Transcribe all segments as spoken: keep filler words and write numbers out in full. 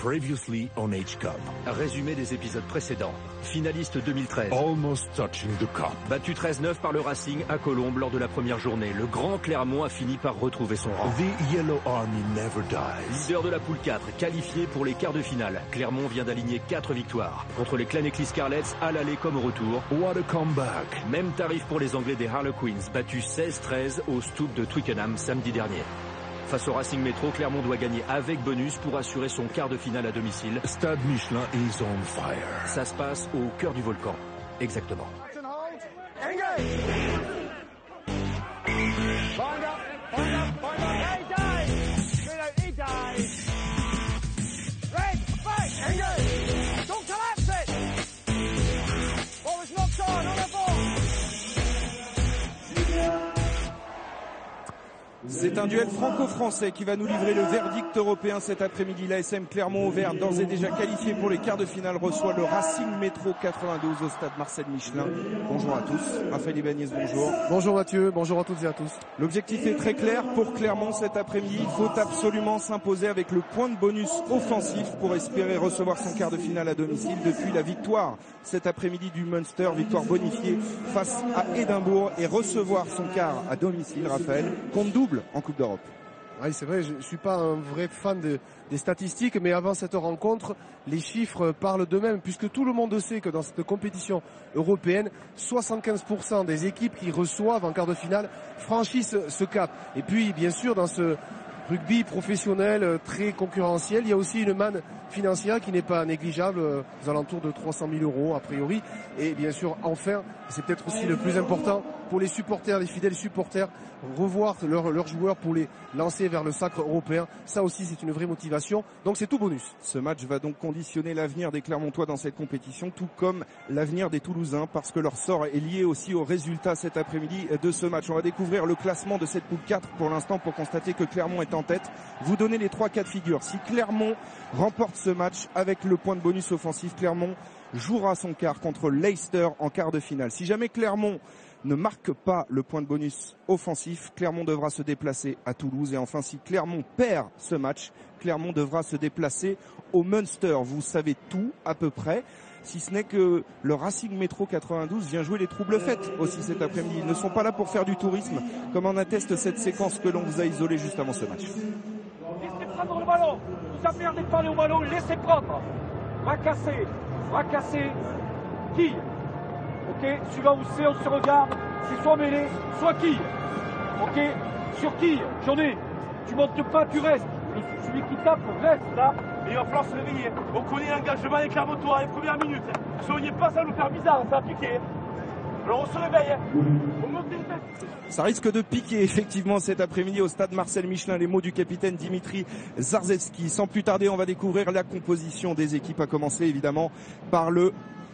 Previously on H-Cup. Résumé des épisodes précédents. Finaliste deux mille treize. Almost touching the cup. Battu treize neuf par le Racing à Colombes lors de la première journée, le grand Clermont a fini par retrouver son rang. The Yellow Army never dies. Leader de la poule quatre, qualifié pour les quarts de finale, Clermont vient d'aligner quatre victoires. Contre les Claneckley Scarlets, à l'aller comme au retour. What a comeback. Même tarif pour les Anglais des Harlequins, battus seize treize au Stoop de Twickenham samedi dernier. Face au Racing Métro, Clermont doit gagner avec bonus pour assurer son quart de finale à domicile. Stade Michelin is on fire. Ça se passe au cœur du volcan. Exactement. C'est un duel franco-français qui va nous livrer le verdict européen cet après-midi. L'A S M Clermont-Auvergne, d'ores et déjà qualifié pour les quarts de finale, reçoit le Racing Métro quatre-vingt-douze au stade Marcel Michelin. Bonjour à tous. Raphaël Ibanez, bonjour. Bonjour Mathieu, bonjour à toutes et à tous. L'objectif est très clair pour Clermont cet après-midi. Il faut absolument s'imposer avec le point de bonus offensif pour espérer recevoir son quart de finale à domicile depuis la victoire cet après-midi du Munster, victoire bonifiée face à Édimbourg, et recevoir son quart à domicile, Raphaël, compte double en Coupe d'Europe. Oui, c'est vrai, je ne suis pas un vrai fan de, des statistiques, mais avant cette rencontre, les chiffres parlent d'eux-mêmes, puisque tout le monde sait que dans cette compétition européenne, soixante-quinze pour cent des équipes qui reçoivent en quart de finale franchissent ce cap. Et puis, bien sûr, dans ce rugby professionnel très concurrentiel, il y a aussi une manne financière qui n'est pas négligeable, aux alentours de trois cent mille euros a priori. Et bien sûr, enfin, c'est peut-être aussi le plus important pour les supporters, les fidèles supporters, revoir leurs leurs joueurs pour les lancer vers le sacre européen. Ça aussi, c'est une vraie motivation. Donc c'est tout bonus. Ce match va donc conditionner l'avenir des Clermontois dans cette compétition, tout comme l'avenir des Toulousains, parce que leur sort est lié aussi au résultat cet après-midi de ce match. On va découvrir le classement de cette poule quatre pour l'instant pour constater que Clermont est en tête. Vous donnez les trois cas de figure. Si Clermont remporte ce match avec le point de bonus offensif, Clermont jouera son quart contre Leicester en quart de finale. Si jamais Clermont ne marque pas le point de bonus offensif, Clermont devra se déplacer à Toulouse. Et enfin, si Clermont perd ce match, Clermont devra se déplacer au Munster. Vous savez tout à peu près, si ce n'est que le Racing Métro quatre-vingt-douze vient jouer les troubles fêtes aussi cet après-midi. Ils ne sont pas là pour faire du tourisme, comme en atteste cette séquence que l'on vous a isolée juste avant ce match. Laissez prendre le ballon, vous emmerdez pas le ballon, laissez prendre. Va casser, va casser. Qui? Ok, suivant où c'est, on se regarde. C'est soit mêlé, soit qui. Ok, sur qui? J'en ai. Tu montes pas, tu restes. Le, celui qui tape, reste là. Mais il va falloir se réveiller. On connaît l'engagement des Clermontois les premières minutes. Soyez pas, ça va nous faire bizarre, ça va piquer. Alors on se réveille. On monte les têtes. Ça risque de piquer effectivement cet après-midi au stade Marcel Michelin. Les mots du capitaine Dimitri Zarzewski. Sans plus tarder, on va découvrir la composition des équipes, à commencer évidemment par le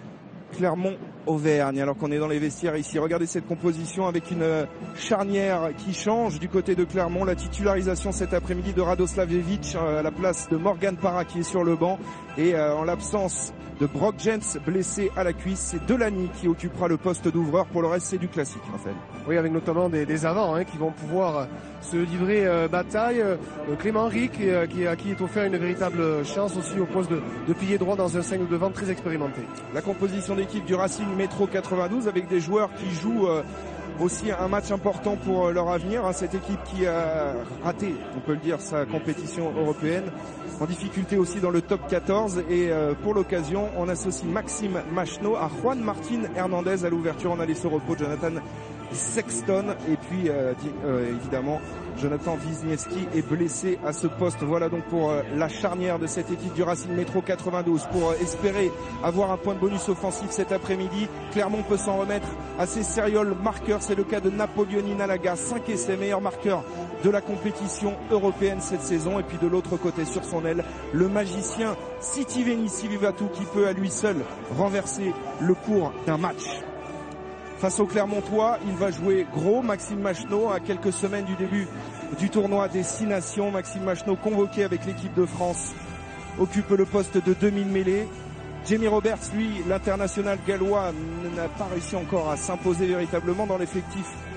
Clermont-Auvergne, alors qu'on est dans les vestiaires ici. Regardez cette composition avec une charnière qui change du côté de Clermont. La titularisation cet après-midi de Radoslavevic à la place de Morgan Parra qui est sur le banc, et euh, en l'absence de Brock Jens blessé à la cuisse, c'est Delany qui occupera le poste d'ouvreur. Pour le reste, c'est du classique, Raphaël. Oui, avec notamment des, des avants hein, qui vont pouvoir se livrer euh, bataille. Euh, Clément Ric euh, qui, à qui est offert une véritable chance aussi au poste de, de pilier droit dans un cinq de devant très expérimenté. La composition d'équipe du Racing Métro quatre-vingt-douze avec des joueurs qui jouent euh, aussi un match important pour euh, leur avenir. Hein, cette équipe qui a raté, on peut le dire, sa compétition européenne, en difficulté aussi dans le top quatorze, et euh, pour l'occasion on associe Maxime Machno à Juan Martin Hernandez. À l'ouverture, on a laissé au repos Jonathan Sexton, et puis euh, euh, évidemment Jonathan Wisniewski est blessé à ce poste. Voilà donc pour euh, la charnière de cette équipe du Racing Métro quatre-vingt-douze. Pour euh, espérer avoir un point de bonus offensif cet après-midi, Clermont peut s'en remettre à ses sérieux marqueurs. C'est le cas de Napoleoni Nalaga, cinq essais, meilleur marqueur de la compétition européenne cette saison. Et puis de l'autre côté, sur son aile, le magicien Sitiveni Sivivatu qui peut à lui seul renverser le cours d'un match. Face au Clermontois, il va jouer gros. Maxime Machno, à quelques semaines du début du tournoi des Six Nations. Maxime Machno, convoqué avec l'équipe de France, occupe le poste de demi-mêlée. Jamie Roberts, lui, l'international gallois, n'a pas réussi encore à s'imposer véritablement dans l'effectif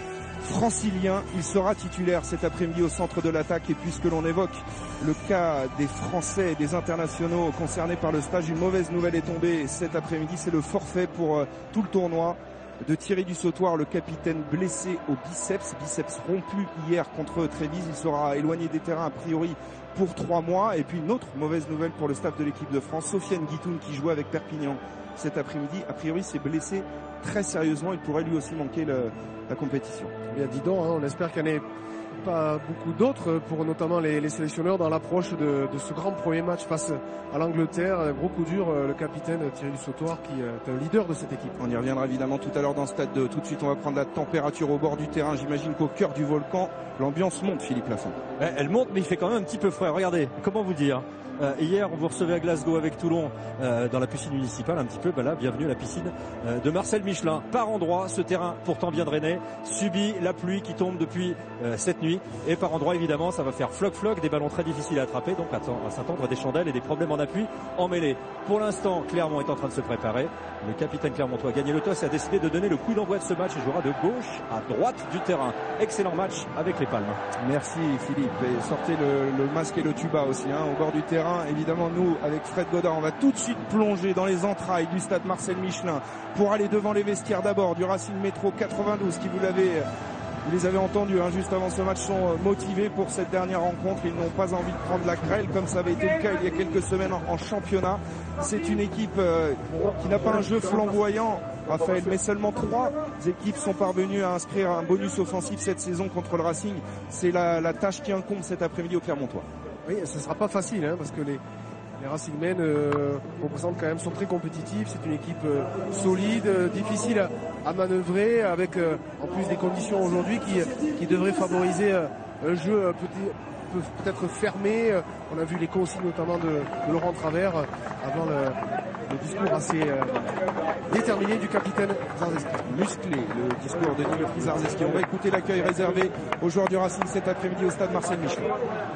francilien. Il sera titulaire cet après-midi au centre de l'attaque. Et puisque l'on évoque le cas des Français et des internationaux concernés par le stage, une mauvaise nouvelle est tombée cet après-midi. C'est le forfait pour euh, tout le tournoi de Thierry Dussautoir, le capitaine blessé au biceps, biceps rompu hier contre Trévise. Il sera éloigné des terrains a priori pour trois mois. Et puis une autre mauvaise nouvelle pour le staff de l'équipe de France, Sofiane Guitoun qui jouait avec Perpignan cet après-midi, a priori s'est blessé très sérieusement. Il pourrait lui aussi manquer le, la compétition. Bien, dis donc, hein, on espère qu'il n'y en ait pas beaucoup d'autres pour notamment les, les sélectionneurs dans l'approche de, de ce grand premier match face à l'Angleterre. Un gros coup dur, le capitaine Thierry Dussautoir qui est un leader de cette équipe. On y reviendra évidemment tout à l'heure dans le stade deux. Tout de suite, on va prendre la température au bord du terrain. J'imagine qu'au cœur du volcan, l'ambiance monte, Philippe Lafont. Elle monte, mais il fait quand même un petit peu frais. Regardez, comment vous dire, euh, hier, on vous recevait à Glasgow avec Toulon euh, dans la piscine municipale un petit peu. Ben là, bienvenue à la piscine euh, de Marcel Michelin. Par endroit, ce terrain pourtant bien drainé subit la pluie qui tombe depuis euh, cette nuit. Et par endroit, évidemment, ça va faire floc-floc, des ballons très difficiles à attraper. Donc à s'attendre des chandelles et des problèmes en appui en mêlée. Pour l'instant, Clermont est en train de se préparer. Le capitaine clermontois a gagné le toss et a décidé de donner le coup d'envoi de ce match. Il jouera de gauche à droite du terrain. Excellent match avec les Palmes. Merci Philippe. Et sortez le, le masque et le tuba aussi hein, au bord du terrain. Évidemment, nous, avec Fred Godard, on va tout de suite plonger dans les entrailles du stade Marcel Michelin pour aller devant les vestiaires d'abord du Racing Métro quatre-vingt-douze qui, vous l'avez... Vous les avez entendus hein, juste avant ce match, sont motivés pour cette dernière rencontre. Ils n'ont pas envie de prendre la grêle comme ça avait été le cas il y a quelques semaines en, en championnat. C'est une équipe euh, qui n'a pas un jeu flamboyant, Raphaël, mais seulement trois équipes sont parvenues à inscrire un bonus offensif cette saison contre le Racing. C'est la, la tâche qui incombe cet après-midi au Clermontois. Oui, ce ne sera pas facile hein, parce que les, les Racingmen euh, représentent quand même, sont très compétitifs. C'est une équipe euh, solide, euh, difficile à, à manœuvrer avec euh, en plus des conditions aujourd'hui qui, qui devraient favoriser euh, un jeu euh, peut- peut-être fermé. On a vu les consignes notamment de, de Laurent Travers euh, avant le, le discours assez euh, déterminé du capitaine Zarzeski. Musclé, le discours de Dimitri Zarzeski. On va écouter l'accueil réservé aux joueurs du Racing cet après-midi au stade Marcel Michelin.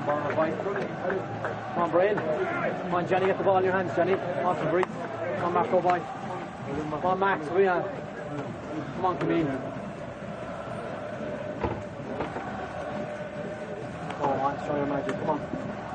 Come on, Brian. Come on, Johnny, get the ball in your hands, Johnny. Come on, Fabrice. Come on, Marco, boy. Come on, Max, we are. Come on, Camille. Go on, show your magic, come on.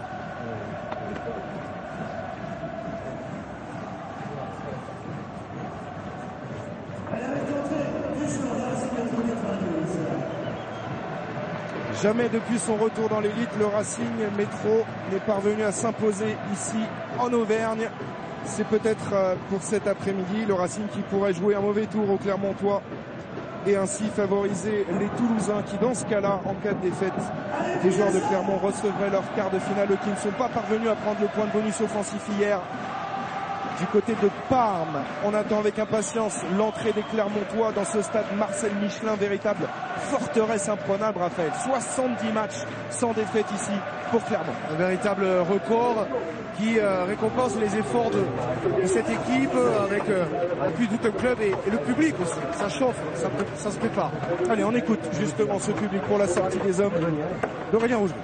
Jamais depuis son retour dans l'élite, le Racing Métro n'est parvenu à s'imposer ici en Auvergne. C'est peut-être pour cet après-midi le Racing qui pourrait jouer un mauvais tour au Clermontois et ainsi favoriser les Toulousains qui, dans ce cas-là, en cas de défaite, les joueurs de Clermont recevraient leur quart de finale, qui ne sont pas parvenus à prendre le point de bonus offensif hier. Du côté de Parme, on attend avec impatience l'entrée des Clermontois dans ce stade Marcel Michelin, véritable forteresse imprenable, Raphaël. soixante-dix matchs sans défaite ici pour Clermont. Un véritable record qui euh, récompense les efforts de, de cette équipe avec euh, puis tout un club et, et le public aussi. Ça chauffe, ça, ça se prépare. Allez, on écoute justement ce public pour la sortie des hommes d'Aurélien Rougemont.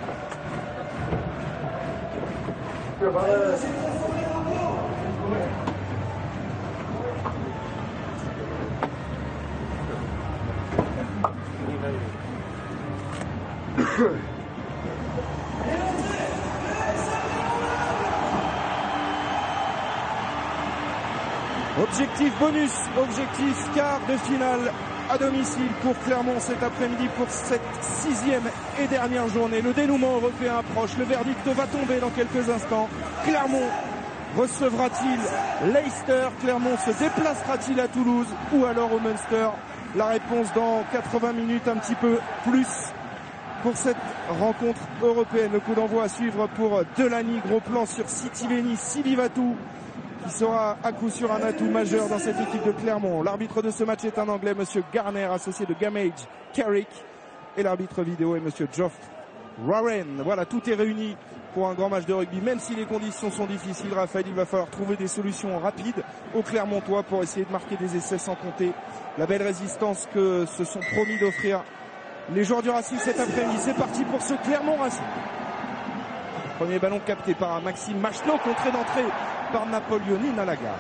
Objectif bonus, objectif quart de finale à domicile pour Clermont cet après-midi pour cette sixième et dernière journée. Le dénouement européen approche, le verdict va tomber dans quelques instants. Clermont recevra-t-il Leicester? Clermont se déplacera-t-il à Toulouse ou alors au Munster? La réponse dans quatre-vingts minutes, un petit peu plus pour cette rencontre européenne. Le coup d'envoi à suivre pour Delany, gros plan sur Sitiveni Silivatou, qui sera à coup sûr un atout majeur dans cette équipe de Clermont. L'arbitre de ce match est un Anglais, monsieur Garner, associé de Gamage Carrick. Et l'arbitre vidéo est monsieur Geoff Warren. Voilà, tout est réuni pour un grand match de rugby. Même si les conditions sont difficiles, Raphaël, il va falloir trouver des solutions rapides aux Clermontois pour essayer de marquer des essais, sans compter la belle résistance que se sont promis d'offrir les joueurs du Racing cet après-midi. C'est parti pour ce Clermont Racing. Premier ballon capté par Maxime Machelot, contré d'entrée par Napoleoni Nalaga.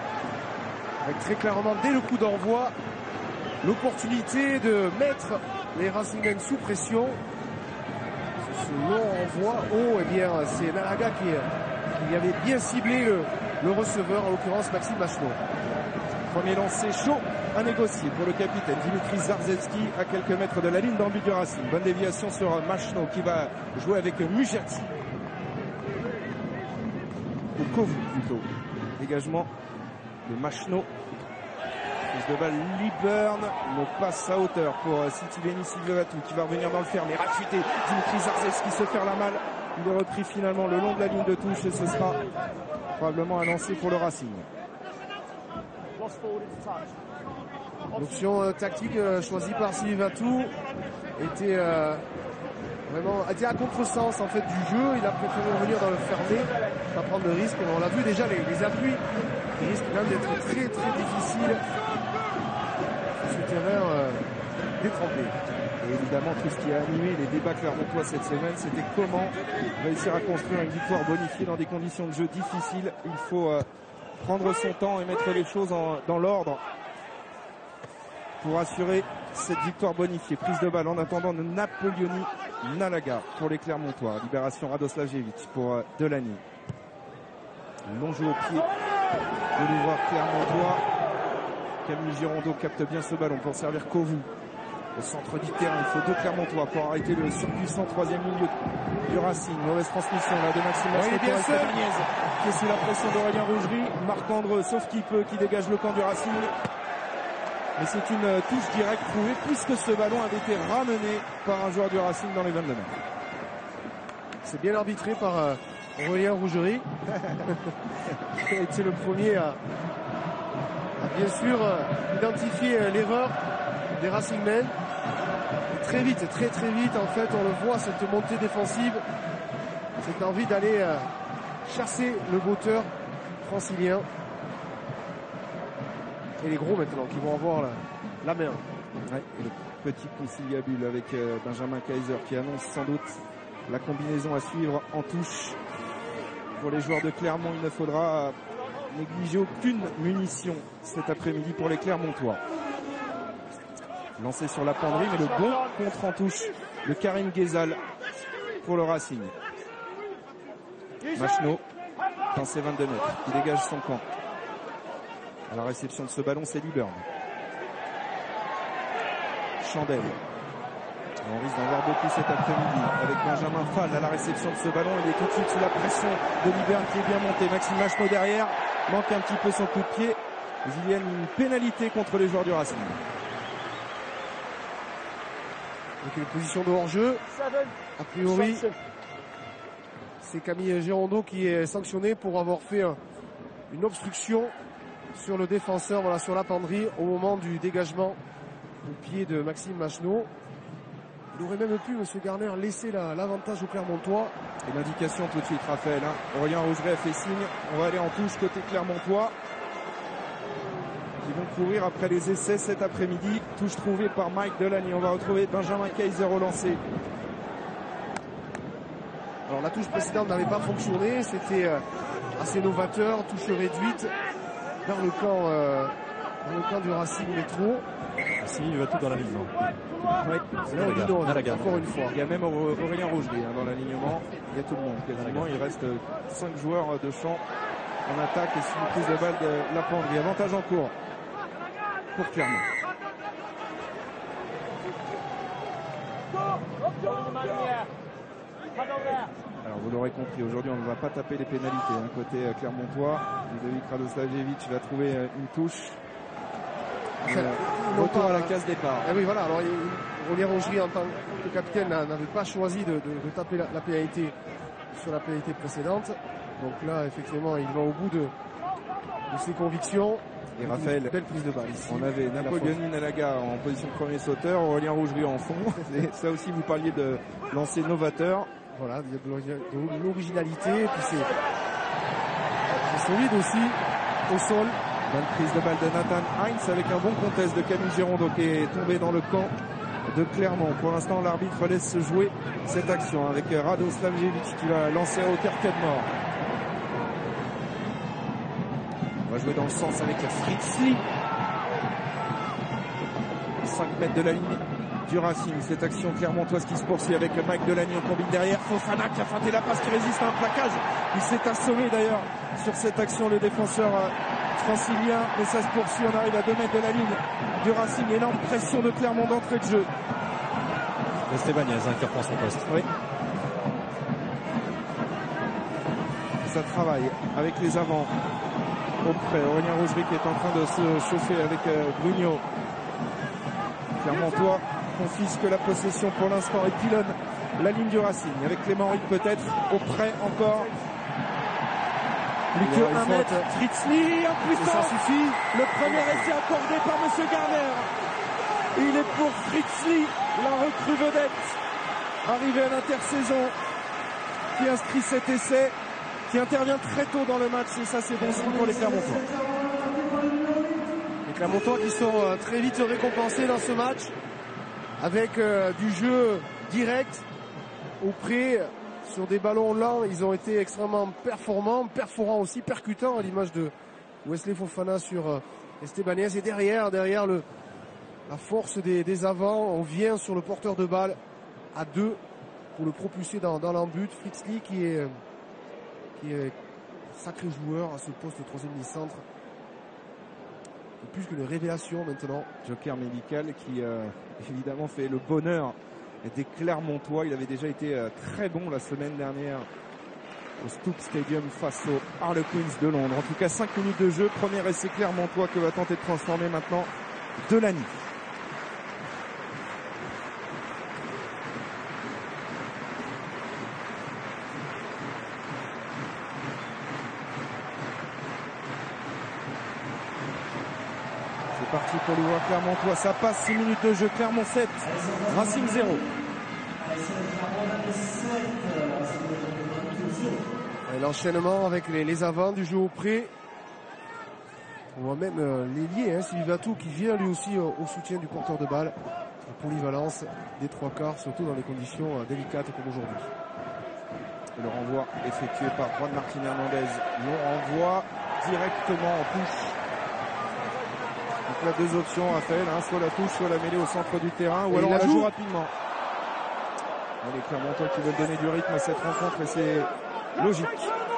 Avec très clairement, dès le coup d'envoi, l'opportunité de mettre les Racingmen sous pression. Ce long envoi haut, eh bien, c'est Nalaga qui, qui avait bien ciblé le, le receveur, en l'occurrence Maxime Machenaud. Premier lancer chaud à négocier pour le capitaine Dimitri Zarzewski à quelques mètres de la ligne dans le but du Racing. Bonne déviation sur Machenaud qui va jouer avec Mujertsi. Ou Kovu plutôt. Dégagement de Machenaud. Prise de balle Liburn. Une passe à hauteur pour Sitiveni Silvevatou qui va revenir dans le ferme et rafuter Dimitri Zarzewski se faire la malle. Il est repris finalement le long de la ligne de touche et ce sera probablement un lancer pour le Racing. L'option euh, tactique euh, choisie par Silvevatou était euh, vraiment était à contresens en fait du jeu. Il a préféré revenir dans le fermé, pas prendre de risque. On l'a vu déjà, les, les appuis qui risquent même d'être très très difficiles sur ce terrain euh, détrempé. Et évidemment, tout ce qui a animé les débats clermontois cette semaine, c'était comment réussir à construire une victoire bonifiée dans des conditions de jeu difficiles. Il faut euh, prendre son temps et mettre les choses en, dans l'ordre pour assurer cette victoire bonifiée. Prise de balle en attendant de Napoleoni Nalaga pour les Clermontois. Libération Radoslavjevic pour euh, Delany. Long jeu au pied de l'ouvreur clermontois. Camille Girondeau capte bien ce ballon pour servir Kovu. Au centre du terrain, il faut deux Clermontois pour arrêter le surpuissant troisième milieu du Racing. Mauvaise transmission là de Maxime Machenaud bien sûr. qui est sous la pression d'Aurélien Rougerie. Marc Andreu, sauf qu'il peut, qui dégage le camp du Racing. Mais c'est une touche directe trouvée puisque ce ballon avait été ramené par un joueur du Racing dans les vingt-deux mètres. C'est bien arbitré par euh, Aurélien Rougerie. qui a été le premier à, à bien sûr euh, identifier euh, l'erreur des Racingmen. Très vite, très très vite en fait, on le voit, cette montée défensive, cette envie d'aller euh, chasser le botteur francilien. Et les gros maintenant qui vont avoir la, la main. Ouais, et le petit conciliabule avec euh, Benjamin Kaiser qui annonce sans doute la combinaison à suivre en touche. Pour les joueurs de Clermont, il ne faudra négliger aucune munition cet après-midi pour les Clermontois. Lancé sur la penderie, mais le bon contre en touche de Karim Ghezal pour le Racing. Machenaud dans ses vingt-deux mètres, il dégage son camp. À la réception de ce ballon, c'est Liburn. Chandel. On risque d'en voir beaucoup cet après-midi avec Benjamin Fall à la réception de ce ballon. Il est tout de suite sous la pression de Liburn qui est bien monté. Maxime Machenaud derrière, manque un petit peu son coup de pied. Mais il y a une pénalité contre les joueurs du Racing. Donc une position de hors-jeu. A priori, c'est Camille Girondeau qui est sanctionné pour avoir fait un, une obstruction sur le défenseur, voilà, sur la penderie au moment du dégagement au pied de Maxime Machenaud. Il aurait même pu, M. Garner, laisser l'avantage au Clermontois. Et l'indication tout de suite, Raphaël. Hein. Aurélien Rougerie a fait signe. On va aller en touche côté Clermontois. Ils vont courir après les essais cet après-midi. Touche trouvée par Mike Delany. On va retrouver Benjamin Kaiser au lancer. Alors la touche précédente n'avait pas fonctionné. C'était euh, assez novateur. Touche réduite dans le camp, euh, dans le camp du Racing Métro. Si, il va tout dans l'alignement. Ouais, c'est là on dit non, encore une fois. Il y a même Aurélien Rougerie hein, dans l'alignement. Il y a tout le monde quasiment. Il reste cinq joueurs de champ en attaque et sous une prise de balle de la penderie. Avantage en cours pour Clermont. Alors vous l'aurez compris, aujourd'hui on ne va pas taper les pénalités. Hein, côté Clermontois, Ludovic Radoslavjevic va trouver une touche. Euh, retour à la case départ. Eh oui, voilà. Alors, Aurélien Rougerie, en tant que capitaine, n'avait pas choisi de, de, de taper la, la pénalité sur la pénalité précédente. Donc là, effectivement, il va au bout de, de ses convictions. Et Raphaël, belle prise de balle ici. On avait Napoleoni Nalaga en position de premier sauteur, Aurélien Rougerie en fond. Et ça aussi, vous parliez de lancer novateur. Voilà, il y a de l'originalité. Et puis c'est solide aussi au sol. Bonne prise de balle de Nathan Heinz avec un bon contest de Camille Girondeau qui est tombé dans le camp de Clermont. Pour l'instant, l'arbitre laisse se jouer cette action avec Radoslavjevic qui va lancer à hauteur tête mort. On va jouer dans le sens avec Fritz Lee. cinq mètres de la ligne du Racing. Cette action clermontoise qui se poursuit avec Mike Delaney. On combine derrière. Fofana qui a feinté la passe, qui résiste à un plaquage. Il s'est assommé d'ailleurs sur cette action, le défenseur francilien. Mais ça se poursuit. On arrive à deux mètres de la ligne du Racing. Énorme pression de Clermont d'entrée de jeu. Estebanez hein, qui reprend son poste. Oui. Ça travaille avec les avants. Auprès, Aurélien Rougerie qui est en train de se chauffer avec euh, Brugno. Clermontois confisque la possession pour l'instant et pilonne la ligne du Racing. Avec Clément Rick peut-être. Auprès encore. Plus que un mètre. Fritz Lee en puissance. Ça suffit. Le premier essai accordé par M. Garner. Il est pour Fritz Lee, la recrue vedette. Arrivé à l'intersaison. Qui inscrit cet essai. Qui intervient très tôt dans le match. Et ça, c'est bon signe pour les Clermontois. Les Clermontois qui sont euh, très vite récompensés dans ce match. Avec euh, du jeu direct. Auprès, sur des ballons lents, ils ont été extrêmement performants. Perforants aussi, percutants à l'image de Wesley Fofana sur euh, Estebanez. Et derrière, derrière le, la force des, des avants, on vient sur le porteur de balle à deux pour le propulser dans, dans l'embut. Fritz Lee qui est... Euh, qui est sacré joueur à ce poste de troisième ligne-centre. Plus que une révélation maintenant. Joker médical qui euh, évidemment fait le bonheur des Clermontois. Il avait déjà été euh, très bon la semaine dernière au Stoke Stadium face aux Harlequins de Londres. En tout cas, cinq minutes de jeu. Premier essai Clermontois que va tenter de transformer maintenant Delaney. Parti pour l'ouvrir Clermontois, ça passe, six minutes de jeu, Clermont sept, Racing zéro. Et l'enchaînement avec les, les avants du jeu au pré. On voit même euh, l'ailier, hein, Sylvie Vatou qui vient lui aussi euh, au soutien du porteur de balle. La polyvalence des trois quarts, surtout dans des conditions euh, délicates comme aujourd'hui. Le renvoi effectué par Juan Martin Hernandez. Le renvoi directement en touche. Donc là, deux options, Raphaël, hein, soit la touche, soit la mêlée au centre du terrain, ou et alors la on la joue, joue rapidement. Les Clermontois qui veulent donner du rythme à cette rencontre et c'est logique.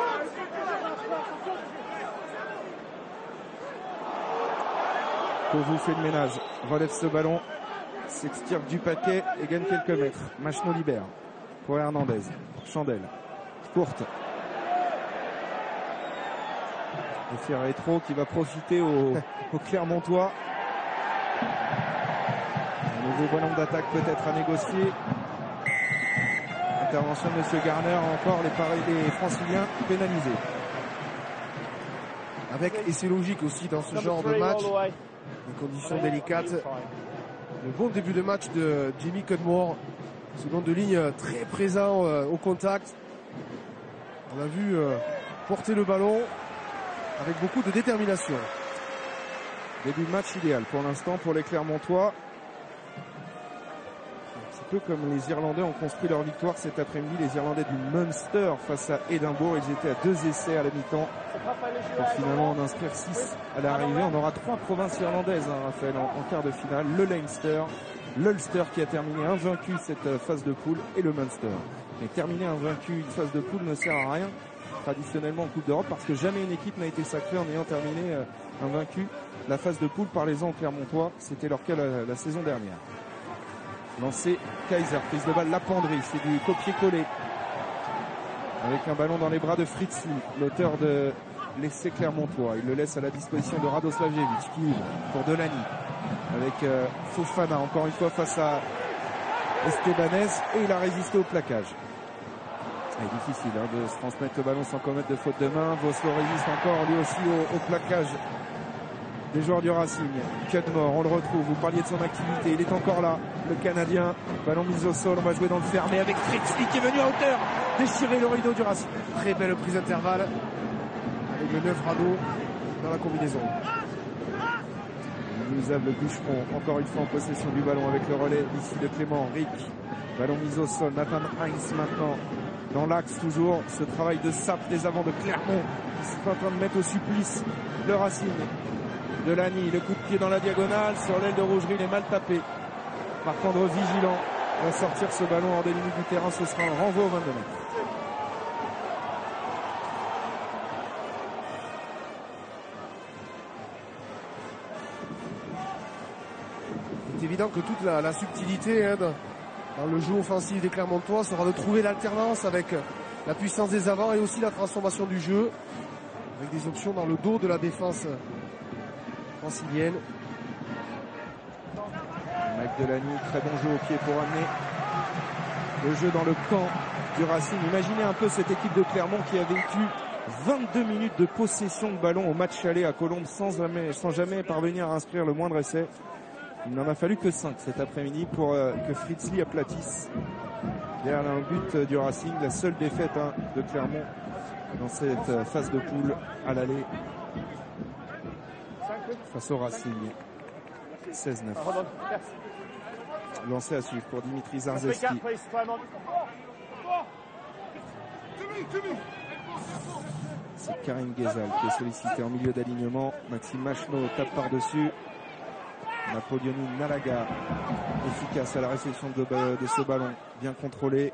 Kovu fait le ménage, relève ce ballon, s'extirpe du paquet et gagne quelques mètres. Machno libère pour Hernandez, Chandel, courte. Et Ferretro qui va profiter au, au Clermontois. Un nouveau ballon d'attaque peut-être à négocier. Intervention de M. Garner, encore les, pareils, les franciliens pénalisés. Avec, et c'est logique aussi dans ce genre de match, des conditions délicates. Le bon début de match de Jimmy Cudmore, second de ligne très présent euh, au contact. On l'a vu euh, porter le ballon avec beaucoup de détermination. Début de match idéal pour l'instant pour les Clermontois. Un petit peu comme les Irlandais ont construit leur victoire cet après-midi. Les Irlandais du Munster face à Édimbourg. Ils étaient à deux essais à la mi-temps pour finalement en inscrire six à l'arrivée. On aura trois provinces irlandaises, hein, Raphaël, en, en quart de finale. Le Leinster, l'Ulster qui a terminé invaincu cette phase de poule et le Munster. Mais terminer invaincu une phase de poule ne sert à rien traditionnellement en Coupe d'Europe parce que jamais une équipe n'a été sacrée en ayant terminé euh, invaincu la phase de poule par les ans Clermontois. C'était leur cas la, la saison dernière. Lancé Kaiser, prise de balle Lapendrie, c'est du copier-coller avec un ballon dans les bras de Fritz Lee, l'auteur de l'essai Clermontois. Il le laisse à la disposition de Radoslavjevic qui ouvre pour Delaney avec euh, Fofana encore une fois face à Estebanez et il a résisté au plaquage. C'est difficile hein, de se transmettre le ballon sans commettre de faute de main. Voslo résiste encore lui aussi au, au plaquage des joueurs du Racing. Cudmore, on le retrouve, vous parliez de son activité, il est encore là, le Canadien, ballon mis au sol, on va jouer dans le fermé avec Fritz Lee qui est venu à hauteur, déchirer le rideau du Racing. Très belle prise d'intervalle avec le neuf Rado dans la combinaison. Musab le bûcheron, encore une fois en possession du ballon avec le relais ici de Clément Rick. Ballon mis au sol, Nathan Heinz maintenant dans l'axe toujours, ce travail de sape des avants de Clermont qui sont en train de mettre au supplice le Racing. Delaney, le coup de pied dans la diagonale, sur l'aile de Rougerie, il est mal tapé. Marc-André vigilant va sortir ce ballon hors des limites du terrain. Ce sera un renvoi au vingt-deux mètres. C'est évident que toute la, la subtilité hein, dans, dans le jeu offensif des Clermontois sera de trouver l'alternance avec la puissance des avants et aussi la transformation du jeu avec des options dans le dos de la défense francilienne. Mike Delany, très bon jeu au pied pour amener le jeu dans le camp du Racing. Imaginez un peu cette équipe de Clermont qui a vécu vingt-deux minutes de possession de ballon au match aller à Colombes sans jamais, sans jamais parvenir à inscrire le moindre essai. Il n'en a fallu que cinq cet après-midi pour euh, que Fritz Lee aplatisse derrière un but euh, du Racing. La seule défaite hein, de Clermont dans cette euh, phase de poule à l'aller face au Racing. seize neuf. Lancé à suivre pour Dimitri Zarzewski. C'est Karim Ghezal qui est sollicité en milieu d'alignement. Maxime Machno tape par-dessus. Napoleoni Nalaga, efficace à la réception de, de ce ballon, bien contrôlé.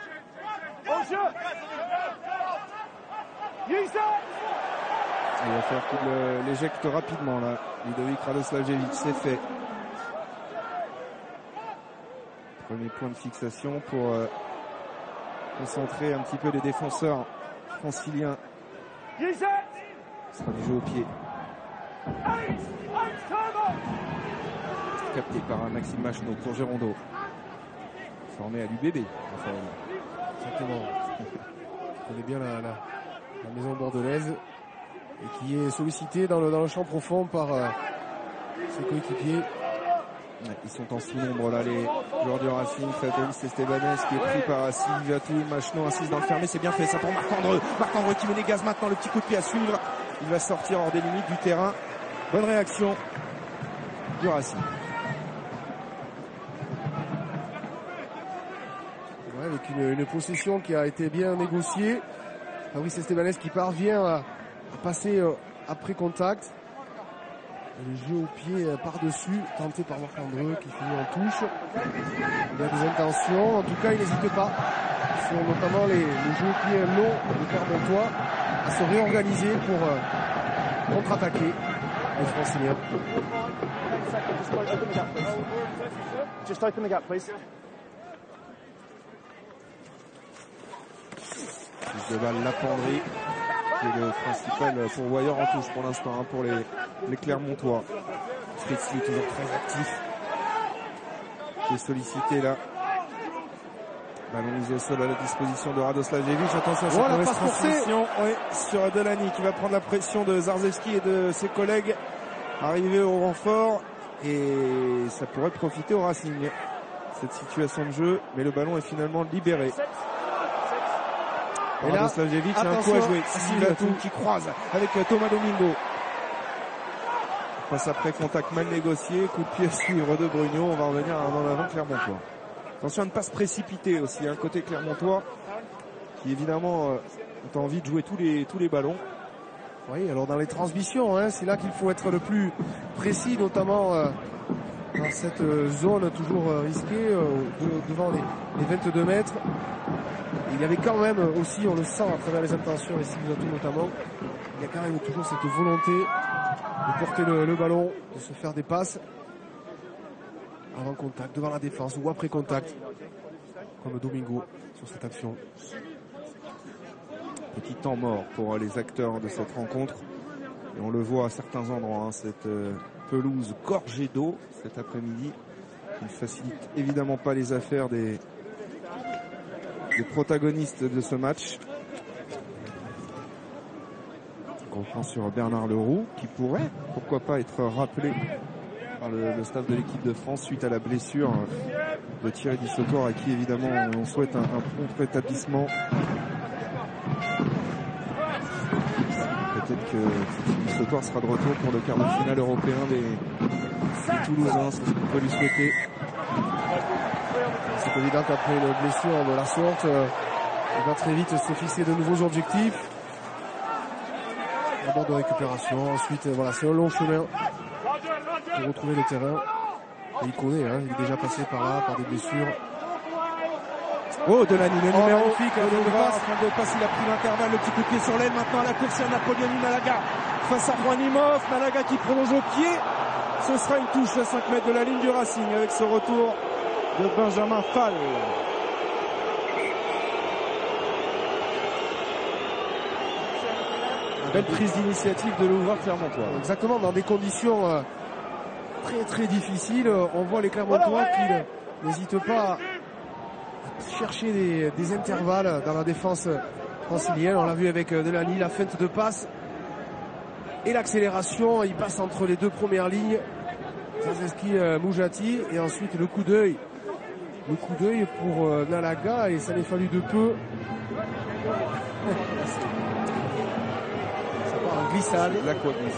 Il va faire qu'il l'éjecte rapidement là. Ludovic Radoslavjevic, c'est fait. Premier point de fixation pour euh, concentrer un petit peu les défenseurs franciliens. Ce sera du jeu au pied. Capté par un Maxime Machno pour Gérondeau. Formé à l'U B B. Enfin, exactement. On connaît bien la, la, la maison bordelaise et qui est sollicité dans le, dans le champ profond par euh, ses coéquipiers. Ouais, ils sont en sous-nombre là, les joueurs du Racing. Fadelis Estebanez qui est pris par Sylviatou. Machno insiste dans le fermé, c'est bien fait. Ça pour Marc-André. Marc-André qui met les gaz maintenant, le petit coup de pied à suivre. Il va sortir hors des limites du terrain. Bonne réaction du Racing. Ouais, avec une, une possession qui a été bien négociée. Fabrice Estebanez qui parvient à, à passer euh, après contact. Et le jeu au pied euh, par-dessus, tenté par Marc-André qui finit en touche. Il a des intentions, en tout cas il n'hésite pas sur notamment les, les jeux au pied longs de Clermontois à se réorganiser pour euh, contre-attaquer les Franciliens. Just open the gap, please. Plus de balle Lapendry qui est le principal pourvoyeur en touche pour l'instant hein, pour les, les Clermontois. Fritz Lee toujours très actif. Qui est sollicité là. Ballon mis au sol à la disposition de Radoslavjevic. Attention à cette voilà, mauvaise passe transmission ouais, sur Delany qui va prendre la pression de Zarzewski et de ses collègues. Arrivé au renfort et ça pourrait profiter au Racing cette situation de jeu, mais le ballon est finalement libéré. Et là, Radoslavjevic a un coup à jouer. Sylviatou qui croise avec Thomas Domingo. Passe après contact mal négocié, coup de pied à suivre de Brugno. On va revenir à un en avant Clermontois. Attention à ne pas se précipiter aussi, un côté Clermontois qui évidemment euh, ont envie de jouer tous les tous les ballons. Oui, alors dans les transmissions, hein, c'est là qu'il faut être le plus précis, notamment euh, dans cette euh, zone toujours euh, risquée, euh, de, devant les, les vingt-deux mètres. Il y avait quand même aussi, on le sent à travers les intentions, et Sylviatou notamment, il y a quand même toujours cette volonté de porter le, le ballon, de se faire des passes avant contact, devant la défense ou après contact, comme Domingo sur cette action. Petit temps mort pour les acteurs de cette rencontre. Et on le voit à certains endroits, hein, cette euh, pelouse gorgée d'eau cet après-midi, qui ne facilite évidemment pas les affaires des, des protagonistes de ce match. On prend sur Bernard Leroux, qui pourrait, pourquoi pas, être rappelé par le, le staff de l'équipe de France suite à la blessure de Thierry Dissautoir, à qui évidemment on souhaite un, un prompt rétablissement. Peut-être que Dissautoir sera de retour pour le quart de finale européen des, des Toulousains, c'est ce qu'on peut lui souhaiter. C'est évident qu'après une blessure de la sorte, euh, il va très vite se fixer de nouveaux objectifs. D'abord de récupération, ensuite euh, voilà, c'est un long chemin pour retrouver le terrain. Il connaît, hein, il est déjà passé par là, par des blessures. Oh, Delany, le Oh, numéro magnifique, de le bras, passe. en fin de passe, il a pris l'intervalle, le petit coup de pied sur l'aile. Maintenant à la course, il y a Napoléon Malaga face à Juanimov. Malaga qui prolonge au pied. Ce sera une touche à cinq mètres de la ligne du Racing avec ce retour de Benjamin Fall. Belle prise d'initiative de l'ouvreur Clermontois. Exactement, dans des conditions euh, très très difficiles. On voit les Clermontois qui euh, n'hésitent pas à chercher des, des intervalles dans la défense francilienne. On l'a vu avec euh, Delany, la feinte de passe et l'accélération. Il passe entre les deux premières lignes. Zarzeski, euh, Moujati, et ensuite le coup d'œil. Le coup d'œil pour euh, Nalaga, et ça n'est fallu de peu. Ça part en glissade. La Quadnis.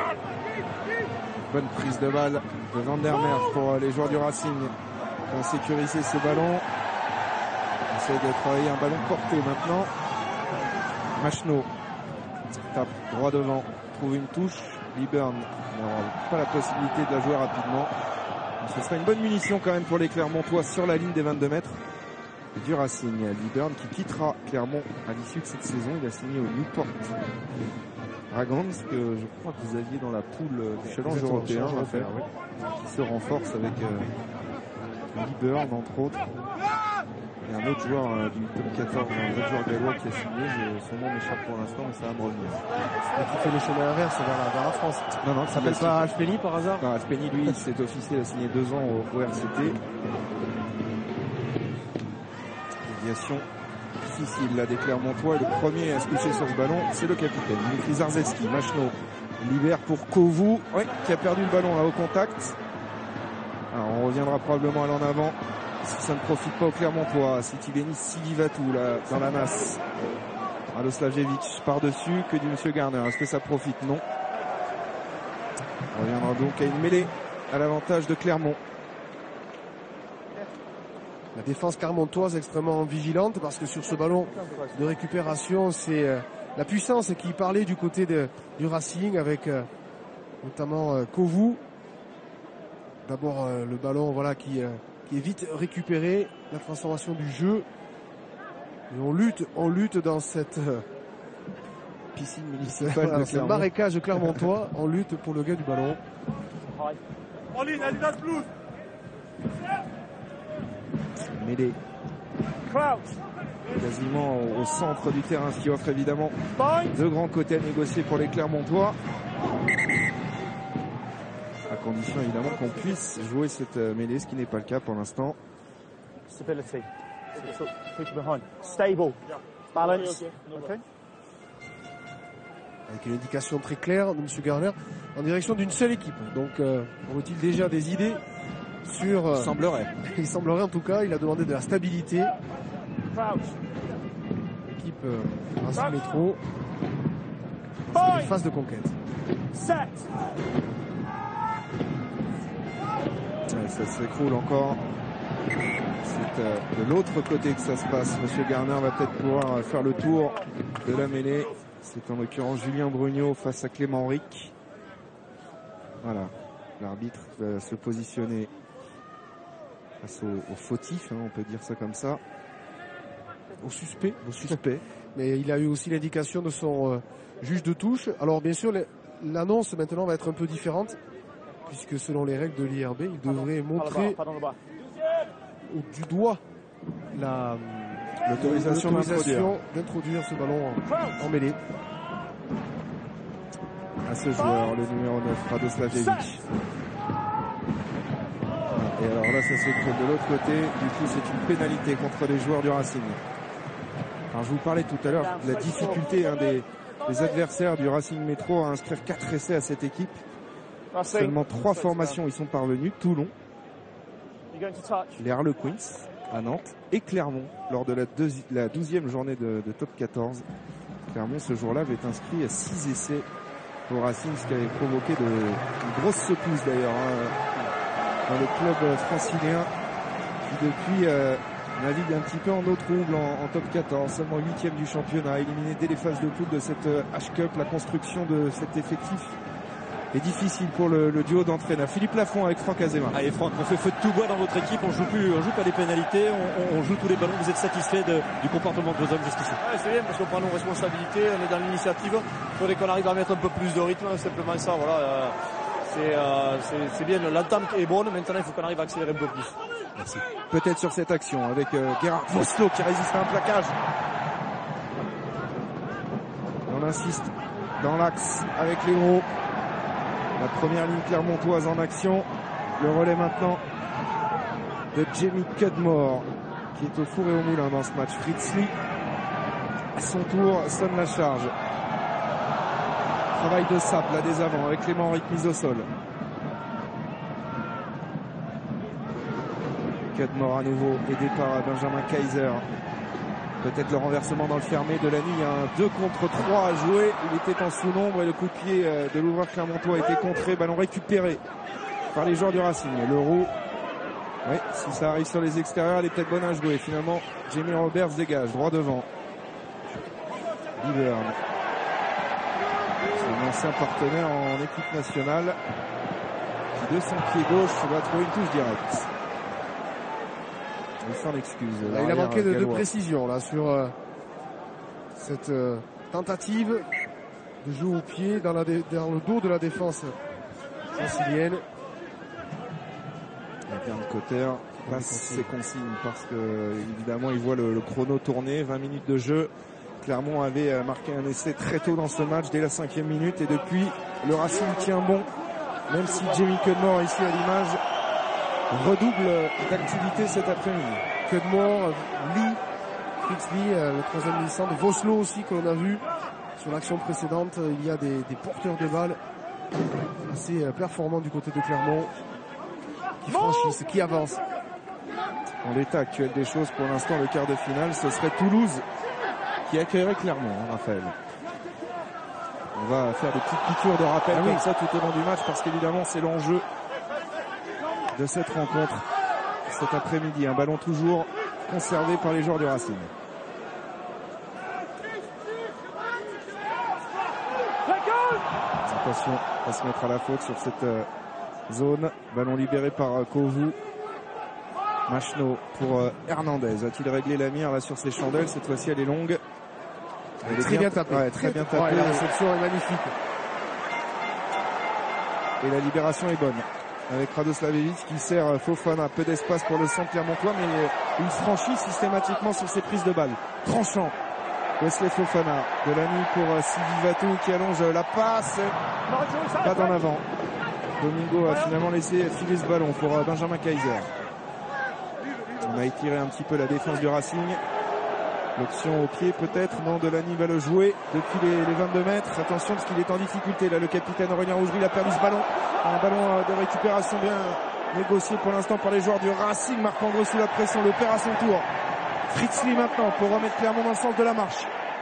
Bonne prise de balle de Van der Merwe pour les joueurs du Racing qui ont sécurisé ce ballon. On essaie de travailler un ballon porté maintenant. Machno tape droit devant, trouve une touche. Liburn n'aura pas la possibilité de la jouer rapidement. Ce sera une bonne munition quand même pour les Clermontois sur la ligne des vingt-deux mètres du Racing. Liburn qui quittera Clermont à l'issue de cette saison. Il a signé au Newport Dragons, que je crois que vous aviez dans la poule du challenge européen, Raphaël, oui, qui se renforce avec euh, Liburn entre autres. Et un autre joueur euh, du top quatorze, un autre joueur gallois qui a signé, je, son nom m'échappe pour l'instant, mais ça va me revenir. Et qui fait le chemin inverse vers la, vers la France. Non, non, Ça s'appelle pas Ashpeni par hasard? Non, Ashpeni, lui, c'est officiel, il a signé deux ans au, au R C T. Déviation difficile là des Clermontois. Le premier à se coucher sur ce ballon, c'est le capitaine Dimitri Zarzeski. Machno libère pour Kovu, oui, qui a perdu le ballon là au contact. Alors on reviendra probablement à l'en avant si ça ne profite pas au Clermontois. Sitiveni Sidivatou là dans la masse. Aloslavjevic par-dessus, que dit Monsieur Garner? Est-ce que ça profite? Non. On reviendra donc à une mêlée à l'avantage de Clermont. La défense clermontoise extrêmement vigilante, parce que sur ce ballon de récupération, c'est euh, la puissance qui parlait du côté de, du Racing, avec euh, notamment euh, Kovu. D'abord euh, le ballon, voilà, qui, euh, qui est vite récupéré, la transformation du jeu. Et on lutte, on lutte dans cette euh, piscine municipale voilà, de ce Clermont. marécage clermontois. On lutte pour le gain du ballon. En ligne, Adidas Blues. Mêlée quasiment au, au centre du terrain, ce qui offre évidemment de grands côtés à négocier pour les Clermontois, à condition évidemment qu'on puisse jouer cette euh, mêlée, ce qui n'est pas le cas pour l'instant. Stability. Push behind. Stable. Balance. Okay. Avec une indication très claire de M. Garner en direction d'une seule équipe. Donc, euh, aurait-il déjà des idées sur... Euh, Il semblerait. il semblerait en tout cas, il a demandé de la stabilité. L'équipe euh, Racing Métro. C'est une phase de conquête. Set. Ouais, ça s'écroule encore. C'est euh, de l'autre côté que ça se passe. Monsieur Garner va peut-être pouvoir faire le tour de la mêlée. C'est en l'occurrence Julien Brugnot face à Clément Ric. Voilà. L'arbitre va se positionner face au, au fautif, hein, on peut dire ça comme ça. Au suspect. Au suspect. Mais il a eu aussi l'indication de son euh, juge de touche. Alors bien sûr, l'annonce maintenant va être un peu différente, puisque selon les règles de l'I R B, il devrait montrer au, du doigt la l'autorisation d'introduire ce ballon en, en mêlée. À ce joueur, le numéro neuf, Radoslavjevic. Et alors là, ça s'écroule de l'autre côté. Du coup, c'est une pénalité contre les joueurs du Racing. Alors, je vous parlais tout à l'heure de la difficulté hein, des, des adversaires du Racing Métro à inscrire quatre essais à cette équipe. Seulement trois formations y sont parvenues. Toulon, les Harlequins à Nantes et Clermont lors de la, deuxi- la douzième journée de, de top quatorze. Clermont, ce jour-là, avait inscrit à six essais pour Racing, ce qui avait provoqué de, une grosse secousse d'ailleurs hein, dans le club francilien qui depuis euh, navigue un petit peu en eau trouble en, en top quatorze, seulement huitième du championnat, éliminé dès les phases de poule de cette euh, H-Cup. La construction de cet effectif est difficile pour le, le duo d'entraîneurs. Philippe Lafont avec Franck Azéma. Allez Franck, on fait feu de tout bois dans votre équipe, on joue plus, on joue pas des pénalités, on, on joue tous les ballons. Vous êtes satisfait de, du comportement de vos hommes jusqu'ici? Ouais, c'est bien parce qu'on prend nos responsabilités, on est dans l'initiative. Il faudrait qu'on arrive à mettre un peu plus de rythme, simplement ça. Voilà, euh, c'est, euh, c'est, c'est bien, l'entame est bonne, maintenant il faut qu'on arrive à accélérer un peu plus. Merci. Peut-être sur cette action avec euh, Gerhard Vosloo qui résiste à un plaquage. On insiste dans l'axe avec les gros. La première ligne clermontoise en action. Le relais maintenant de Jamie Cudmore qui est au four et au moulin dans ce match. Fritz Lee à son tour sonne la charge. Travail de sape là des avants avec Clément Henrique mise au sol. Cudmore à nouveau aidé par Benjamin Kaiser. Peut-être le renversement dans le fermé de Lani. Il y a un deux contre trois à jouer. Il était en sous-nombre et le coup de pied de l'ouvreur clermontois a été contré. Ballon récupéré par les joueurs du Racing. Leroux. Oui, si ça arrive sur les extérieurs, elle est peut-être bonne à jouer. Finalement, Jamie Roberts dégage, droit devant. Bivern. C'est un ancien partenaire en équipe nationale qui, de son pied gauche, va trouver une touche directe. Il s'en excuse. Là, il a manqué de, de précision là sur euh, cette euh, tentative de jeu au pied dans, la dé, dans le dos de la défense francilienne. Bernd Cotter passe ses consignes parce que évidemment il voit le, le chrono tourner. vingt minutes de jeu. Clermont avait marqué un essai très tôt dans ce match, dès la cinquième minute, et depuis le Racing tient bon, même si Jamie Cudmore ici à l'image redouble d'activité cet après-midi. Cudmore, Lee, Fritz Lee, le troisième descend, Vosloo aussi que l'on a vu sur l'action précédente. Il y a des, des porteurs de balles assez performants du côté de Clermont qui franchissent, qui avancent. En l'état actuel des choses, pour l'instant, le quart de finale, ce serait Toulouse qui accueillerait Clermont, hein, Raphaël. On va faire des petites piqûres de rappel ah oui. comme ça tout au long du match parce qu'évidemment c'est l'enjeu de cette rencontre cet après-midi. Un ballon toujours conservé par les joueurs du Racing. Attention à se mettre à la faute sur cette euh, zone. Ballon libéré par euh, Kovu. Machno pour euh, Hernandez. A-t-il réglé la mire là sur ses chandelles? Cette fois-ci elle est longue. Elle est très bien, bien tapée. Ouais, très bien tapée. Ouais, la réception est magnifique. Et la libération est bonne. Avec Radoslavevic qui sert Fofana. Peu d'espace pour le centre clermontois, mais il franchit systématiquement sur ses prises de balles. Tranchant. Wesley Fofana. Delany pour Sylvie Vatou qui allonge la passe. Pas d'en avant. Domingo a finalement laissé filer ce ballon pour Benjamin Kaiser. On a étiré un petit peu la défense du Racing. L'option au pied peut-être. Non, Delany va le jouer depuis les, les vingt-deux mètres. Attention parce qu'il est en difficulté. Là, le capitaine Aurélien Rougerie a perdu ce ballon. Un ballon de récupération bien négocié pour l'instant par les joueurs du Racing. Marc-André sous la pression, le perd à son tour. Fritz Lee maintenant pour remettre Clermont dans le sens de la marche.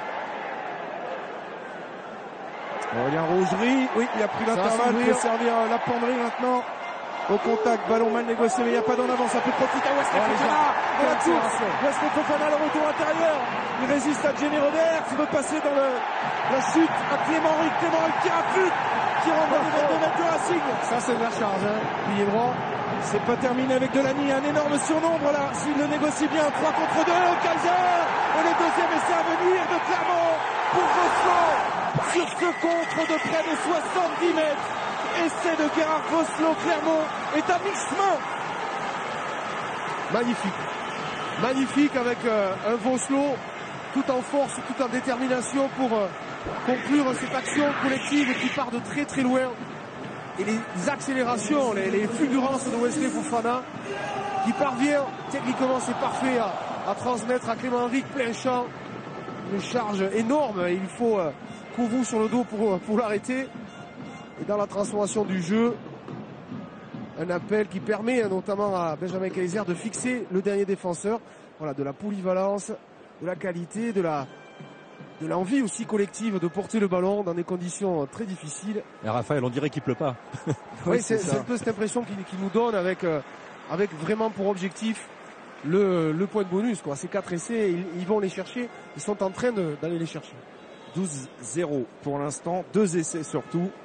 Aurélien Rougerie, oui, il a pris l'intervalle pour servir la penderie maintenant. Au contact, ballon mal négocié, mais il n'y a pas d'en avant. Ça peut profiter à Wesley oh, Fofana dans la course. Wesley Fofana, le retour intérieur. Il résiste à Jamie Roberts. Il veut passer dans le, la chute à Clément Henrique. Clément Henrique qui rafute, qui rentre dans les vingt-deux mètres du Racing. Ça, c'est de la charge, hein. Plié droit. C'est pas terminé avec Delany. Un énorme surnombre là. S'il le négocie bien, trois contre deux. Au Kaiser. Et le deuxième essai à venir de Clermont pour Vosloo. Sur ce contre de près de soixante-dix mètres. Essai de Gerhard Vosloo. Clermont est à mi-chemin. Magnifique. Magnifique avec euh, un Vosloo tout en force, tout en détermination pour euh, conclure cette action collective qui part de très très loin. Et les accélérations, les, les fulgurances de Wesley Fofana qui parvient, techniquement c'est parfait, à, à transmettre à Clément Henrique plein champ. Une charge énorme et il faut euh, Kourou sur le dos pour, pour l'arrêter. Et dans la transformation du jeu, un appel qui permet notamment à Benjamin Kaiser de fixer le dernier défenseur. Voilà, de la polyvalence, de la qualité, de la de l'envie aussi collective de porter le ballon dans des conditions très difficiles. Et Raphaël, on dirait qu'il pleut pas. Oui, c'est, c'est un peu cette impression qu'il, qu'il nous donne avec, euh, avec vraiment pour objectif le, le point de bonus, quoi. Ces quatre essais, ils, ils vont les chercher. Ils sont en train de, d'aller les chercher. douze zéro pour l'instant. Deux essais surtout.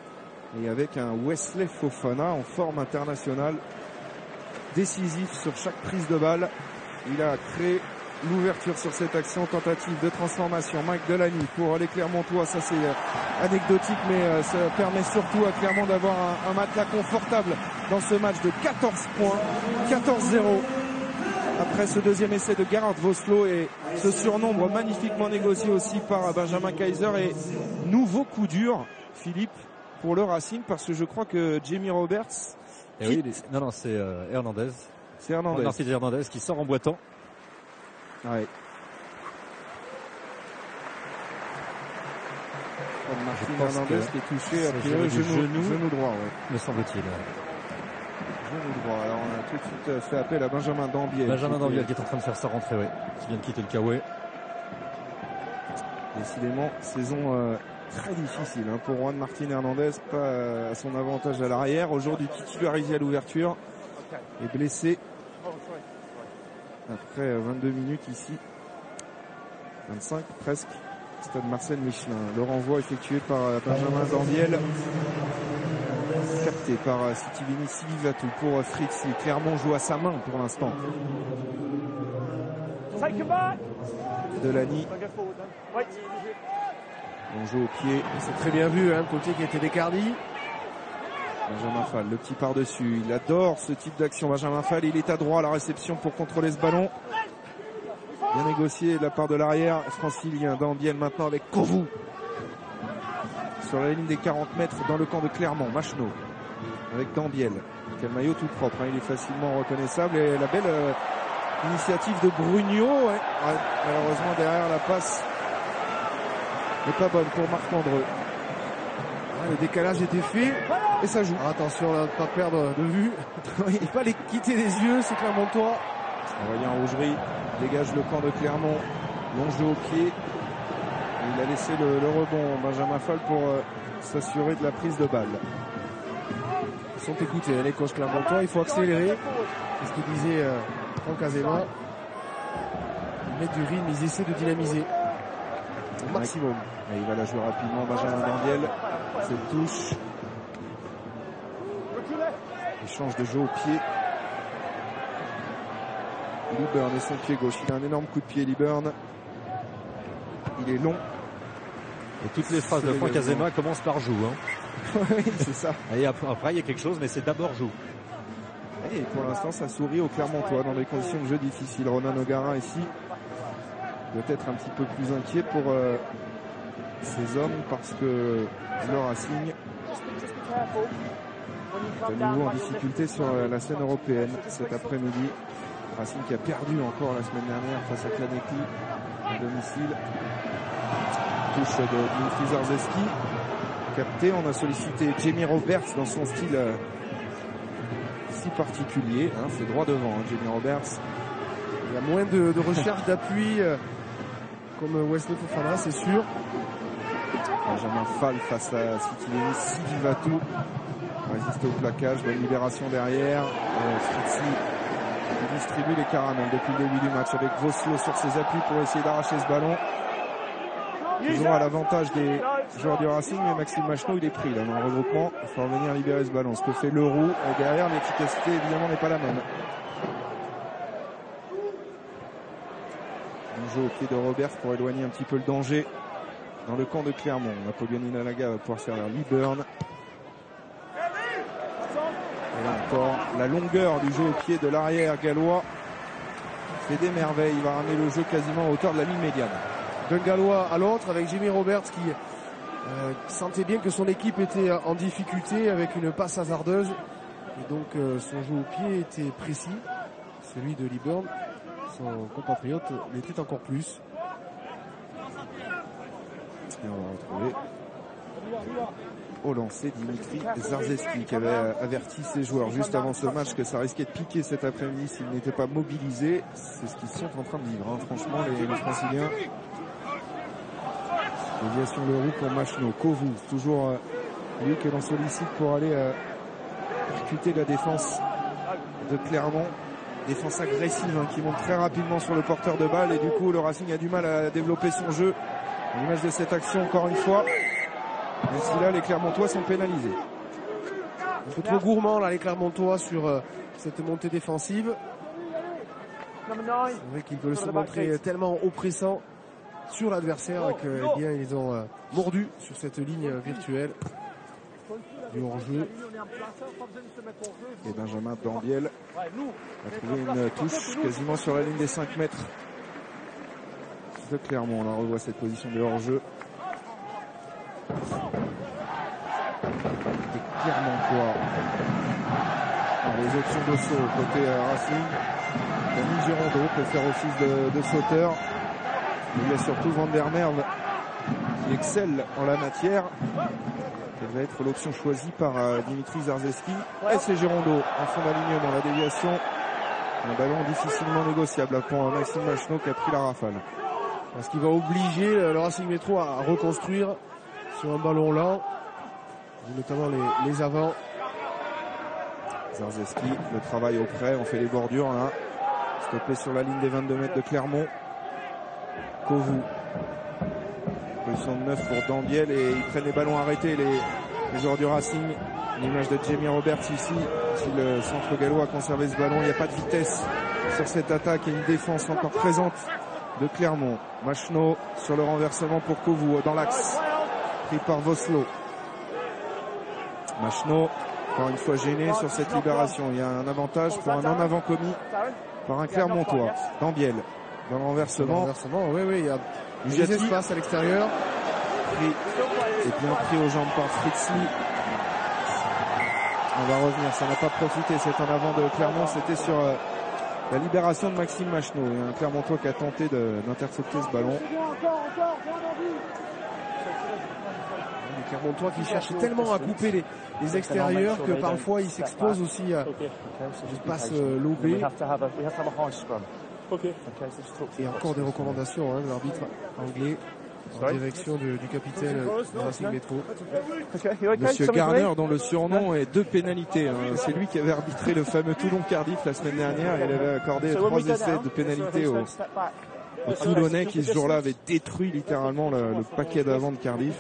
et avec un Wesley Fofana en forme internationale, décisif sur chaque prise de balle. Il a créé l'ouverture sur cette action, tentative de transformation. Mike Delaney pour les Clermontois, ça c'est anecdotique, mais ça permet surtout à Clermont d'avoir un, un matelas confortable dans ce match de quatorze points, quatorze zéro. Après ce deuxième essai de Gerhard Vossloh et ce surnombre magnifiquement négocié aussi par Benjamin Kaiser. Et nouveau coup dur, Philippe, pour le Racing, parce que je crois que Jamie Roberts... Et oui, les... Non, non, c'est euh, Hernandez. C'est Hernandez. Martin Hernandez qui sort en boitant. Ouais. Martin Hernandez qui est touché à priori genou, genou, genou droit, ouais. Me semble-t-il. Genou droit. Alors on a tout de suite fait appel à Benjamin Dambiel. Benjamin Dambiel qui est en train de faire sa rentrée, ouais. Qui vient de quitter le Kaoué. Décidément, saison euh, très difficile hein, pour Juan Martin Hernandez, pas euh, à son avantage à l'arrière. Aujourd'hui titularisé à l'ouverture et blessé. Après vingt-deux minutes ici, vingt-cinq presque, stade Marcel Michelin. Le renvoi effectué par Benjamin Dambiel, capté par Sitivini Silivatou pour Fritz. Clermont joue à sa main pour l'instant. Delaney. On joue au pied. C'est très bien vu, hein, côté qui a été décardi. Benjamin Fall, le petit par-dessus. Il adore ce type d'action. Benjamin Fall, il est à droit à la réception pour contrôler ce ballon. Bien négocié de la part de l'arrière francilien. Dambiel maintenant avec Kovu. Sur la ligne des quarante mètres dans le camp de Clermont. Machno avec Dambiel. Quel maillot tout propre. Hein. Il est facilement reconnaissable. Et la belle euh, initiative de Brugno. Ouais. Ouais, malheureusement derrière la passe n'est pas bonne pour Marc Mandreux. Le décalage était fait et ça joue. Alors attention à ne pas perdre de vue. Il ne faut pas les quitter les yeux, c'est Clermontois. Aurélien Rougerie dégage le camp de Clermont, longe au pied. Il a laissé le, le rebond Benjamin Fall pour euh, s'assurer de la prise de balle. Ils sont écoutés, les coachs Clermontois, il faut accélérer. C'est ce que disait euh, Franck Azema. Ils mettent du rythme, ils essaient de dynamiser au maximum. Et il va la jouer rapidement, Benjamin Dambiel. Cette touche. Échange de jeu au pied. Liburn et son pied gauche. Il a un énorme coup de pied, Liburn. Il est long. Et toutes les phrases de Franck Azema commencent par joue. Hein. Oui, c'est ça. Et après, après, il y a quelque chose, mais c'est d'abord joue. Et pour l'instant, ça sourit au Clermontois dans des conditions de jeu difficiles. Ronan O'Gara ici doit être un petit peu plus inquiet pour euh, ces hommes parce que le Racing est à nouveau en difficulté sur la scène européenne cet après-midi. Racing qui a perdu encore la semaine dernière face à Klaneki à domicile. Touche de Dimitri Zarzeski. Capté, on a sollicité Jamie Roberts dans son style euh, si particulier. Hein, c'est droit devant, hein, Jamie Roberts. Il y a moins de, de recherche d'appui euh, comme Wesley Fofana, c'est sûr. Benjamin Fall face à Sitivini Silivatou. Résiste au plaquage, bonne libération derrière. Euh, Fritzi qui distribue les caramels depuis le début du match avec Vossloh sur ses appuis pour essayer d'arracher ce ballon. Toujours à l'avantage des joueurs du Racing, mais Maxime Machno il est pris là dans le regroupement. Il faut revenir libérer ce ballon. Ce que fait Leroux et derrière, l'efficacité évidemment n'est pas la même. Un jeu au pied de Robert pour éloigner un petit peu le danger dans le camp de Clermont. Napoléon Inalaga va pouvoir servir Liburn. Et là encore, la longueur du jeu au pied de l'arrière gallois fait des merveilles. Il va ramener le jeu quasiment à hauteur de la ligne médiane. D'un gallois à l'autre avec Jamie Roberts qui euh, sentait bien que son équipe était en difficulté avec une passe hasardeuse. Et donc euh, son jeu au pied était précis. Celui de Liburn, son compatriote, l'était encore plus. Et on va retrouver au lancer Dimitri Zarzeski qui avait averti ses joueurs juste avant ce match que ça risquait de piquer cet après-midi s'ils n'étaient pas mobilisés. C'est ce qu'ils sont en train de vivre, hein. Franchement, les, les Franciliens. Déviation de roue pour Machno. Kovu, toujours euh, lui que l'on sollicite pour aller euh, percuter la défense de Clermont. Défense agressive hein, qui monte très rapidement sur le porteur de balle et du coup le Racing a du mal à développer son jeu. À l'image de cette action encore une fois. Même si là les Clermontois sont pénalisés. Un peu trop gourmand là les Clermontois sur euh, cette montée défensive. C'est vrai qu'ils veulent se montrer tellement oppressants sur l'adversaire que eh bien, ils ont euh, mordu sur cette ligne virtuelle du hors-jeu. Et Benjamin Dambiel a trouvé une touche quasiment sur la ligne des cinq mètres de Clermont. On la revoit cette position de hors-jeu. Et Clermontois dans les options de saut côté euh, Racing. Dany Girondeau peut faire office de, de sauteur. Il y a surtout Van der Merwe qui excelle en la matière. Elle va être l'option choisie par euh, Dimitri Zarzeski. Et c'est Girondeau en fond d'alignement. La déviation, un ballon difficilement négociable pour Maxime Machenaud qui a pris la rafale. Parce qu'il va obliger le Racing Métro à reconstruire sur un ballon lent, notamment les, les avants. Zarzeski, le travail au près, on fait les bordures là. Stoppé sur la ligne des vingt-deux mètres de Clermont. Kovu. Position de neuf pour Dambiel et ils prennent les ballons arrêtés, les, les joueurs du Racing. L'image de Jamie Roberts ici. Si le centre gallois a conservé ce ballon, il n'y a pas de vitesse sur cette attaque et une défense encore présente de Clermont. Machenaud sur le renversement pour Kovu dans l'axe. Pris par Voslo. Machenaud, encore une fois gêné sur cette libération. Il y a un avantage pour un en avant commis par un Clermontois. Dambiel dans le renversement. renversement oui, oui, il y a du espace à l'extérieur. Et bien pris aux jambes par Fritzli. On va revenir, ça n'a pas profité cet en avant de Clermont, c'était sur euh, la libération de Maxime Machenaud. Il y a un Clermontois qui a tenté d'intercepter ce ballon. Les Clermontois qui cherchent tellement à couper les, les extérieurs que parfois ils s'exposent aussi à des passes euh, lobées. Et encore des recommandations hein, de l'arbitre anglais en direction de, du capitaine du Racing Métro. Monsieur Garner, dont le surnom est deux pénalités. Hein. C'est lui qui avait arbitré le fameux Toulon-Cardiff la semaine dernière et il avait accordé trois essais de pénalité aux, aux Toulonnais qui ce jour-là avaient détruit littéralement le, le paquet d'avant de Cardiff.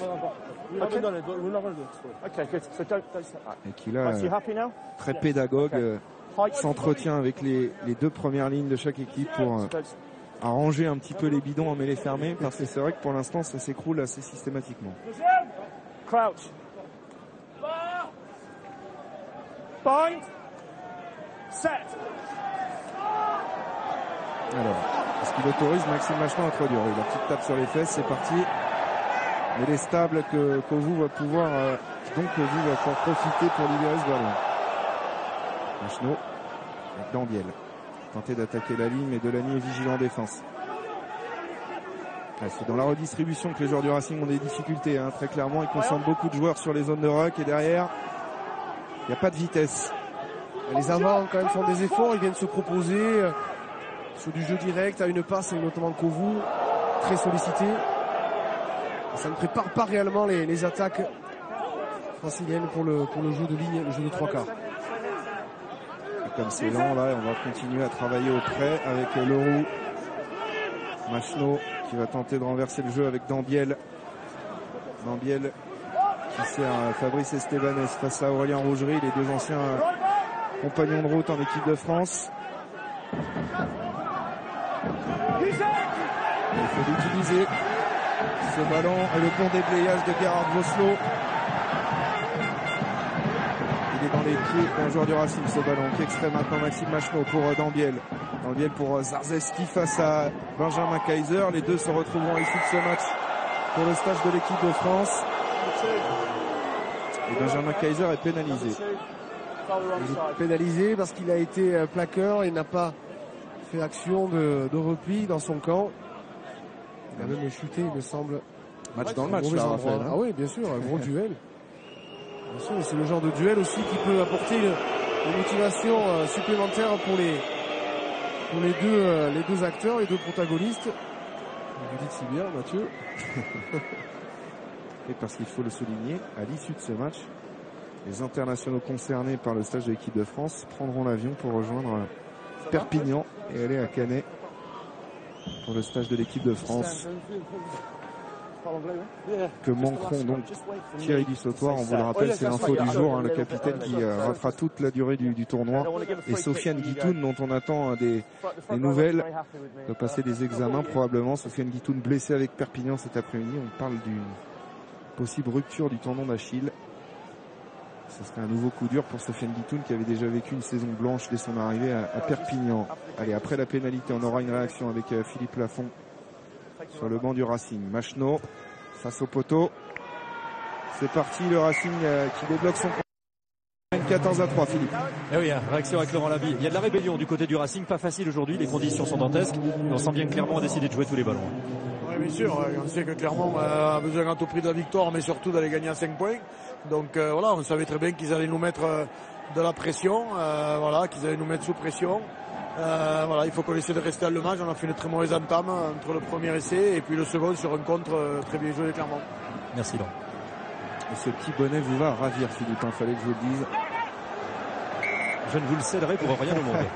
Et qui là, très pédagogue, euh, s'entretient avec les, les deux premières lignes de chaque équipe pour euh, arranger un petit peu les bidons en mêlée fermée, parce que c'est vrai que pour l'instant ça s'écroule assez systématiquement. Crouch. Bind. Set. Alors, est-ce qu'il autorise Maxime Machenaud à introduire? La petite tape sur les fesses, c'est parti. Mais il est stable que Kovu va pouvoir, euh, donc Kovu va pouvoir profiter pour libérer ce ballon. Machenaud avec Dambiel. Tenter d'attaquer la ligne, mais Delany est vigilant en défense. Ouais, c'est dans la redistribution que les joueurs du Racing ont des difficultés, hein, très clairement. Ils concentrent beaucoup de joueurs sur les zones de ruck et derrière, il n'y a pas de vitesse. Les avants quand même font des efforts, ils viennent se proposer euh, sur du jeu direct à une passe, et notamment Kovu, très sollicité. Ça ne prépare pas réellement les, les attaques franciliennes pour le, pour le jeu de ligne, le jeu de trois quarts. Comme c'est lent, là, on va continuer à travailler au près avec Leroux. Machenaud qui va tenter de renverser le jeu avec Dambiel. Dambiel qui sert Fabrice Estebanez face à Aurélien Rougerie, les deux anciens compagnons de route en équipe de France. Il faut l'utiliser. Ce ballon et le bon déblayage de Gerhard Voslo. Il est dans les pieds d'un joueur du Racing, ce ballon qui extrait maintenant Maxime Machenaud pour Dambiel. Dambiel pour Zarzeski face à Benjamin Kaiser. Les deux se retrouveront à l'issue de ce match pour le stage de l'équipe de France. Et Benjamin Kaiser est pénalisé. Il est pénalisé parce qu'il a été plaqueur et n'a pas fait action de, de repli dans son camp. Il a même chuté, il me semble. Match dans le match, là, Raphaël. Ah oui, bien sûr, un gros duel. Bien sûr, c'est le genre de duel aussi qui peut apporter une, une motivation euh, supplémentaire pour les pour les deux euh, les deux acteurs, les deux protagonistes. Vous dites si bien, Mathieu. Et parce qu'il faut le souligner, à l'issue de ce match, les internationaux concernés par le stage de l'équipe de France prendront l'avion pour rejoindre Perpignan et aller à Canet pour le stage de l'équipe de France. que manqueront donc Thierry Dussautoir. On vous le rappelle, c'est l'info du jour, hein, le capitaine qui euh, ratera toute la durée du, du tournoi, et Sofiane Guitoun dont on attend euh, des, des nouvelles, de passer des examens probablement. Sofiane Guitoun blessé avec Perpignan cet après-midi. On parle d'une possible rupture du tendon d'Achille. Ce serait un nouveau coup dur pour Sofiane Guitoun qui avait déjà vécu une saison blanche dès son arrivée à, à Perpignan. Allez, après la pénalité, on aura une réaction avec euh, Philippe Lafont sur le banc du Racing. Machno face au poteau. C'est parti, le Racing euh, qui débloque son quatorze à trois, Philippe. Eh oui, hein, réaction avec Laurent Labille. Il y a de la rébellion du côté du Racing, pas facile aujourd'hui, les conditions sont dantesques. Et on sent bien que Clermont a décidé de jouer tous les ballons. Oui, bien sûr, on sait que Clermont a besoin à tout prix de la victoire, mais surtout d'aller gagner à cinq points. Donc euh, voilà, on savait très bien qu'ils allaient nous mettre euh, de la pression, euh, voilà, qu'ils allaient nous mettre sous pression. Euh, voilà, il faut qu'on essaie de rester à le match. On a fait une très mauvaise entame entre le premier essai et puis le second sur un contre euh, très bien joué de Clermont. Merci Laurent. Et ce petit bonnet vous va ravir, Philippe, il fallait que je vous le dise. Je ne vous le céderai pour rien au monde.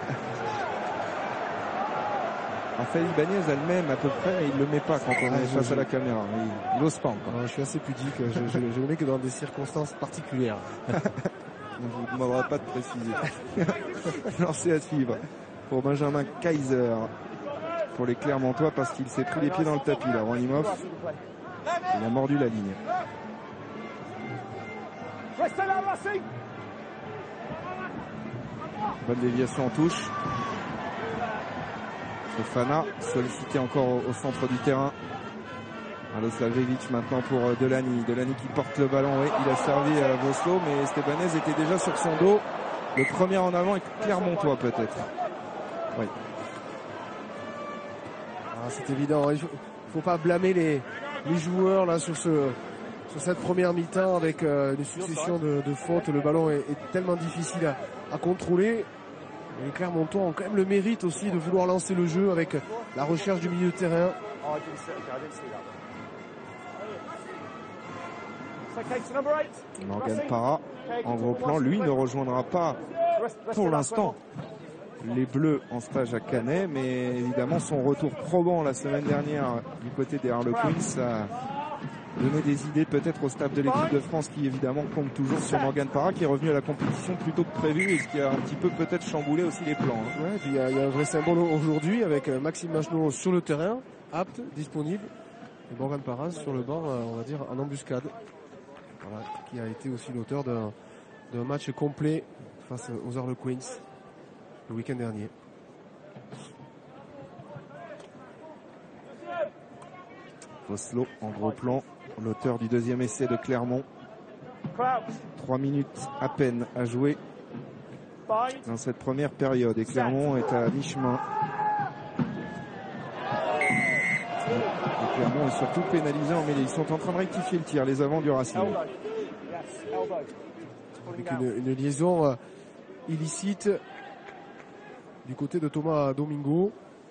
Raphaël Ibanez a le même à peu près, mais il le met pas quand on est face à la caméra. Il, il ose pas encore. Non, je suis assez pudique, je, je, je le mets que dans des circonstances particulières. On ne vous demandera pas de préciser. Lancé à suivre pour Benjamin Kaiser, pour les Clermontois, parce qu'il s'est pris les pieds dans le tapis là. Ranimov, il a mordu la ligne. Bonne déviation en touche. Fofana sollicité encore au, au centre du terrain. Aloslavevic maintenant pour euh, Delany. Delany qui porte le ballon. Oui, il a servi à euh, Voslo, mais Estebanez était déjà sur son dos. Le premier en avant est Clermontois peut-être. Oui. Ah, c'est évident. Il faut, faut pas blâmer les, les joueurs là sur ce sur cette première mi-temps avec euh, une succession de, de fautes. Le ballon est, est tellement difficile à, à contrôler. Et les Clermontois ont quand même le mérite aussi de vouloir lancer le jeu avec la recherche du milieu de terrain. Morgan Parra en gros plan, lui ne rejoindra pas pour l'instant les Bleus en stage à Canet, mais évidemment son retour probant la semaine dernière du côté des Harlequins a donné des idées peut-être au staff de l'équipe de France qui évidemment compte toujours sur Morgan Parra qui est revenu à la compétition plus tôt que prévu et ce qui a un petit peu peut-être chamboulé aussi les plans. Hein. Ouais, il y, y a un vrai symbole aujourd'hui avec Maxime Machno sur le terrain, apte, disponible, et Morgan Parra sur le banc, on va dire en embuscade. Voilà, qui a été aussi l'auteur d'un d'un match complet face aux Harlequins le week-end dernier. Voslo en gros plan, l'auteur du deuxième essai de Clermont. Trois minutes à peine à jouer dans cette première période et Clermont est à mi-chemin. Et Clermont est surtout pénalisé en mêlée. Ils sont en train de rectifier le tir, les avants du Racing. Avec une, une liaison euh, illicite du côté de Thomas Domingo.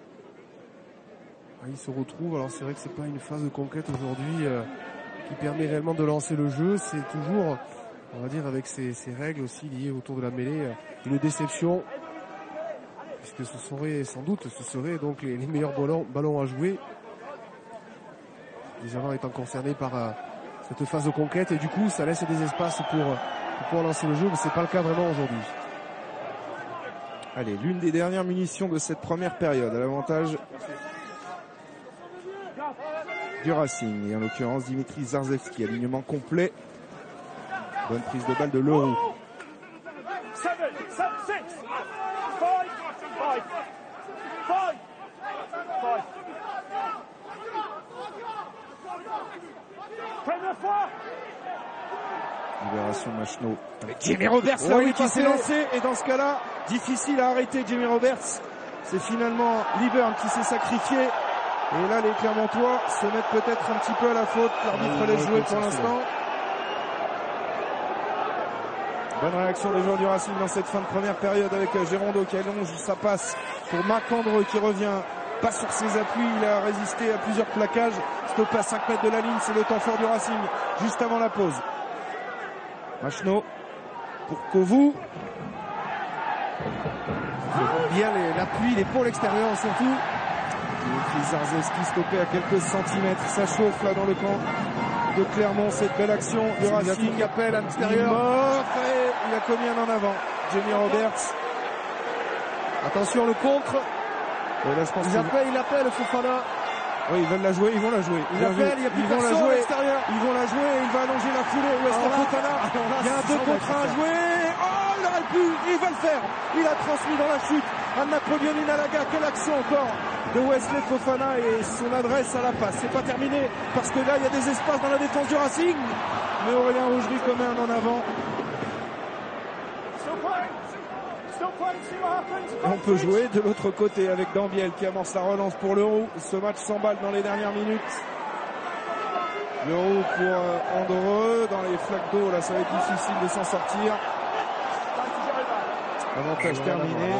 Il se retrouve, alors c'est vrai que c'est pas une phase de conquête aujourd'hui euh, qui permet réellement de lancer le jeu. C'est toujours, on va dire, avec ces, ces règles aussi liées autour de la mêlée, euh, une déception. Puisque ce serait, sans doute, ce serait donc les, les meilleurs ballons, ballons à jouer. Les avants étant concernés par euh, cette phase de conquête et du coup ça laisse des espaces pour, pour pouvoir lancer le jeu, mais c'est pas le cas vraiment aujourd'hui. Allez, l'une des dernières munitions de cette première période à l'avantage du Racing et en l'occurrence Dimitri Zarzewski, alignement complet. Bonne prise de balle de Leroux. Libération Machno avec Jimmy Roberts là oui, oui qui s'est lancé et dans ce cas-là difficile à arrêter Jimmy Roberts. C'est finalement Liburn qui s'est sacrifié et là les Clermontois se mettent peut-être un petit peu à la faute. L'arbitre laisse jouer pour l'instant. Bonne réaction des joueurs du Racing dans cette fin de première période avec Gérondeau qui allonge sa passe pour Macandreux qui revient pas sur ses appuis, il a résisté à plusieurs plaquages, stoppé à cinq mètres de la ligne, c'est le temps fort du Racing juste avant la pause. Machno pour Kovu. Bien l'appui, l'épaule extérieure surtout. Dimitri Zarzewski stoppé à quelques centimètres. Ça chauffe là dans le camp de Clermont. Cette belle action du Racing qui appelle à l'extérieur. Il a commis un en avant. Jamie Roberts. Attention le contre. Et là, je pense ils appellent, il appelle Fofana. Oui, ils veulent la jouer, ils vont la jouer. Il appelle, il y a plus ils vont la personne jouer. à l'extérieur. Ils vont la jouer et il va allonger la foulée. Où est-ce que Fofana? Il y a un deux contre un à jouer. Oh, il aurait pu. Il va le faire. Il a transmis dans la chute à Napoléon Inalaga. Quelle action encore de Wesley Fofana et son adresse à la passe. C'est pas terminé parce que là, il y a des espaces dans la défense du Racing. Mais Aurélien Rougerie commet un en avant. On peut jouer de l'autre côté avec Dambiel qui amorce la relance pour l'Euro. Ce match s'emballe dans les dernières minutes. L'Euro pour euh, Andorre. Dans les flaques d'eau, là, ça va être difficile de s'en sortir. Avantage terminé.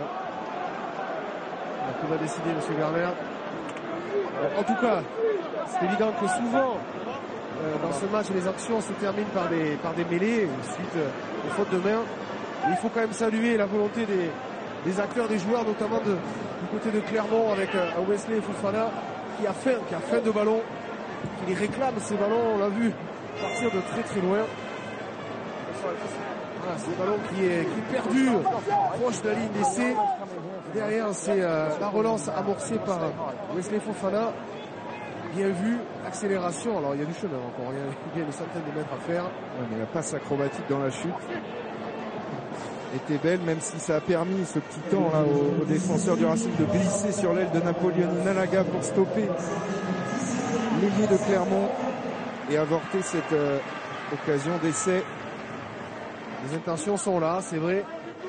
Tout va décider, monsieur Garner. En tout cas, c'est évident que souvent, euh, dans ce match, les actions se terminent par des, par des mêlées suite euh, aux fautes de main. Et il faut quand même saluer la volonté des, des acteurs, des joueurs, notamment de, du côté de Clermont avec euh, Wesley Fofana qui a faim, qui a faim de ballon, qui les réclame ces ballons, on l'a vu partir de très très loin. Voilà, ce ballon qui est, qui est perdu, proche de la ligne d'essai. Derrière, c'est euh, la relance amorcée par Wesley Fofana. Bien vu, accélération. Alors, il y a du chemin encore, il y a une centaine de mètres à faire. Ouais, mais la passe acrobatique dans la chute était belle, même si ça a permis ce petit temps là aux, aux défenseurs du Racing de glisser sur l'aile de Napoléon Inalaga pour stopper l'ailier de Clermont et avorter cette euh, occasion d'essai. Les intentions sont là, c'est vrai.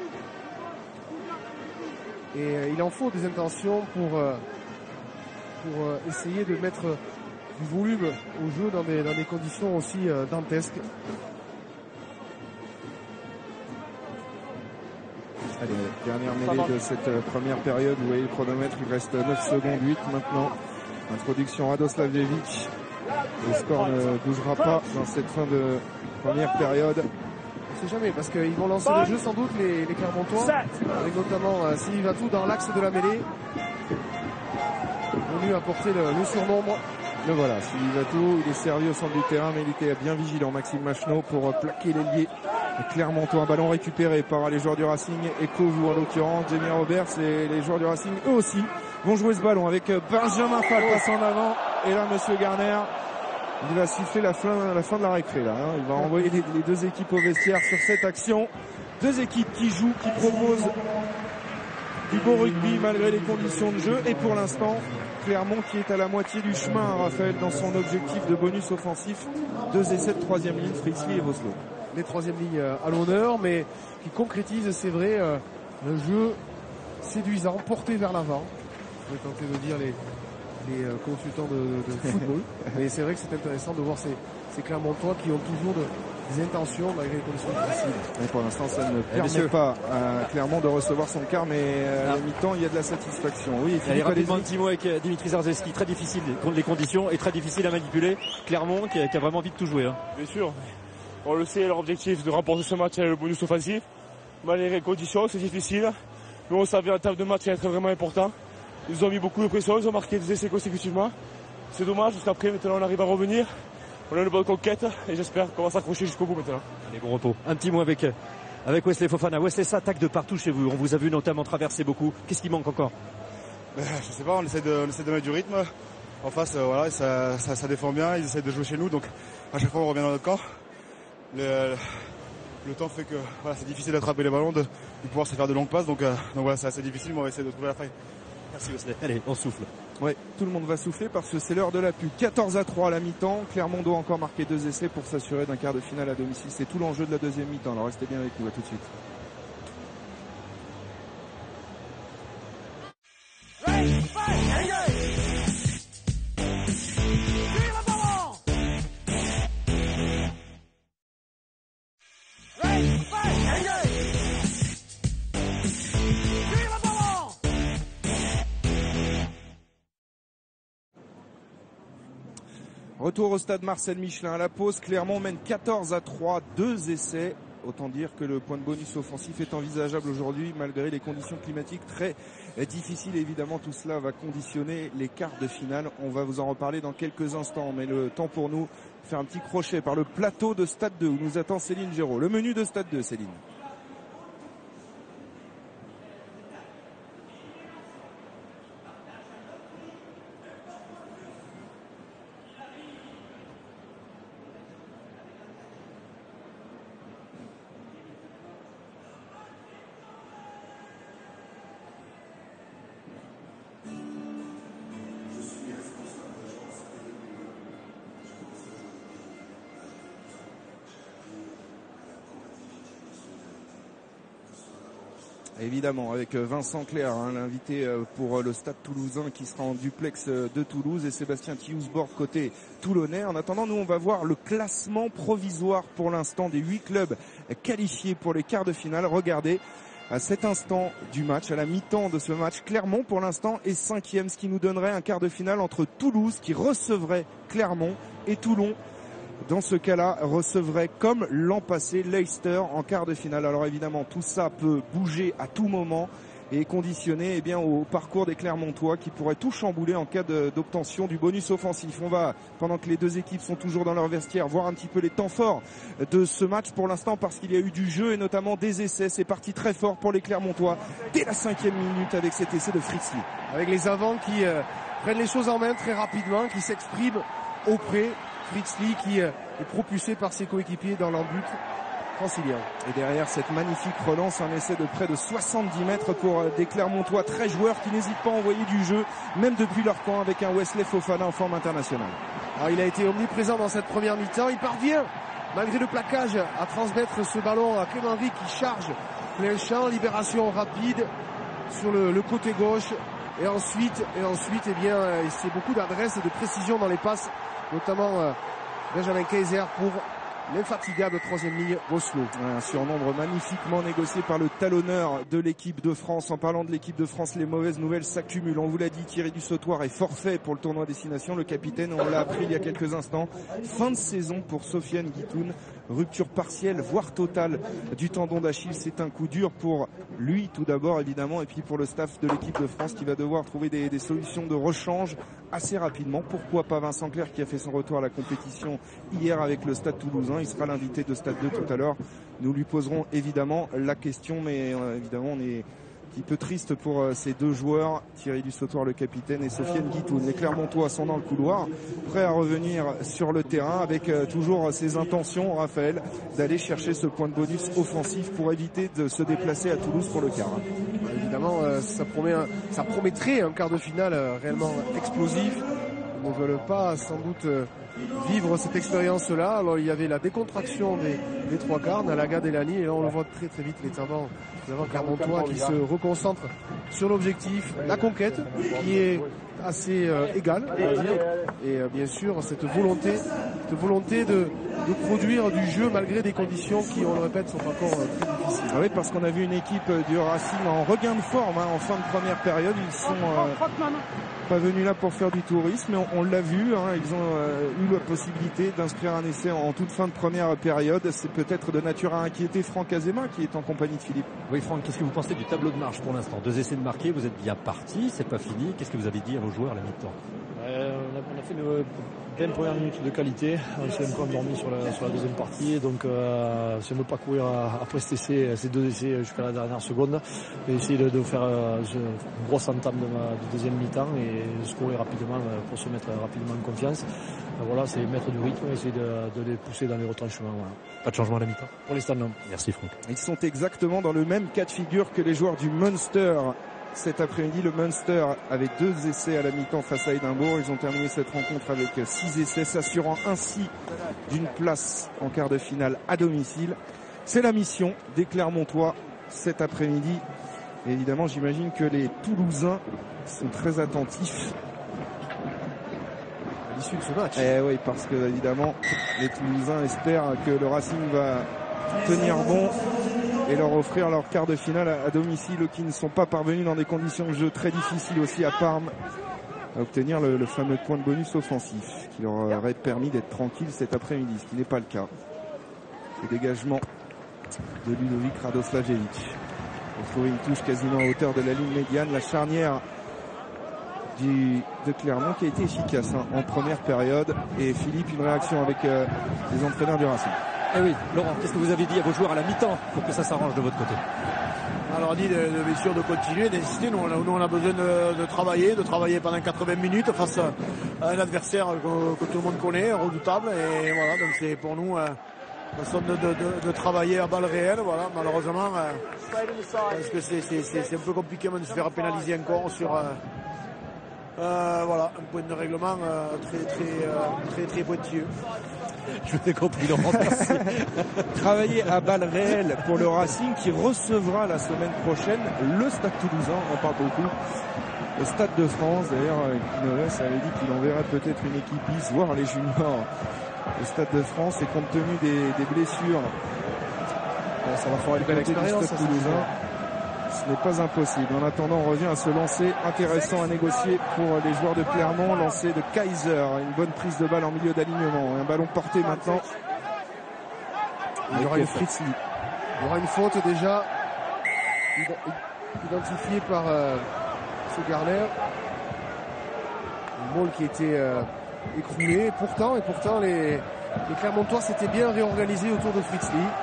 Et euh, il en faut des intentions pour, euh, pour euh, essayer de mettre du volume au jeu dans des, dans des conditions aussi euh, dantesques. Allez, dernière mêlée de cette euh, première période. Vous voyez le chronomètre, il reste neuf secondes huit maintenant. Introduction Radoslavjevic. Le score ne bougera pas dans cette fin de première période. On ne sait jamais parce qu'ils vont lancer le jeu sans doute les, les Clermontois, avec notamment euh, Silivatou dans l'axe de la mêlée, venu apporter le, le surnombre. Le voilà, Silivatou, il est sérieux au centre du terrain, mais il était bien vigilant, Maxime Macheneau, pour euh, plaquer l'ailier Clermontois. Un ballon récupéré par les joueurs du Racing, Ecovou en l'occurrence, Jamie Roberts, et les joueurs du Racing eux aussi vont jouer ce ballon avec Benjamin Fall passe en avant. Et là, monsieur Garner, il va siffler la fin, la fin de la récré là. Hein. Il va envoyer les, les deux équipes au vestiaire sur cette action. Deux équipes qui jouent, qui proposent du beau rugby malgré les conditions de jeu. Et pour l'instant, Clermont qui est à la moitié du chemin, Raphaël, dans son objectif de bonus offensif. Deux essais de troisième ligne, Fritzli et Voslo. Les troisième lignes à l'honneur, mais qui concrétisent, c'est vrai, euh, un jeu séduisant, porté vers l'avant. Je vais tenter de dire les, les euh, consultants de, de football. Mais c'est vrai que c'est intéressant de voir ces, ces Clermontois qui ont toujours de, des intentions malgré les conditions difficiles. Mais pour l'instant, ça ne permet messieurs. pas à Clermont de recevoir son quart, mais à la mi-temps, il y a de la satisfaction. Oui, et allez, rapidement un petit mot avec Dimitri Zarzewski, très difficile contre les conditions et très difficile à manipuler. Clermont qui a, qui a vraiment envie de tout jouer. Hein. Bien sûr. On le sait, leur objectif de remporter ce match avec le bonus offensif. Malgré les conditions, c'est difficile. Mais on savait en termes de match être vraiment important. Ils ont mis beaucoup de pression, ils ont marqué des essais consécutivement. C'est dommage parce qu'après maintenant on arrive à revenir. On a une bonne conquête et j'espère qu'on va s'accrocher jusqu'au bout maintenant. Allez, bon repos. Un petit mot avec, avec Wesley Fofana. Wesley, ça attaque de partout chez vous. On vous a vu notamment traverser beaucoup. Qu'est-ce qui manque encore? Ben, je sais pas, on essaie, de, on essaie de mettre du rythme. En face, euh, voilà, ça, ça, ça défend bien, ils essaient de jouer chez nous, donc à chaque fois on revient dans notre camp. Le, le temps fait que voilà, c'est difficile d'attraper les ballons, de, de pouvoir se faire de longues passes, donc, euh, donc voilà, c'est assez difficile, mais on va essayer de trouver la faille. Merci Wesley. Allez, on souffle. Ouais, tout le monde va souffler parce que c'est l'heure de la pub. quatorze à trois à la mi-temps. Clermont doit encore marquer deux essais pour s'assurer d'un quart de finale à domicile. C'est tout l'enjeu de la deuxième mi-temps. Alors restez bien avec nous, à tout de suite. Retour au stade Marcel Michelin à la pause. Clermont mène quatorze à trois, deux essais Autant dire que le point de bonus offensif est envisageable aujourd'hui malgré les conditions climatiques très difficiles. Évidemment, tout cela va conditionner les quarts de finale. On va vous en reparler dans quelques instants, mais le temps pour nous de faire un petit crochet par le plateau de Stade deux où nous attend Céline Géraud. Le menu de Stade deux, Céline. Évidemment, avec Vincent Clerc, hein, l'invité pour le Stade Toulousain qui sera en duplex de Toulouse, et Sébastien Thiusborg côté toulonnais. En attendant, nous on va voir le classement provisoire pour l'instant des huit clubs qualifiés pour les quarts de finale. Regardez, à cet instant du match, à la mi-temps de ce match, Clermont pour l'instant est cinquième, ce qui nous donnerait un quart de finale entre Toulouse qui recevrait Clermont et Toulon. Dans ce cas-là, recevrait comme l'an passé Leicester en quart de finale. Alors évidemment, tout ça peut bouger à tout moment et conditionné eh bien, au parcours des Clermontois qui pourraient tout chambouler en cas d'obtention du bonus offensif. On va, pendant que les deux équipes sont toujours dans leur vestiaire, voir un petit peu les temps forts de ce match pour l'instant parce qu'il y a eu du jeu et notamment des essais. C'est parti très fort pour les Clermontois dès la cinquième minute avec cet essai de Fritz Lee. Avec les avants qui euh, prennent les choses en main très rapidement, qui s'expriment auprès. Fritz Lee qui est propulsé par ses coéquipiers dans l'embut francilien. Et derrière cette magnifique relance, un essai de près de soixante-dix mètres pour des Clermontois très joueurs qui n'hésitent pas à envoyer du jeu, même depuis leur camp avec un Wesley Fofana en forme internationale. Alors, il a été omniprésent dans cette première mi-temps. Il parvient, malgré le plaquage, à transmettre ce ballon à Clément Henry qui charge plein champ. Libération rapide sur le, le côté gauche. Et ensuite, et ensuite, eh bien, c'est beaucoup d'adresse et de précision dans les passes, notamment euh, Benjamin Kaiser pour l'infatigable troisième ligne Oslo. Un surnombre magnifiquement négocié par le talonneur de l'équipe de France. En parlant de l'équipe de France, les mauvaises nouvelles s'accumulent. On vous l'a dit, Thierry Dussautoir est forfait pour le tournoi destination. Le capitaine, on l'a appris il y a quelques instants. Fin de saison pour Sofiane Guitoun. Rupture partielle, voire totale du tendon d'Achille. C'est un coup dur pour lui tout d'abord évidemment et puis pour le staff de l'équipe de France qui va devoir trouver des, des solutions de rechange assez rapidement. Pourquoi pas Vincent Clerc qui a fait son retour à la compétition hier avec le Stade Toulousain. Il sera l'invité de Stade deux tout à l'heure. Nous lui poserons évidemment la question, mais euh, évidemment on est un petit peu triste pour euh, ces deux joueurs, Thierry Dussautoir le capitaine et Sofiane Guitoun. Les Clermontois sont dans le couloir, prêts à revenir sur le terrain avec euh, toujours ses intentions, Raphaël, d'aller chercher ce point de bonus offensif pour éviter de se déplacer à Toulouse pour le quart. Évidemment, euh, ça, promet un, ça promettrait un quart de finale euh, réellement explosif. Ils ne veulent pas sans doute euh, vivre cette expérience-là. Alors il y avait la décontraction des, des trois quarts, Nalaga, Delany, et là on le voit très très vite, les avants, les avants Clermontois qui se reconcentrent sur l'objectif, la conquête, qui est assez euh, égale, on va dire, et euh, bien sûr cette volonté, cette volonté de, de produire du jeu malgré des conditions qui, on le répète, sont encore euh, très difficiles. Ah oui, parce qu'on a vu une équipe du Racing en regain de forme hein, en fin de première période. Ils sont euh, pas venus là pour faire du tourisme, mais on, on l'a vu, hein, ils ont euh, eu la possibilité d'inscrire un essai en, en toute fin de première période. C'est peut-être de nature à inquiéter Franck Azema qui est en compagnie de Philippe. Oui Franck, qu'est-ce que vous pensez du tableau de marche pour l'instant? Deux essais de marquer, vous êtes bien parti, c'est pas fini. Qu'est-ce que vous avez dit à vos joueurs à la mi-temps? euh, on, a, on a fait une pleine première minute de qualité, on s'est un peu endormi sur la, sur la deuxième partie, donc euh, si on ne veut pas courir après cet essai, ces deux essais jusqu'à la dernière seconde, et essayer de, de faire euh, une grosse entame de, ma, de deuxième mi-temps et scorer rapidement euh, pour se mettre rapidement en confiance. Euh, voilà, c'est mettre du rythme et essayer de, de les pousser dans les retranchements. Voilà. Pas de changement à la mi-temps? Pour l'instant, non. Merci Franck. Ils sont exactement dans le même cas de figure que les joueurs du Munster. Cet après-midi, le Munster avec deux essais à la mi-temps face à Édimbourg. Ils ont terminé cette rencontre avec six essais, s'assurant ainsi d'une place en quart de finale à domicile. C'est la mission des Clermontois cet après-midi. Et évidemment, j'imagine que les Toulousains sont très attentifs à l'issue de ce match. Eh oui, parce que évidemment, les Toulousains espèrent que le Racing va tenir bon et leur offrir leur quart de finale à domicile, qui ne sont pas parvenus dans des conditions de jeu très difficiles aussi à Parme à obtenir le, le fameux point de bonus offensif qui leur aurait permis d'être tranquilles cet après-midi, ce qui n'est pas le cas. Le dégagement de Ludovic Radoslavjevic. Il faut une touche quasiment à hauteur de la ligne médiane. La charnière du, de Clermont qui a été efficace hein, en première période. Et Philippe, une réaction avec euh, les entraîneurs du Racing. Eh oui, Laurent, qu'est-ce que vous avez dit à vos joueurs à la mi-temps pour que ça s'arrange de votre côté? Alors on dit de, de, bien sûr de continuer, d'insister. Nous, nous on a besoin de, de travailler, de travailler pendant quatre-vingts minutes face à un adversaire que, que tout le monde connaît, redoutable. Et voilà, donc c'est pour nous euh, façon de, de, de, de travailler à balles réelles. Voilà, malheureusement, euh, parce que c'est, c'est, c'est, c'est un peu compliqué de se faire pénaliser encore sur euh, euh, voilà un point de règlement euh, très très euh, très très pointilleux. Je vous ai compris, Laurent, merci. Travailler à balles réelles pour le Racing qui recevra la semaine prochaine le Stade Toulousain, on en parle beaucoup. Le Stade de France, d'ailleurs, Quinones avait dit qu'il enverrait peut-être une équipe bis, voire les juniors au Stade de France, et compte tenu des, des blessures, bon, ça va falloir une belle expérience du Stade Toulousain. Ce n'est pas impossible. En attendant, on revient à ce lancer intéressant à négocier pour les joueurs de Clermont. Lancer de Kaiser. Une bonne prise de balle en milieu d'alignement. Un ballon porté maintenant. Il y aura une Fritz Lee. Il y aura une faute déjà identifiée par euh, ce Garner. Une balle qui était euh, écroulée. Et pourtant, et pourtant les, les Clermontois s'étaient bien réorganisés autour de Fritz Lee.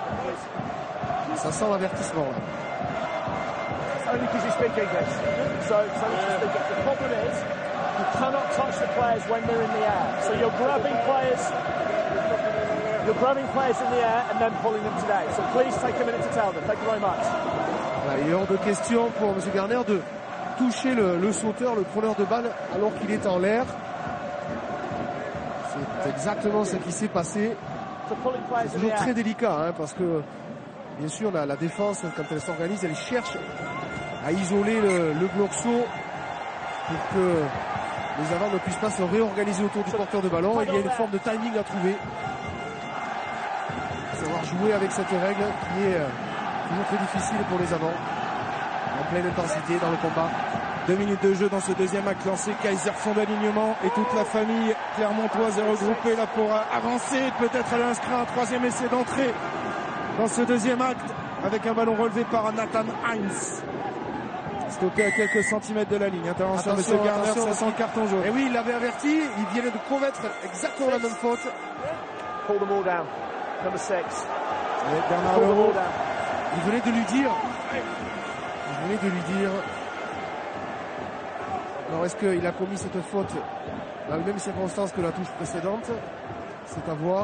Ça sent l'avertissement là. Only because you speak English. So, so yeah. The problem is you cannot touch the players when they're in the air. So you're grabbing players, you're grabbing players in the air and then pulling them today. So please take a minute to tell them. Thank you very much. Voilà, il est hors de question pour M. Garner de toucher le, le sauteur, le preneur de balle, alors qu'il est en l'air. C'est exactement ce qui s'est passé. C'est toujours très délicat, hein, parce que bien sûr la, la défense, quand elle s'organise, elle cherche à isoler le, le bloc saut pour que les avants ne puissent pas se réorganiser autour du porteur de ballon. Il y a une forme de timing à trouver. Savoir jouer avec cette règle qui est euh, toujours très difficile pour les avants. En pleine intensité dans le combat. Deux minutes de jeu dans ce deuxième acte lancé. Kaiser fond d'alignement et toute la famille clermontoise est regroupée là pour avancer. Peut-être aller inscrire un troisième essai d'entrée dans ce deuxième acte avec un ballon relevé par Nathan Heinz. Stoppé à quelques centimètres de la ligne. Intervention de M. Garner, ça sent le carton jaune. Et oui, il l'avait averti. Il vient de commettre exactement la même faute. Pull them all down. Number six. Et Bernard Leroux. Il venait de lui dire. Il venait de lui dire. Alors, est-ce qu'il a commis cette faute dans les mêmes circonstances que la touche précédente? C'est à voir.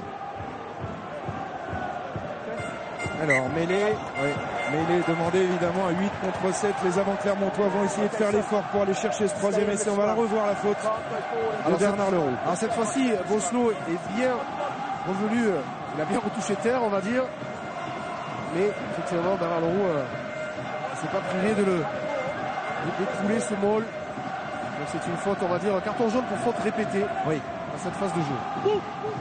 Alors, mêlée, oui, mêlée demandée évidemment à huit contre sept. Les avants clermontois vont essayer de faire l'effort pour aller chercher ce troisième essai. On va la revoir, la faute de alors, Bernard Leroux. Alors cette fois-ci, Boslo est bien revenu, il a bien retouché terre, on va dire. Mais effectivement, Bernard Leroux euh, ne s'est pas privé de le d'écrouler ce maul. Donc c'est une faute, on va dire, un carton jaune pour faute répétée, oui, à cette phase de jeu.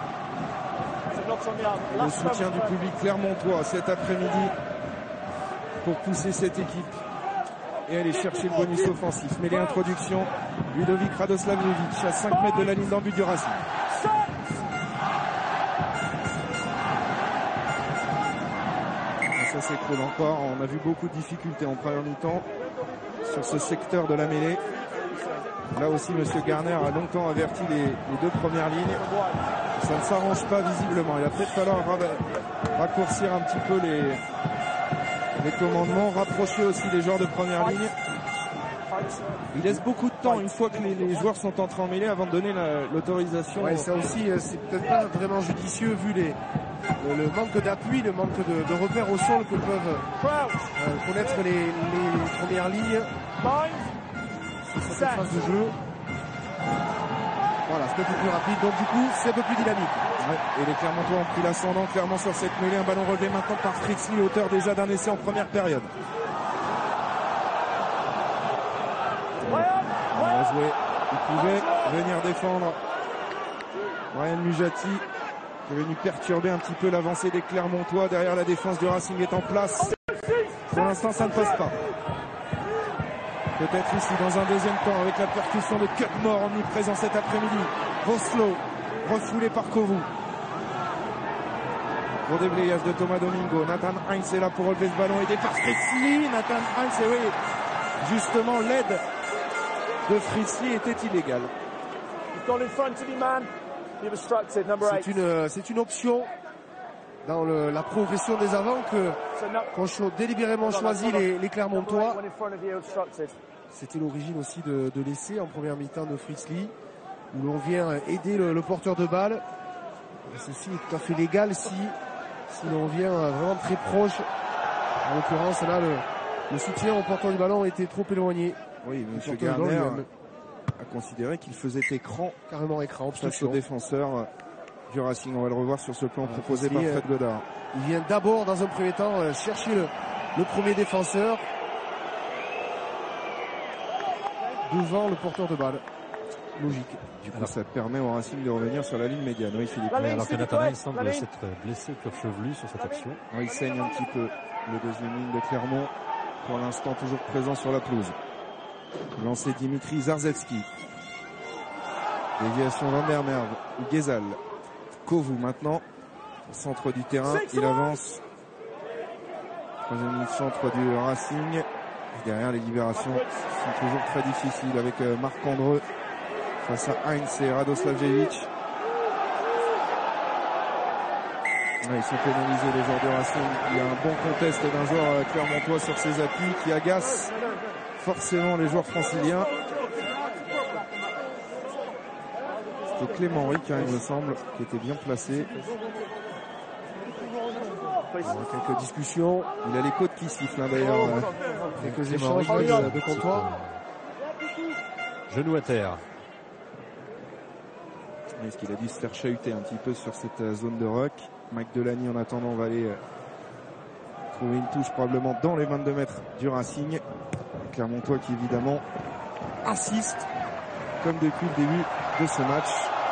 Le soutien du public clermontois cet après-midi pour pousser cette équipe et aller chercher le bonus offensif. Mais les introductions, Ludovic Radoslavjevic à cinq mètres de la ligne d'en but du Racing. Et ça s'écroule encore. On a vu beaucoup de difficultés en première mi-temps sur ce secteur de la mêlée. Là aussi, M. Garner a longtemps averti les, les deux premières lignes. Ça ne s'arrange pas visiblement. Il va peut-être falloir raccourcir un petit peu les, les commandements, rapprocher aussi les joueurs de première ligne. Il laisse beaucoup de temps une fois que les, les joueurs sont entrés en mêlée avant de donner la, l'autorisation. Ouais, ça aussi, c'est peut-être pas vraiment judicieux vu les, le, le manque d'appui, le manque de, de repères au sol que peuvent euh, connaître les, les premières lignes sur cette phase de jeu. Voilà, c'est un peu plus rapide, donc du coup, c'est un peu plus dynamique. Ouais, et les Clermontois ont pris l'ascendant clairement sur cette mêlée. Un ballon relevé maintenant par Fritz Lee, auteur déjà d'un essai en première période. On va jouer. Il pouvait venir défendre. Ryan Mujati qui est venu perturber un petit peu l'avancée des Clermontois. Derrière, la défense du Racing est en place. Pour l'instant, ça ne passe pas. Peut-être ici dans un deuxième temps avec la percussion de Cutmore omniprésent cet après-midi. Voslo refoulé par Kovu. Gros déblayage de Thomas Domingo. Nathan Heinz est là pour relever ce ballon aidé par Fritzli. Nathan Heinz, et oui, justement l'aide de Fritzli était illégale. C'est une, c'est une option dans le, la progression des avants que qu'on cho délibérément choisi les, les Clermontois. C'était l'origine aussi de, de l'essai en première mi-temps de Fritzli, où l'on vient aider le, le porteur de balle. Et ceci est tout à fait légal si, si l'on vient vraiment très proche. En l'occurrence, là, le, le soutien au porteur du ballon était trop éloigné. Oui, M. Garner a considéré qu'il faisait écran, carrément écran, face au défenseur du Racing. On va le revoir sur ce plan proposé par Fred Godard. Il vient d'abord, dans un premier temps, chercher le, le premier défenseur devant le porteur de balle. Logique. Du coup, alors, ça permet au Racing de revenir sur la ligne médiane. Oui, Philippe. Oui, alors que Nathan semble s'être blessé au cuir chevelu sur cette action. Oui, il saigne un petit peu. Le deuxième ligne de Clermont, pour l'instant toujours présent sur la pelouse. Lancé Dimitri Zarzewski. Déviation Van der Merwe. Ghezal. Kovu maintenant. Centre du terrain. Il avance. Troisième ligne centre du Racing. Derrière, les libérations sont toujours très difficiles avec Marc Andreu face à Heinz et Radoslavjevic. Ouais, ils sont pénalisés, les joueurs de Racing. Il y a un bon contest d'un joueur clermontois sur ses appuis qui agace forcément les joueurs franciliens. C'était Clément Ric, hein, il me semble, qui était bien placé. Il y a quelques discussions. Il a les côtes qui sifflent, hein, d'ailleurs. Euh, quelques échanges de, de comptoir. Genou à terre. Est-ce qu'il a dû se faire chahuter un petit peu sur cette zone de ruck? Mike Delany, en attendant, va aller euh, trouver une touche probablement dans les vingt-deux mètres du Racing. Clermontois qui évidemment assiste comme depuis le début de ce match.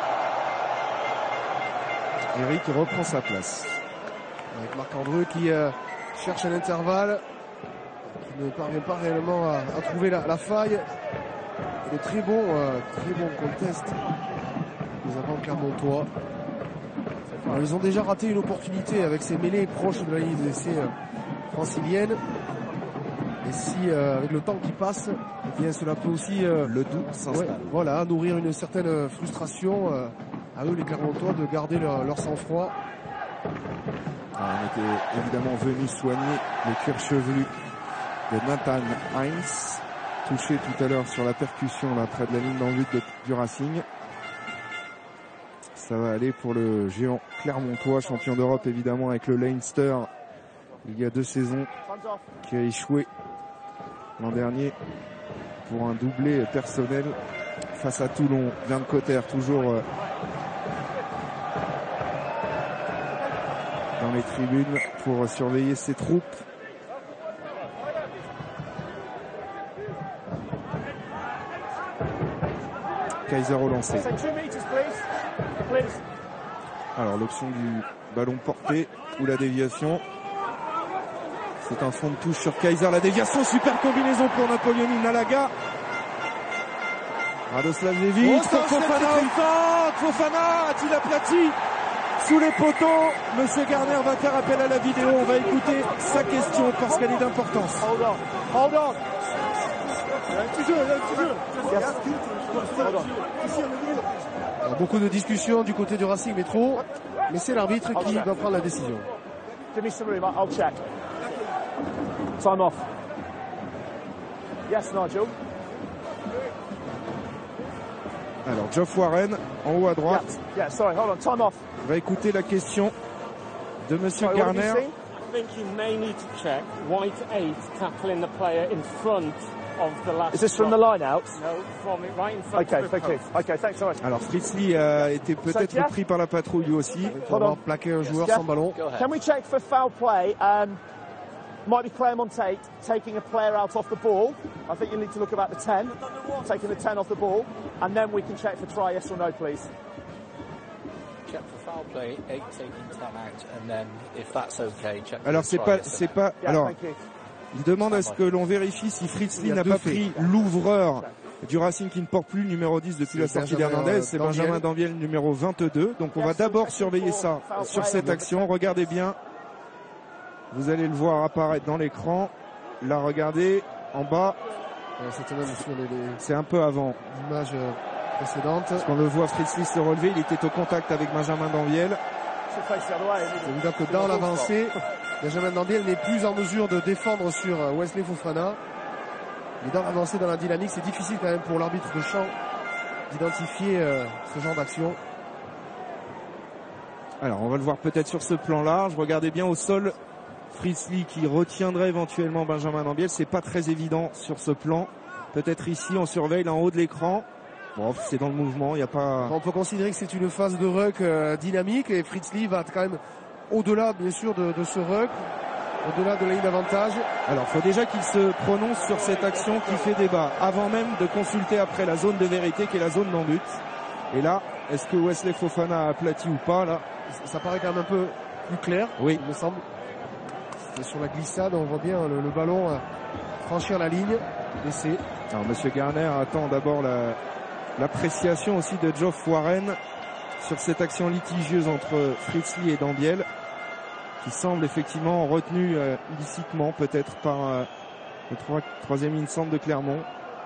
Eric reprend sa place. Avec Marc Andreu qui euh, cherche un intervalle, qui ne parvient pas réellement à, à trouver la, la faille. De très bon, euh, très bon contest. Nous avons Clermontois. Alors, ils ont déjà raté une opportunité avec ces mêlées proches de la ligne d'essai euh, francilienne. Et si, euh, avec le temps qui passe, eh bien, cela peut aussi euh, le doute s'installe. Ouais, voilà, nourrir une certaine frustration euh, à eux, les Clermontois, de garder leur, leur sang-froid. Ah, on était évidemment venu soigner le cuir chevelu de Nathan Heinz, touché tout à l'heure sur la percussion là près de la ligne d'en but du Racing. Ça va aller pour le géant clermontois, champion d'Europe évidemment avec le Leinster il y a deux saisons, qui a échoué l'an dernier pour un doublé personnel face à Toulon. Vern Cotter toujours euh, dans les tribunes pour surveiller ses troupes. Kaiser au lancer. Alors l'option du ballon porté ou la déviation. C'est un fond de touche sur Kaiser. La déviation, super combinaison pour Napoleoni Nalaga. Radoslavjevic, oh, Fofana, Fofana a-t-il aplati sous les poteaux? Monsieur Garner va faire appel à la vidéo. On va écouter sa question parce qu'elle est d'importance. Hold on, hold on. Il y a un petit jeu, il y a un petit jeu. Hold on. Alors, beaucoup de discussions du côté du Racing Métro, mais c'est l'arbitre qui va prendre la décision. Give me some room, I'll check. Time off. Yes, Nigel. Alors, Geoff Warren, en haut à droite. Yeah, yeah, sorry, hold on, time off. On va écouter la question de Monsieur sorry, Garner. I think you may need to check white eight tackling the player in front of the last. Is this from the line out? No, from it right in front okay, of the thank you. Okay, thanks so much. Alors, Fritzli a été peut-être so, pris par la patrouille aussi. Il faut avoir plaqué un joueur yes, sans ballon. Can we check for foul play? Um, might be Clermont Tate taking a player out off the ball. I think you need to look about the ten, taking the ten off the ball, and then we can check for try, yes or no, please. Check for foul play, eight taking ten out, and then if that's okay, check. Alors c'est pas, c'est pas. Yeah, alors, il demande à ce que l'on vérifie si Fritzli n'a pas pris l'ouvreur du Racing qui ne porte plus le numéro dix depuis la sortie Benjamin, d'Hernandez, euh, c'est Danviel. Benjamin Danviel, numéro vingt-deux. Donc on va d'abord surveiller ça sur cette action. Regardez bien. Vous allez le voir apparaître dans l'écran. Là, regardez, en bas. C'était même sur les, les C'est un peu avant. images euh, précédentes. Parce qu'on le voit Fritz Lee se relever. Il était au contact avec Benjamin Danviel. C'est évident que dans l'avancée, Benjamin Danviel n'est plus en mesure de défendre sur euh, Wesley Fofana. Mais dans l'avancée, dans la dynamique, c'est difficile quand même pour l'arbitre de champ d'identifier euh, ce genre d'action. Alors, on va le voir peut-être sur ce plan large. Regardez bien au sol. Fritz Lee qui retiendrait éventuellement Benjamin Danviel. C'est pas très évident sur ce plan. Peut-être ici, on surveille là en haut de l'écran. Bon, c'est dans le mouvement, il n'y a pas... On peut considérer que c'est une phase de ruck euh, dynamique et Fritz Lee va quand même au-delà, bien sûr, de, de ce ruck, au-delà de la ligne d'avantage. Alors, il faut déjà qu'il se prononce sur cette action qui fait débat, avant même de consulter après la zone de vérité qui est la zone d'en-but. Et là, est-ce que Wesley Fofana a aplati ou pas là? Ça paraît quand même un peu plus clair, oui. il me semble. C'est sur la glissade, on voit bien le, le ballon euh, franchir la ligne, laissé. Alors, Monsieur Garner attend d'abord la, l'appréciation aussi de Geoff Warren sur cette action litigieuse entre Fritz Lee et Danviel, qui semble effectivement retenu euh, illicitement peut-être par euh, le trois, troisième in-centre de Clermont,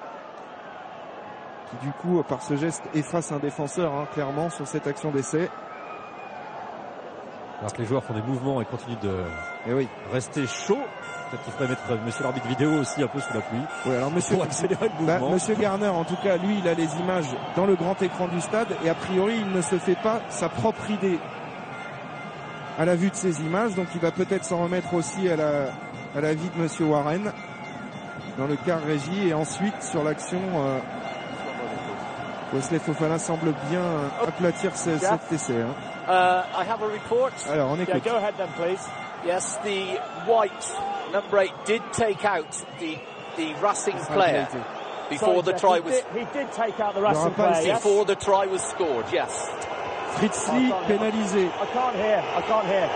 qui du coup par ce geste efface un défenseur hein, clairement sur cette action d'essai. Alors que les joueurs font des mouvements et continuent de et oui. rester chauds. Peut-être qu'il faudrait mettre monsieur l'arbitre vidéo aussi un peu sous la pluie. Oui, alors monsieur, pour accélérer le mouvement. Bah, monsieur Garner, en tout cas, lui, il a les images dans le grand écran du stade et a priori, il ne se fait pas sa propre idée à la vue de ces images. Donc, il va peut-être s'en remettre aussi à la, à la vie de monsieur Warren dans le quart régie et ensuite sur l'action. Euh, Wesley Fofana semble bien aplatir ce, cet essai. Hein. Uh, I have a report. Alors, on écoute. Yeah, go ahead then, please. Yes, the white number eight did take out the the Racing player before Sorry, the Jeff, try he was did, he did take out the Racing player, yes? before the try was scored. Yes. Fritz Lee pénalisé. I can't hear. I can't hear.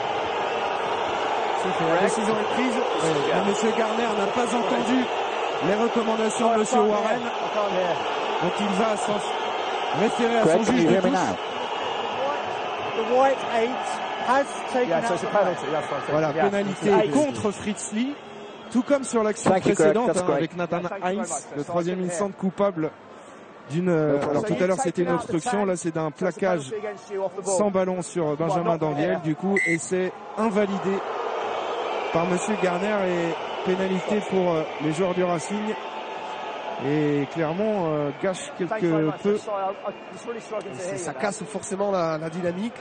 La décision est prise. Euh, Monsieur Garner n'a pas entendu les recommandations de Monsieur Warren. Donc il va s'en référer à son juge de touche. The white eight has taken yeah, so it's a penalty. That's right. Voilà, yeah, pénalité contre Fritz Lee. Tout comme sur l'action précédente hein, avec Nathan Heinz, le troisième in-centre coupable d'une... Alors tout à l'heure c'était une obstruction, là c'est d'un plaquage sans ballon sur Benjamin Danviel du coup, et c'est invalidé par Monsieur Garner et pénalité pour euh, les joueurs du Racing. Et Clermont euh, gâche quelque peu. Ça casse forcément la, la dynamique.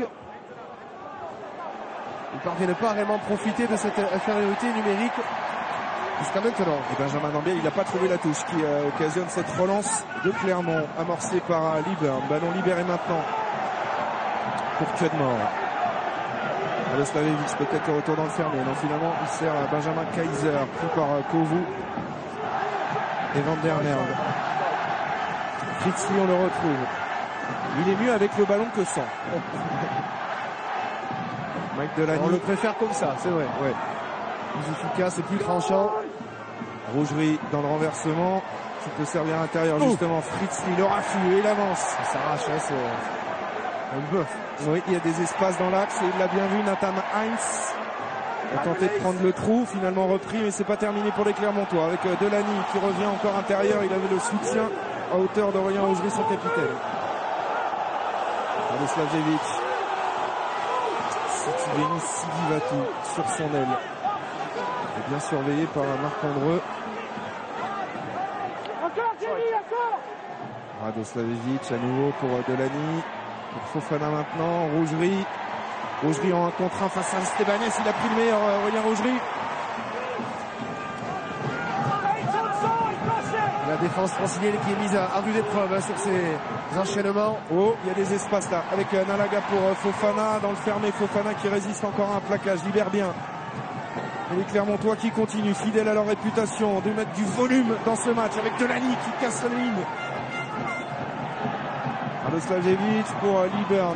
Ils ne parviennent pas à vraiment profiter de cette infériorité numérique jusqu'à maintenant. Et Benjamin Danviel, il n'a pas trouvé la touche qui euh, occasionne cette relance de Clermont, amorcée par euh, Liebherr. Ballon libéré maintenant pour Cudmore. Radoslavjevic peut-être le retour dans le fermé. Non, finalement, il sert à Benjamin Kaiser, pris par euh, Kovu et Van der Merwe. Fritz Lee, on le retrouve. Il est mieux avec le ballon que sans. Mike Delaney. On le préfère comme ça, c'est vrai. Ouais. Plus efficace et plus tranchant. Rougerie dans le renversement. Qui peut servir à l'intérieur, justement. Fritz Lee, le raffut et il avance. Ça s'arrache, hein, c'est un bœuf. Oui, il y a des espaces dans l'axe et il l'a bien vu, Nathan Heinz a tenté de prendre le trou, finalement repris, mais c'est pas terminé pour les Clermontois avec Delaney qui revient encore intérieur. Il avait le soutien à hauteur d'Aurélien Rougerie, son capitaine. Radoslavjevic. Sitiveni Sidivatu sur son aile. Il est bien surveillé par Marc Andreu. Radoslavjevic à nouveau pour Delaney. Pour Fofana maintenant, Rougerie. Rougerie en un contre un face à Estebanez, il a pris le meilleur, Aurélien Rougerie. La défense francilienne qui est mise à, à rude épreuve hein, sur ces enchaînements. Oh, il y a des espaces là, avec euh, Nalaga pour euh, Fofana, dans le fermé, Fofana qui résiste encore à un plaquage, libère bien. Et les Clermontois qui continuent, fidèles à leur réputation, de mettre du volume dans ce match, avec Delaney qui casse la ligne. Radoslavjevic pour euh, Liebherr.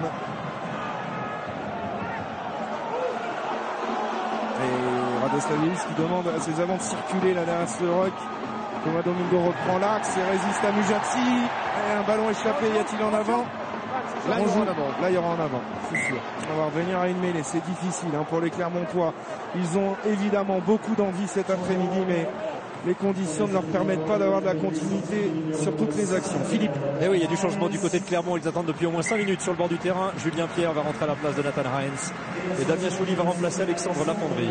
Et Radoslavjevic qui demande à ses avants de circuler là derrière ce rock. Thomas Domingo reprend l'axe et résiste à Mujatsi. Et un ballon échappé, y a-t-il en avant? Là, il y aura en avant. Là, il y aura en avant, c'est sûr. On va revenir à une mêlée, c'est difficile hein, pour les Clermontois. Ils ont évidemment beaucoup d'envie cet après-midi, mais les conditions ne leur permettent pas d'avoir de la continuité sur toutes les actions. Philippe. Eh oui, il y a du changement du côté de Clermont. Ils attendent depuis au moins cinq minutes sur le bord du terrain. Julien Pierre va rentrer à la place de Nathan Heinz. Et Damien Chouli va remplacer Alexandre Lapondry.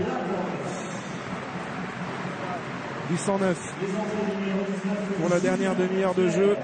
Du cent neuf pour la dernière demi-heure de jeu.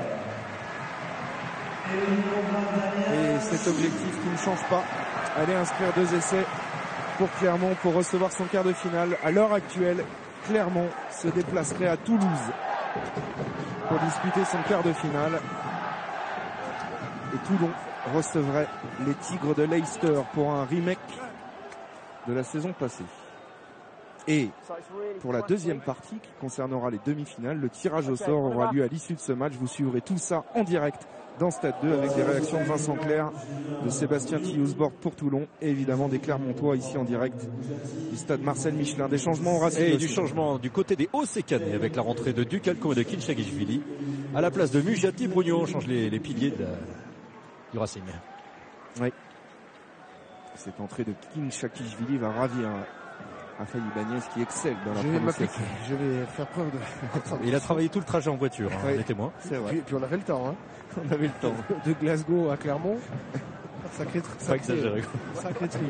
Et cet objectif qui ne change pas. Aller inscrire deux essais pour Clermont pour recevoir son quart de finale. À l'heure actuelle, Clermont se déplacerait à Toulouse pour disputer son quart de finale. Et Toulon recevrait les Tigres de Leicester pour un remake de la saison passée. Et pour la deuxième partie qui concernera les demi-finales, le tirage au sort aura lieu à l'issue de ce match. Vous suivrez tout ça en direct dans Stade deux avec les réactions de Vincent Clerc, de Sébastien Tilliousborg pour Toulon et évidemment des Clermontois ici en direct du stade Marcel Michelin. Des changements au Racing. Et du changement du côté des Hauts-Sécanais avec la rentrée de Ducalcon et de Kinshagishvili. À la place de Mujati, Brugnon change les, les piliers de, du Racing. Oui. Cette entrée de Kinshagishvili va ravir Raphaël Ibanez qui excelle dans la prononciation. Je vais faire preuve de... Il a travaillé tout le trajet en voiture, hein, oui, on est témoin. C'est vrai. Puis, puis on avait le temps. Hein. On avait le temps. De Glasgow à Clermont. Sacré tri. Pas exagéré. Sacré tri.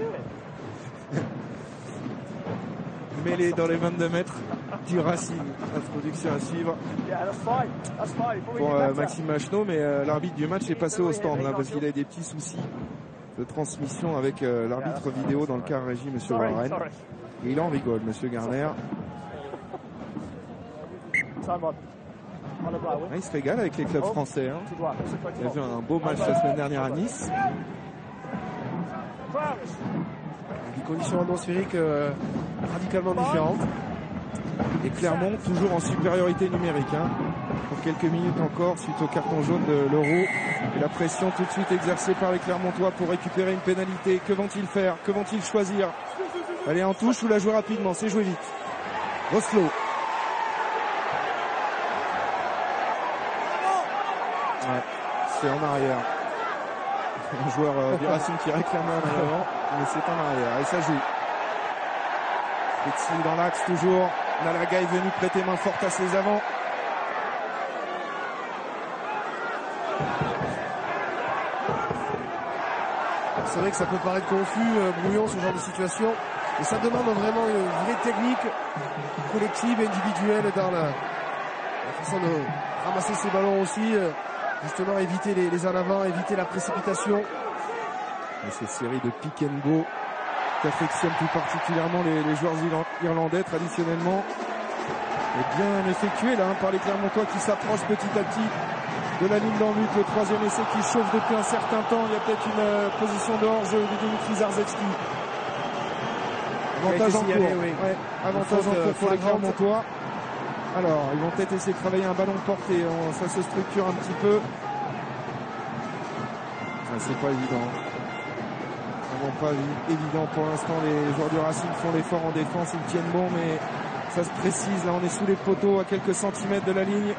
Mêlé dans les vingt-deux mètres du Racing. Introduction à suivre pour euh, Maxime Macheneau, mais euh, l'arbitre du match est passé au stand là parce qu'il a des petits soucis de transmission avec euh, l'arbitre vidéo dans le car régie, monsieur Warren. Et il en rigole, monsieur Garner. Ah, il se régale avec les clubs français. Hein. Il a vu un beau match la semaine dernière à Nice. Des conditions atmosphériques euh, radicalement différentes. Et Clermont toujours en supériorité numérique. Hein. Pour quelques minutes encore suite au carton jaune de l'Euro. Et la pression tout de suite exercée par les Clermontois pour récupérer une pénalité. Que vont-ils faire? Que vont-ils choisir? Allez en touche ou la jouer rapidement? C'est joué vite. Roslo. Ouais, c'est en arrière. Un joueur euh, du Racing qui réclame un avant, mais c'est en arrière. Et ça joue. Petit dans l'axe toujours. Nalaga est venu prêter main forte à ses avants. C'est vrai que ça peut paraître confus, euh, brouillon, ce genre de situation. Et ça demande vraiment une vraie technique collective, individuelle dans la, la façon de ramasser ses ballons aussi. Euh, justement, éviter les, les en avant, éviter la précipitation. Et ces séries de pick and go qui affectionnent plus particulièrement les, les joueurs irlandais traditionnellement. Et bien effectué là hein, par les Clermontois qui s'approchent petit à petit de la ligne d'en but. Le troisième essai qui chauffe depuis un certain temps. Il y a peut-être une euh, position de hors-jeu de Dimitri Zarzewski. Avantage en cours. Oui. Ouais, avantage en cours pour les Clermontois. Alors, ils vont peut-être essayer de travailler un ballon porté. On, ça se structure un petit peu. Ah, c'est pas évident. Vraiment pas évident pour l'instant. Les joueurs du Racing font l'effort en défense. Ils tiennent bon, mais ça se précise. Là, on est sous les poteaux à quelques centimètres de la ligne.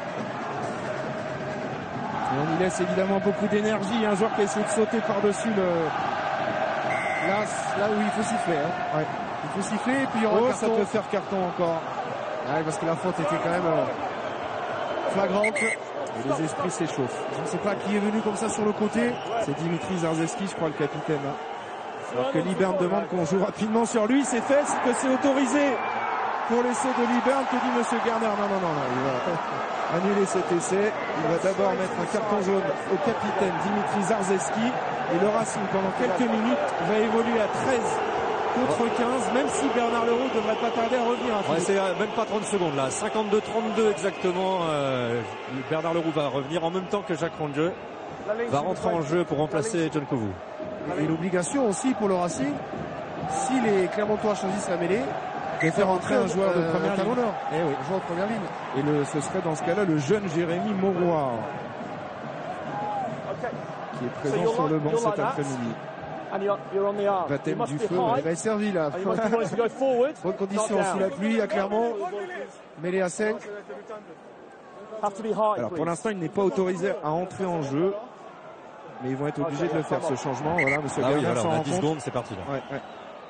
Et on y laisse évidemment beaucoup d'énergie. Un joueur qui a essayé de sauter par-dessus le... Là, là où il faut siffler. Hein. Ouais. Il faut siffler et puis il y aura oh, un carton. Ça peut faire carton encore. Ouais, parce que la faute était quand même euh, flagrante. Et les esprits s'échauffent. Je ne sais pas qui est venu comme ça sur le côté. C'est Dimitri Zarzewski, je crois, le capitaine. Hein. Alors que Liberne demande qu'on joue rapidement sur lui. C'est fait, c'est que c'est autorisé pour l'essai de Liberne. Que dit monsieur Garner? Non, non, non, non. Il va annuler cet essai. Il va d'abord mettre un carton jaune au capitaine Dimitri Zarzewski. Et le Racing, pendant quelques minutes, va évoluer à treize contre quinze, même si Bernard Leroux ne devrait pas tarder à revenir. Ouais, c'est même pas trente secondes là, cinquante-deux trente-deux exactement. Euh, Bernard Leroux va revenir en même temps que Jacques Rangeux va rentrer en jeu pour remplacer John Kovu. Et l'obligation aussi pour le Racing, si les Clermontois choisissent la mêlée, de faire entrer un joueur de première ligne. Eh oui, un joueur de première ligne. Et le, ce serait dans ce cas-là le jeune Jérémy Mauroy qui est présent sur le banc cet après-midi. and you're, you're on the arm. Baptême You must du be feu, high, il va être servi là. and you must be wanting to go forward, Bonne not condition down. sous la pluie à Clermont. Mêlée à cinq. Have to be high, Alors pour please. l'instant, il n'est pas autorisé à entrer en jeu, mais ils vont être obligés de le faire ce changement. Voilà, Monsieur Ah oui, Garner alors s'en on a rend dix compte. secondes, c'est parti là. Ouais, ouais.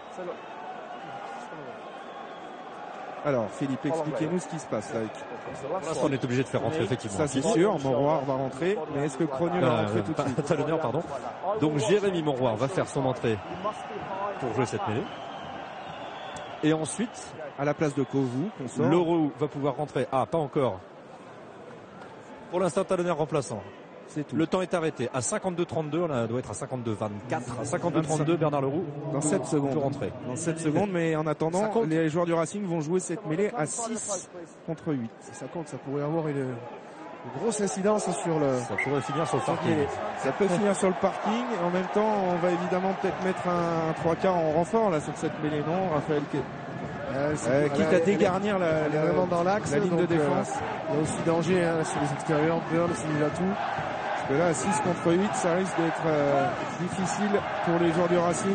Alors Philippe, expliquez-nous ce qui se passe là. Pour l'instant, on est obligé de faire rentrer effectivement. Ça c'est sûr, Monroir va rentrer, mais est-ce que Cronio va rentrer tout de suite? Talonneur, pardon. Donc Jérémy Monroir va faire son entrée pour jouer cette mêlée. Et ensuite, à la place de Kovu, qu'on sort. Leroux va pouvoir rentrer. Ah, pas encore. Pour l'instant, Talonneur remplaçant. C'est tout. Le temps est arrêté. À cinquante-deux trente-deux, on doit être à cinquante-deux vingt-quatre. À cinquante-deux trente-deux, Bernard Leroux. Dans sept secondes. Peut rentrer. Dans sept secondes, mais en attendant, les joueurs du Racing vont jouer cette mêlée à six contre huit. Si ça compte, ça pourrait avoir une, une grosse incidence sur le. Ça pourrait finir sur le parking. Ça peut finir sur le parking. Et en même temps, on va évidemment peut-être mettre un, un trois quarts en renfort là sur cette mêlée, non, Raphaël? Euh, euh, quitte à dégarnir la, elle est la, vraiment dans l'axe, la ligne donc, de défense. Euh, il y a aussi danger hein, sur les extérieurs. Burn, s'il a tout. Parce que là, à six contre huit, ça risque d'être euh, difficile pour les joueurs du Racing.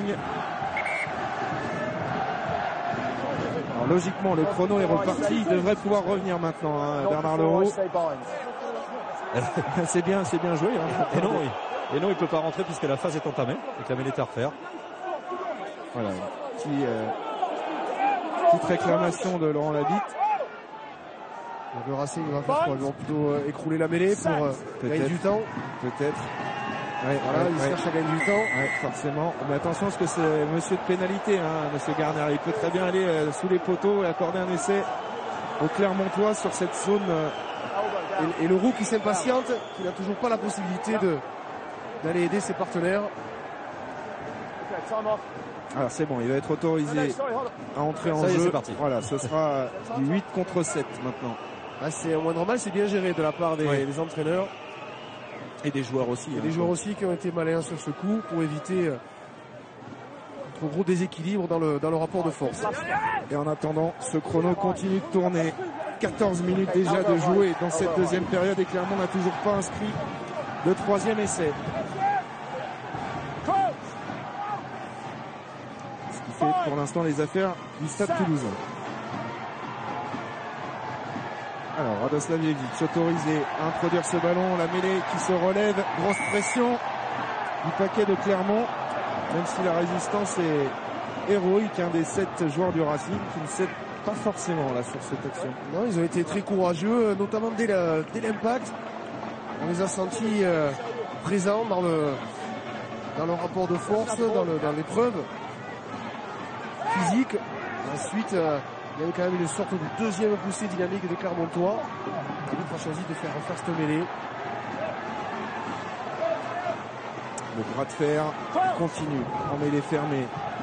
Alors, logiquement, le chrono est reparti. Il devrait pouvoir revenir maintenant, hein, Bernard Leroux. c'est bien, c'est bien joué. Hein. Et non, oui. Et non, il peut pas rentrer puisque la phase est entamée et que la mêlée est à refaire. Voilà. Petit, euh, petite réclamation de Laurent Labitte. Le Racing va faire quoi? Ils vont plutôt euh, écrouler la mêlée pour euh, gagner du temps. Peut-être. Ouais, voilà, ouais, il ouais. cherche à gagner du temps. Ouais, forcément. Mais attention, parce que c'est monsieur de pénalité, hein, monsieur Garner. Il peut très bien aller euh, sous les poteaux et accorder un essai au Clermontois sur cette zone. Euh, et, et le Roux qui s'impatiente, qui n'a toujours pas la possibilité de d'aller aider ses partenaires. Alors c'est bon, il va être autorisé à entrer en Ça y est, jeu. c'est parti. Voilà, ce sera du huit contre sept maintenant. Ah, c'est au moins normal, c'est bien géré de la part des, ouais. des entraîneurs. Et des joueurs aussi. Et hein, des joueurs aussi qui ont été malins sur ce coup pour éviter euh, trop gros déséquilibre dans le, dans le rapport de force. Et en attendant, ce chrono continue de tourner. quatorze minutes déjà de jouer dans cette deuxième période et Clermont n'a toujours pas inscrit le troisième essai. Ce qui fait pour l'instant les affaires du Stade Toulousain. Alors Radoslavjevic autorisé à introduire ce ballon, la mêlée qui se relève, grosse pression du paquet de Clermont, même si la résistance est héroïque, un des sept joueurs du Racing qui ne cède pas forcément là sur cette action. Non, ils ont été très courageux, notamment dès l'impact. On les a sentis euh, présents dans le dans le rapport de force, dans le dans l'épreuve physique. Ensuite, euh, il y avait quand même une sorte de deuxième poussée dynamique des Clermontois. Philippe a choisi de faire refaire cette mêlée. Le bras de fer continue en mêlée fermée.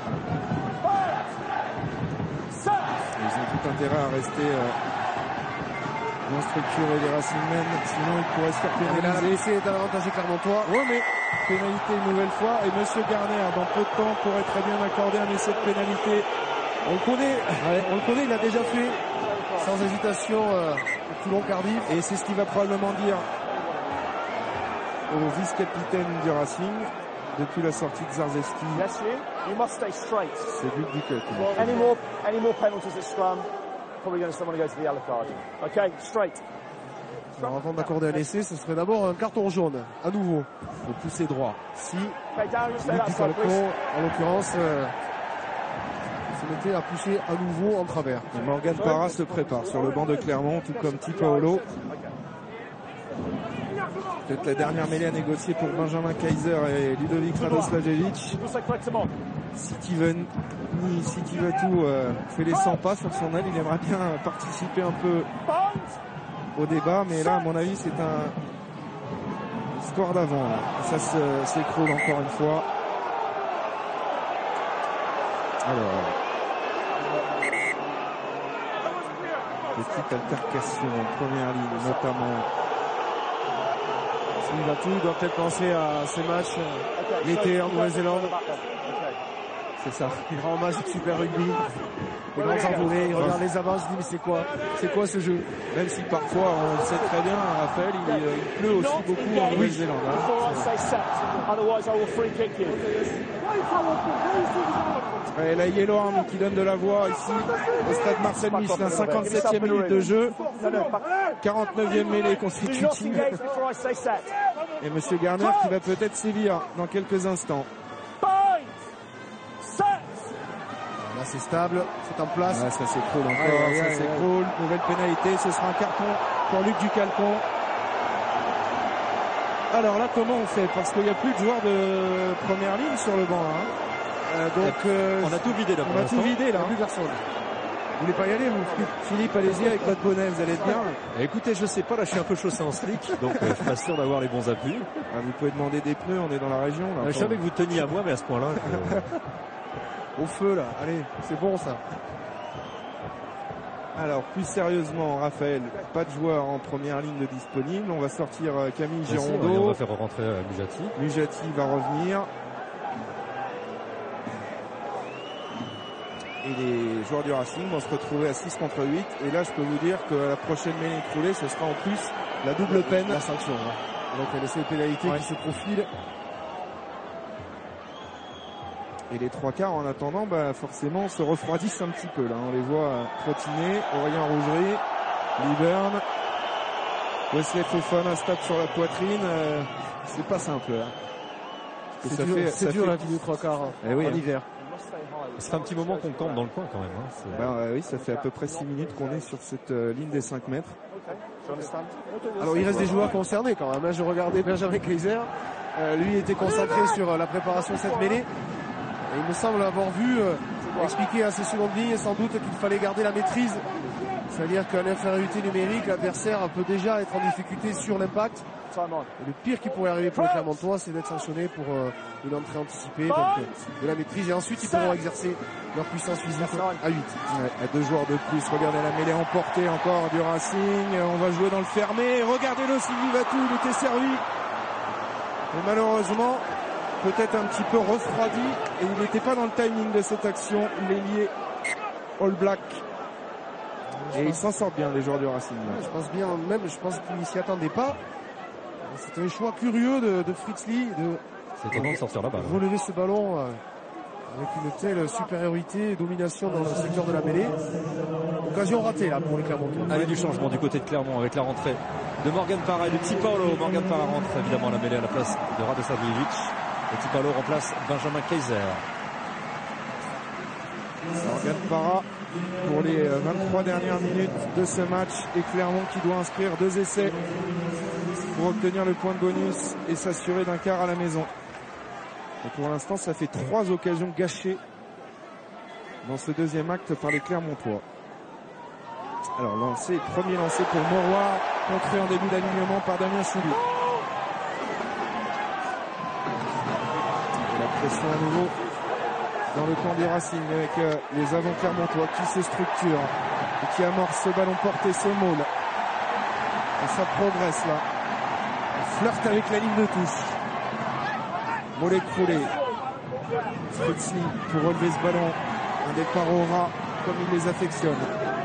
Ils ont tout intérêt à rester euh, bien structurés les Racingmen, sinon ils pourraient se faire pénaliser. C'est un avantage Clermontois. Oui, mais pénalité une nouvelle fois. Et Monsieur Garner, dans peu de temps, pourrait très bien accorder un essai de pénalité. On le connaît, ouais, on le connaît, il l'a déjà fait sans hésitation euh, Toulon-Cardiff. Et c'est ce qu'il va probablement dire au vice-capitaine du Racing depuis la sortie de Zarzewski. Yes, you. You must stay straight. C'est Luc Duquet. Well, any more, any more penalties at scrum, probably going to someone go to the yellow card. Okay, straight. Alors avant d'accorder un essai, ce serait d'abord un carton jaune, à nouveau. Faut pousser droit. Si Okay, down, you stay Luc outside, Falco, please. en l'occurrence, euh, se mettait à pousser à nouveau en travers. Et Morgan Parra se prépare sur le banc de Clermont, tout comme Ti Paolo. Peut-être la dernière mêlée à négocier pour Benjamin Kaiser et Ludovic Radoslavjevic. Si Steven si Tivatu euh, fait les cent pas sur son aile, il aimerait bien participer un peu au débat, mais là à mon avis c'est un score d'avant. Ça s'écroule encore une fois. Alors petite altercation en première ligne notamment. Tivatu doit peut-être penser à ces matchs euh, l'été en Nouvelle-Zélande. C'est ça. Grand match de Super Rugby. les grands envolés, il regarde les avances, il se dit mais c'est quoi, c'est quoi ce jeu? Même si parfois, on le sait très bien, Raphaël, il, il pleut aussi beaucoup en Nouvelle-Zélande. Et la Yellow Army qui donne de la voix ici au stade Marcel Michelin, cinquante-septième minute de jeu, quarante-neuvième mêlée consécutive. Et Monsieur Garner qui va peut-être sévir dans quelques instants. Là c'est stable, c'est en place. Ah, ça s'écroule encore, ouais, ouais, ça ouais, s'écroule. Ouais. Nouvelle pénalité, ce sera un carton pour Luc Ducalcon. Alors là, comment on fait? Parce qu'il n'y a plus de joueurs de première ligne sur le banc. Hein. Euh, donc euh, on a tout vidé là. On a tout vidé là. Plus personne. Vous voulez pas y aller, vous? Philippe, allez-y avec votre bonnet, vous allez être bien. Écoutez, je sais pas, là je suis un peu chaussé en slick, donc euh, je suis pas sûr d'avoir les bons appuis. Ah, vous pouvez demander des pneus, on est dans la région. Là, je savais que vous teniez à moi, mais à ce point-là. Je... Au feu là, allez, c'est bon ça. Alors plus sérieusement, Raphaël, pas de joueur en première ligne de disponible. On va sortir Camille Girondeau. Si, on va faire rentrer euh, Mujati. Mujati va revenir. Et les joueurs du Racing vont se retrouver à six contre huit. Et là, je peux vous dire que la prochaine mêlée écroulée, ce sera en plus la double peine. La sanction. Hein. Donc il y a l'essai de pénalité ouais. qui se profile. Et les trois quarts, en attendant, bah, forcément, se refroidissent un petit peu. Là, on les voit trottiner. Aurélien Rougerie, Liburn, Wesley Fofana se tape sur la poitrine. Euh, c'est pas simple. C'est dur, fait, dur fait... la vie du trois quarts eh oui, en hein. hiver. Ça fait un petit moment qu'on campe dans le coin quand même. Hein. Ben, euh, oui, ça fait à peu près six minutes qu'on est sur cette euh, ligne des cinq mètres. Alors il reste des joueurs concernés quand même. Je regardais Benjamin Kaiser. Euh, lui était concentré sur euh, la préparation de cette mêlée. Et il me semble avoir vu euh, expliquer à ses secondes lignes sans doute qu'il fallait garder la maîtrise. C'est-à-dire qu'en infériorité numérique, l'adversaire peut déjà être en difficulté sur l'impact. Et le pire qui pourrait arriver pour les Clermontois, c'est d'être sanctionné pour euh, une entrée anticipée. Donc euh, de la maîtrise. Et ensuite, ils pourront exercer leur puissance physique à huit. Ouais, à deux joueurs de plus. Regardez la mêlée emportée encore du Racing. On va jouer dans le fermé. Regardez-le, Sylvie Vatou, il était servi. Et malheureusement, peut-être un petit peu refroidi. Et il n'était pas dans le timing de cette action. L'ailier All Black. Et ils s'en sortent bien, les joueurs du Racing. Ouais, je pense bien, même, je pense qu'ils ne s'y attendaient pas. C'était un choix curieux de, de Fritz Lee de, c'est de sortir la balle. Relever ce ballon euh, avec une telle supériorité et domination dans le secteur de la mêlée. Occasion ratée là pour les Clermontois. Allez, du changement du côté de Clermont avec la rentrée de Morgan Parra et de Tipalo. Morgan Parra rentre évidemment à la mêlée à la place de Radosavljevic. Et Tipalo remplace Benjamin Kaiser. Morgan Parra pour les vingt-trois dernières minutes de ce match. Et Clermont qui doit inscrire deux essais pour obtenir le point de bonus et s'assurer d'un quart à la maison. Et pour l'instant, ça fait trois occasions gâchées dans ce deuxième acte par les Clermontois. Alors, lancé, premier lancé pour Mauroy, contré en début d'alignement par Damien Chouli. Et la pression à nouveau dans le camp du Racing avec euh, les avants Clermontois qui se structurent et qui amorcent ce ballon porté, ce maul. Et ça progresse là. Flirte avec la ligne de touche. Mollet écroulé. Fritz Lee pour relever ce ballon. Un départ au ras comme il les affectionne.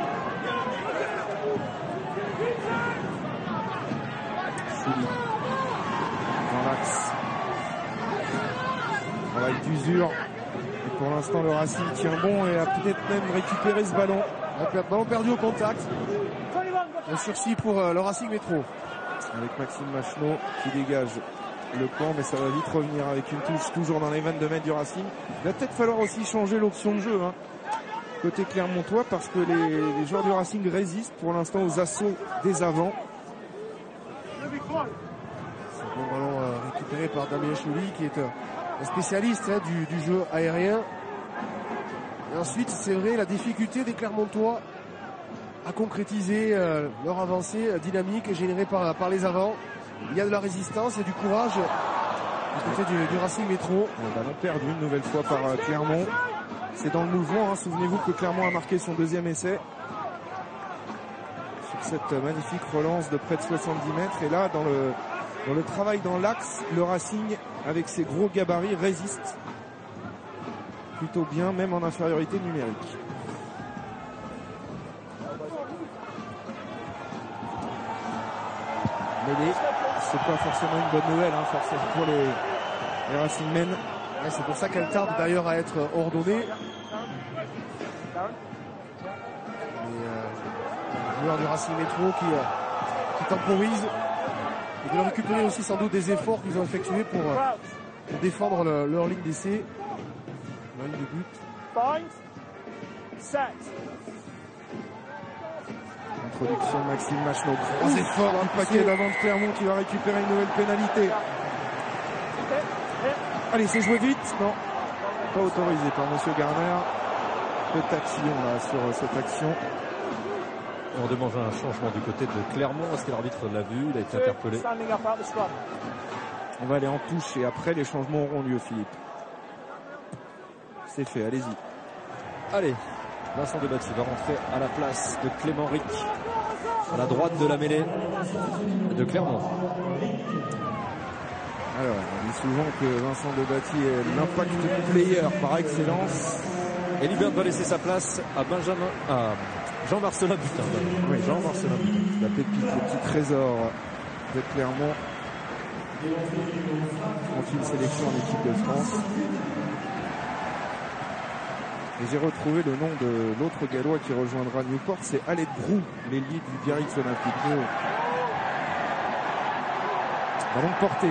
Chouli dans l'axe. Travail d'usure. Et pour l'instant le Racing tient bon et a peut-être même récupéré ce ballon. Ballon perdu au contact. Un sursis pour euh, le Racing Métro. Avec Maxime Macheneau qui dégage le camp, mais ça va vite revenir avec une touche toujours dans les vingt-deux mètres du Racing. Il va peut-être falloir aussi changer l'option de jeu hein, côté Clermontois parce que les, les joueurs du Racing résistent pour l'instant aux assauts des avants. C'est un bon ballon euh, récupéré par Damien Chouli qui est euh, un spécialiste hein, du, du jeu aérien. Et ensuite, c'est vrai, la difficulté des Clermontois à concrétiser euh, leur avancée euh, dynamique générée par, par les avants. Il y a de la résistance et du courage du côté du, du Racing Métro. Un ballon perdu une nouvelle fois par euh, Clermont. C'est dans le mouvement, hein. Souvenez-vous que Clermont a marqué son deuxième essai sur cette euh, magnifique relance de près de soixante-dix mètres. Et là, dans le, dans le travail dans l'axe, le Racing, avec ses gros gabarits, résiste plutôt bien, même en infériorité numérique. Mêlée, c'est pas forcément une bonne nouvelle, hein, forcément pour les, les Racing Men. Ouais, c'est pour ça qu'elle tarde d'ailleurs à être ordonnée. Les euh, joueurs du Racing Métro qui, euh, qui temporisent. Ils veulent récupérer aussi sans doute des efforts qu'ils ont effectués pour, euh, pour défendre le, leur ligne d'essai. Leur ligne de but. Introduction de Maxime Macheneau. Gros effort, un paquet d'avant de Clermont qui va récupérer une nouvelle pénalité. Allez, c'est joué vite. Non, pas autorisé par Monsieur Garner. Peu d'action là sur cette action. Et on demande un changement du côté de Clermont. Est-ce que l'arbitre l'a vu? Il a été interpellé. On va aller en touche et après les changements auront lieu, Philippe. C'est fait, allez-y. Allez, Vincent Debatty va rentrer à la place de Clément Ric, à la droite de la mêlée de Clermont. Alors, on dit souvent que Vincent Debatty est l'impact player par excellence. Et Libert va laisser sa place à Benjamin, à Jean Marcelin Butin. Oui, Jean Marcelin Butin. La pépite, le petit trésor de Clermont. Tranquille sélection en équipe de France. Et j'ai retrouvé le nom de l'autre gallois qui rejoindra Newport, c'est Aled Brou, l'ailier du Biarritz Olympique. Ballon porté.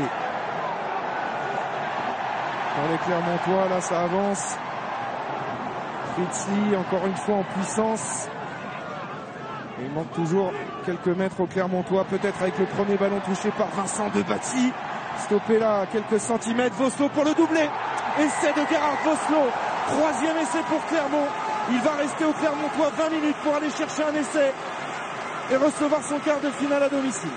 Par les Clermontois, là ça avance. Fritzli, encore une fois en puissance. Et il manque toujours quelques mètres aux Clermontois, peut-être avec le premier ballon touché par Vincent Debatty. Stoppé là à quelques centimètres. Voslo pour le doublé. Essai de Gerhard Voslo. Troisième essai pour Clermont. Il va rester au Clermontois vingt minutes pour aller chercher un essai et recevoir son quart de finale à domicile.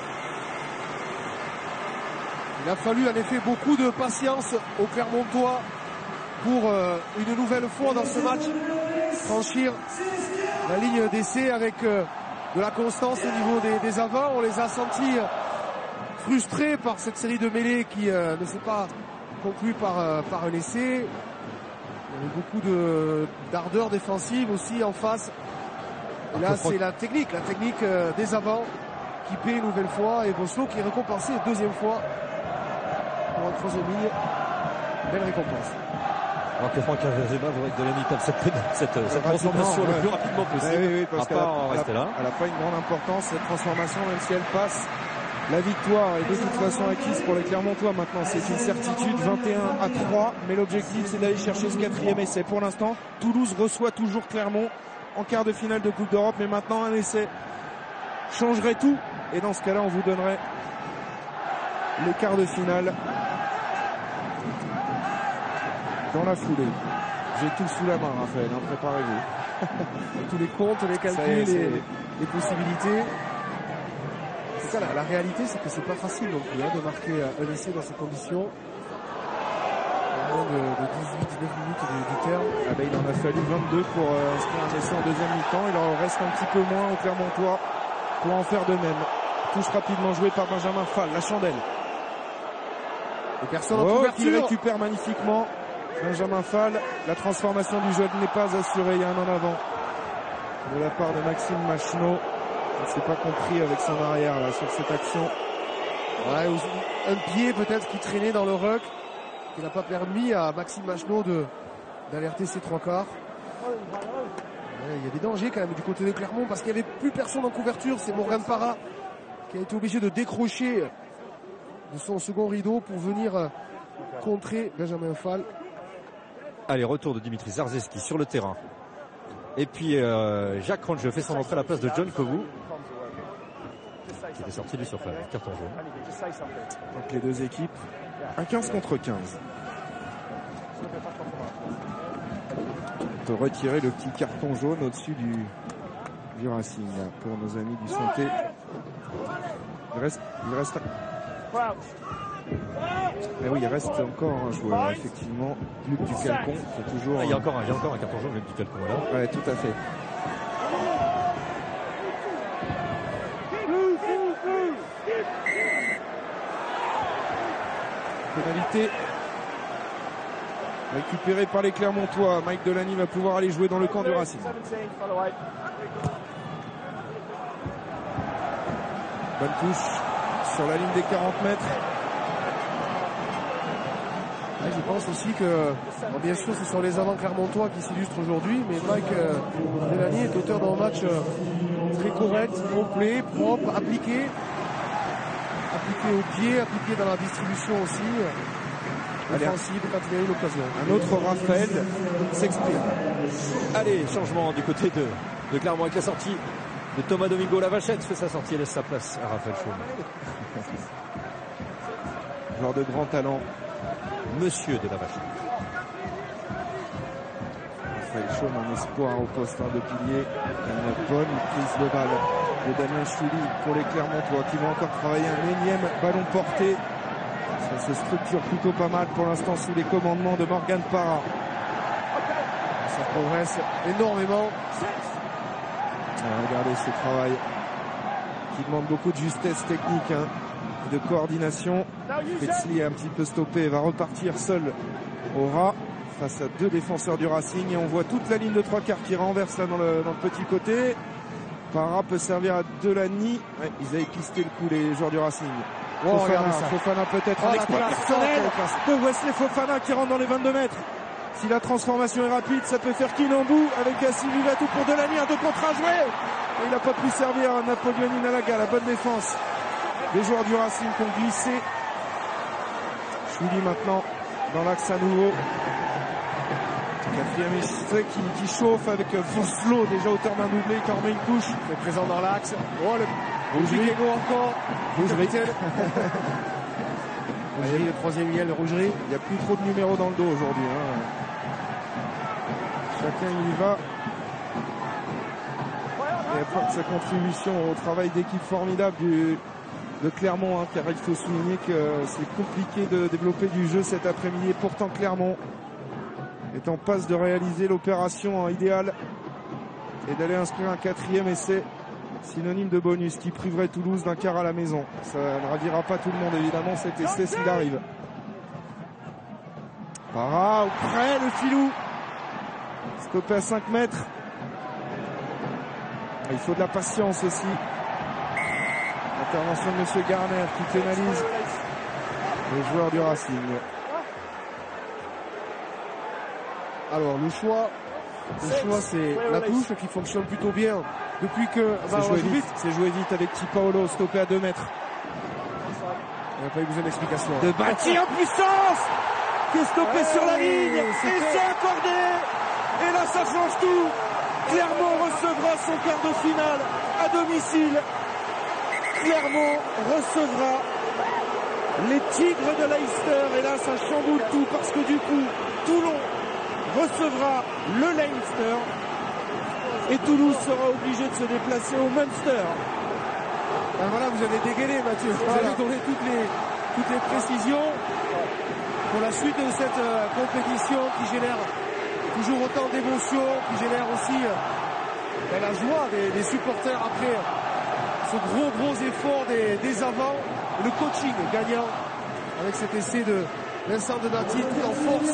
Il a fallu en effet beaucoup de patience aux Clermontois pour euh, une nouvelle fois dans ce match franchir la ligne d'essai avec euh, de la constance au niveau des, des avants. On les a sentis euh, frustrés par cette série de mêlées qui euh, ne s'est pas conclue par, euh, par un essai. Il y avait beaucoup de, d'ardeur défensive aussi en face. Et là, c'est la technique, la technique euh, des avants qui paie une nouvelle fois et Voslo qui est récompensé une deuxième fois pour un troisième ligne. Belle récompense. Alors que Franck Avergema voudrait que Delaney tape cette, cette, cette transformation le plus rapidement possible. Oui, oui, parce à part en rester là. Elle n'a pas une grande importance cette transformation, même si elle passe. La victoire est de toute façon acquise pour les Clermontois maintenant, c'est une certitude, vingt et un à trois, mais l'objectif c'est d'aller chercher ce quatrième essai. Pour l'instant, Toulouse reçoit toujours Clermont en quart de finale de Coupe d'Europe, mais maintenant un essai changerait tout, et dans ce cas-là on vous donnerait les quarts de finale dans la foulée. J'ai tout sous la main, Raphaël, hein, préparez-vous. Tous les comptes, les calculs, les, les possibilités. En tout cas, la, la réalité, c'est que c'est pas facile non plus hein, de marquer un essai dans ces conditions. Au moins de, de dix-huit dix-neuf minutes du, du terme. Ah ben, il en a fallu vingt-deux pour euh, inscrire un essai en deuxième mi-temps. Il en reste un petit peu moins au Clermontois pour en faire de même. Touche rapidement jouée par Benjamin Fall, la chandelle. Et personne en oh, couverture. Qui récupère magnifiquement Benjamin Fall. La transformation du jeu n'est pas assurée. Il y a un en avant de la part de Maxime Macheneau. Il ne s'est pas compris avec son arrière là sur cette action. Ouais, un pied peut-être qui traînait dans le ruck, qui n'a pas permis à Maxime Macheneau de d'alerter ses trois quarts. Ouais, il y a des dangers quand même du côté de Clermont parce qu'il n'y avait plus personne en couverture. C'est Morgan Parra qui a été obligé de décrocher de son second rideau pour venir contrer Benjamin Fall. Allez, retour de Dimitri Zarzeski sur le terrain. Et puis euh, Jacques Range fait son entrée à la place de John Kovu, qui était sorti du surface, carton jaune. Donc les deux équipes, un quinze contre quinze. On peut retirer le petit carton jaune au-dessus du, du Racing là, pour nos amis du Santé. Il reste, il reste. Mais oui, il reste encore un joueur, effectivement, Luc Ducalcon, c'est toujours. Ah, il y a encore un, il y a encore un carton jaune, Luc Ducalcon là. Ouais, tout à fait. Pénalité Récupéré par les Clermontois. Mike Delaney va pouvoir aller jouer dans le camp du Racing. Bonne touche sur la ligne des quarante mètres. Ouais, je pense aussi que, bon, bien sûr, ce sont les avants clermontois qui s'illustrent aujourd'hui, mais Mike euh, Delaney est auteur d'un match euh, très correct, complet, propre, appliqué. Appliqué au pied, appliqué dans la distribution aussi. Euh, offensive quand il a eu l'occasion. Un autre Raphaël s'exprime. Allez, changement du côté de, de Clermont avec la sortie de Thomas Domingo. Lavachette fait sa sortie et laisse sa place à Raphaël Chaume. Joueur de grand talent. Monsieur de Lavachette. Raphaël Chaume en espoir au poste hein, de pilier. Une bonne prise de balle de Damien Chouli pour les Clermontois qui vont encore travailler un énième ballon porté. Ça se structure plutôt pas mal pour l'instant sous les commandements de Morgan Parra. Ça progresse énormément. Alors, regardez ce travail qui demande beaucoup de justesse technique hein, et de coordination. Petzli est un petit peu stoppé et va repartir seul au ras face à deux défenseurs du Racing et on voit toute la ligne de trois quarts qui renverse là dans le, dans le petit côté. Parra peut servir à Delaney. Ouais, ils avaient pisté le coup les joueurs du Racing. Oh, Fofana, Fofana peut-être oh, un exploit personnel de Wesley Fofana qui rentre dans les vingt-deux mètres. Si la transformation est rapide, ça peut faire Kinambou avec Gassi Vivatou pour Delaney, un deux contre un joué. Et il n'a pas pu servir à Napoléon Nalaga, la bonne défense des joueurs du Racing qui ont glissé. Chouli maintenant dans l'axe à nouveau. Quatrième essai qui, qui chauffe avec Foslo déjà auteur d'un doublé qui en remet une couche. Il est présent dans l'axe. Oh, le Rougerie encore. Rougerie. Rougerie, le troisième lien, le Rougerie. Il n'y a plus trop de numéros dans le dos aujourd'hui. Hein. Chacun y va. Et apporte sa contribution au travail d'équipe formidable du, de Clermont. Hein, car il faut souligner que c'est compliqué de développer du jeu cet après-midi. Et pourtant Clermont est en passe de réaliser l'opération hein, idéale et d'aller inscrire un quatrième essai. Synonyme de bonus qui priverait Toulouse d'un quart à la maison. Ça ne ravira pas tout le monde évidemment cet essai s'il arrive. Parra au près le filou. Stoppé à cinq mètres. Il faut de la patience aussi. Intervention de Monsieur Garner qui pénalise les joueurs du Racing. Alors le choix, le choix c'est la touche qui fonctionne plutôt bien depuis que c'est joué vite. C'est joué vite avec Tipaolo stoppé à deux mètres. Il n'y a pas eu besoin d'explication. De Bati en puissance qui est stoppé ouais, sur la ligne et c'est accordé. Et là ça change tout. Clermont recevra son quart de finale à domicile. Clermont recevra les Tigres de Leicester et là ça chamboule tout parce que du coup Toulon recevra le Leinster et Toulouse sera obligé de se déplacer au Munster. Ben voilà, vous avez dégainé Mathieu, vous voilà. avez donné toutes les, toutes les précisions pour la suite de cette euh, compétition qui génère toujours autant d'émotions, qui génère aussi euh, ben la joie des, des supporters après ce gros gros effort des, des avants, le coaching gagnant avec cet essai de Vincent Donati tout en force.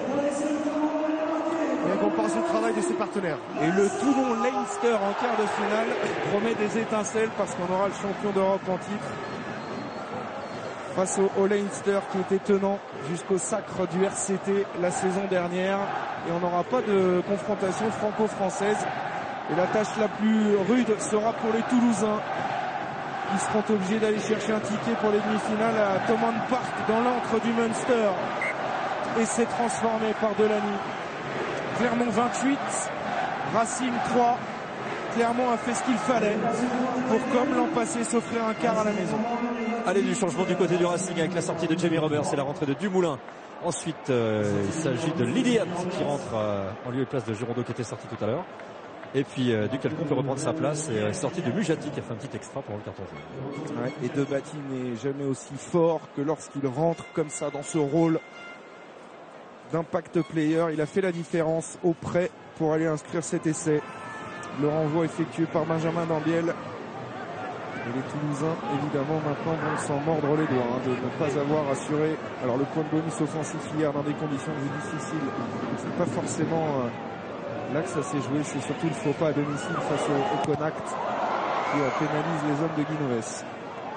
Et on pense au travail de ses partenaires. Et le Toulon Leinster en quart de finale promet des étincelles parce qu'on aura le champion d'Europe en titre face au, au Leinster qui était tenant jusqu'au sacre du R C T la saison dernière. Et on n'aura pas de confrontation franco-française. Et la tâche la plus rude sera pour les Toulousains qui seront obligés d'aller chercher un ticket pour les demi-finales à Thomond Park dans l'antre du Munster. Et c'est transformé par Delaney. Clermont vingt-huit, Racing trois. Clermont a fait ce qu'il fallait pour, comme l'an passé, s'offrir un quart à la maison. Allez, du changement du côté du Racing avec la sortie de Jamie Roberts et la rentrée de Dumoulin. Ensuite, euh, il s'agit de Lydiat qui rentre euh, en lieu et place de Girondeau qui était sorti tout à l'heure. Et puis euh, Ducalcon peut reprendre sa place et euh, sortie de Mujati qui a fait un petit extra pour le carton jaune. Ouais, et Debati n'est jamais aussi fort que lorsqu'il rentre comme ça dans ce rôle d'impact player. Il a fait la différence au près pour aller inscrire cet essai. Le renvoi effectué par Benjamin Dambiel. Et les Toulousains, évidemment, maintenant vont s'en mordre les doigts hein, de ne pas avoir assuré. Alors le point de bonus offensif hier dans des conditions de jeu difficiles, c'est pas forcément euh, là que ça s'est joué. C'est surtout le faux pas à domicile face au, au Connacht qui euh, pénalise les hommes de Guinoves.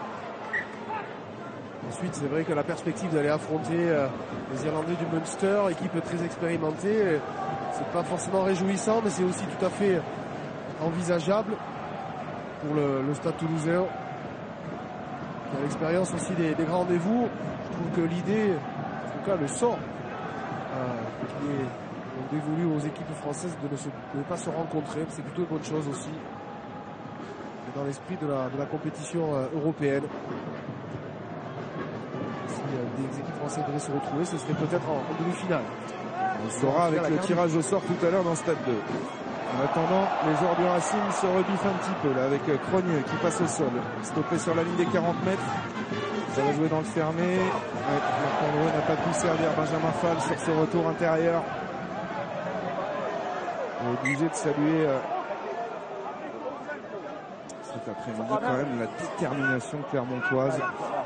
Ensuite, c'est vrai que la perspective d'aller affronter euh, les Irlandais du Munster, équipe très expérimentée, euh, c'est pas forcément réjouissant, mais c'est aussi tout à fait envisageable pour le, le Stade Toulousain, qui a l'expérience aussi des, des grands rendez-vous. Je trouve que l'idée, en tout cas le sort, euh, qui est dévolu aux équipes françaises de ne, se, de ne pas se rencontrer, c'est plutôt une bonne chose aussi, dans l'esprit de la, de la compétition euh, européenne. Si euh, des équipes françaises devraient se retrouver, ce serait peut-être en, en demi-finale. On saura avec le tirage au sort tout à l'heure dans Stade deux. En attendant, les joueurs du Racing se rebiffent un petit peu là avec Crogneux qui passe au sol. Stoppé sur la ligne des quarante mètres. Ça va jouer dans le fermé. Ouais, Marc-André n'a pas pu servir Benjamin Fall sur ce retour intérieur. On est obligé de saluer euh, cet après-midi quand même la détermination clermontoise.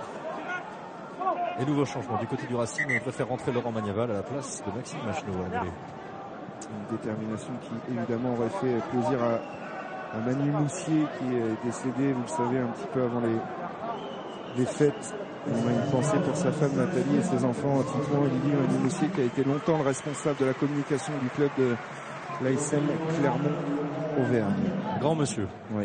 Et nouveau changement du côté du Racing, on préfère rentrer Laurent Magnaval à la place de Maxime Macheneau à la mêlée. Une détermination qui évidemment aurait fait plaisir à, à Manu Moussier qui est décédé, vous le savez, un petit peu avant les, les fêtes. On a une pensée pour sa femme Nathalie et ses enfants, Titouan et Lily. Manu Moussier qui a été longtemps le responsable de la communication du club de l'A S M Clermont-Auvergne. Grand monsieur. Oui.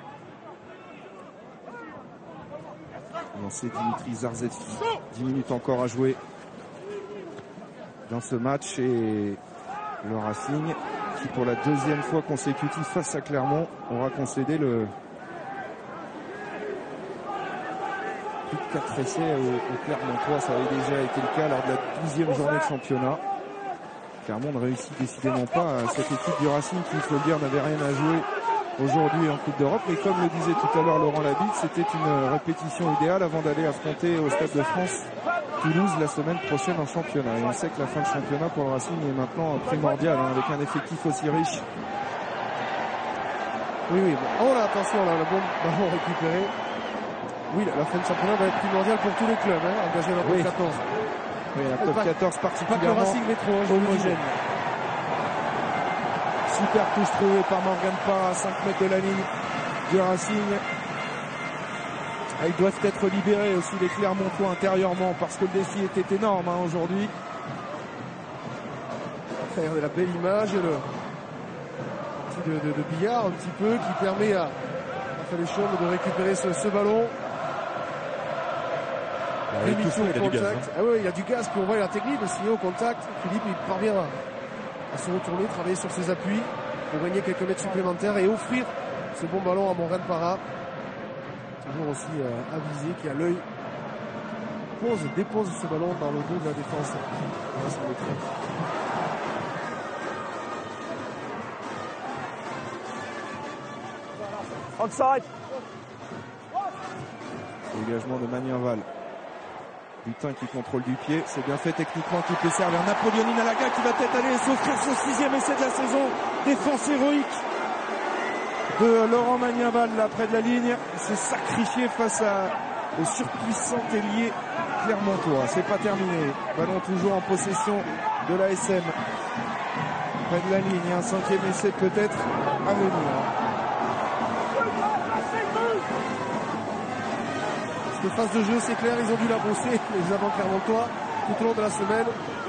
Lancé Dimitri Zarzewski. dix minutes encore à jouer dans ce match et le Racing qui pour la deuxième fois consécutive face à Clermont aura concédé le plus de quatre essais au, au Clermontois. Ça avait déjà été le cas lors de la douzième journée de championnat. Clermont ne réussit décidément pas à cette équipe du Racing qui, il faut le dire, n'avait rien à jouer aujourd'hui en Coupe d'Europe, mais comme le disait tout à l'heure Laurent Labitte, c'était une répétition idéale avant d'aller affronter au Stade de France Toulouse la semaine prochaine en championnat. Et on sait que la fin de championnat pour le Racing est maintenant primordiale, hein, avec un effectif aussi riche. Oui, oui, bon. Oh là, attention, là, le bon ballon récupéré. Oui, la fin de championnat va être primordiale pour tous les clubs, hein, engagés dans le oui. top quatorze. Oui, la top quatorze particulièrement pas que le Racing Métro, homogène. Super touche trouvée par Morgan Parra à cinq mètres de la ligne du Racing. Ils doivent être libérés aussi les Clermontois intérieurement parce que le défi était énorme hein, aujourd'hui. Regardez la belle image, le petit de, de, de billard un petit peu qui permet à, à Faléchaume de récupérer ce, ce ballon. Ah, il, touche, il, a du gaz, hein. Ah oui, il y a du gaz, puis on voit la technique de signer au contact. Philippe il parvient à, à se retourner, travailler sur ses appuis pour gagner quelques mètres supplémentaires et offrir ce bon ballon à Morgan Parra. Toujours aussi euh, avisé, qui a l'œil, pose, dépose ce ballon dans le dos de la défense. Voilà, sur le trait. Onside. Dégagement de Magnaval. Butin qui contrôle du pied, c'est bien fait techniquement, qui peut servir Napoléon Inalaga qui va peut-être aller s'offrir son sixième essai de la saison. Défense héroïque de Laurent Magnaval là près de la ligne. Il s'est sacrifié face à, au surpuissant ailier clermontois. C'est pas terminé. Ballon toujours en possession de l'A S M. Près de la ligne, il y a un cinquième essai peut-être à venir. Cette phase de jeu, c'est clair, ils ont dû la bosser, les avants clermontois, tout au long de la semaine.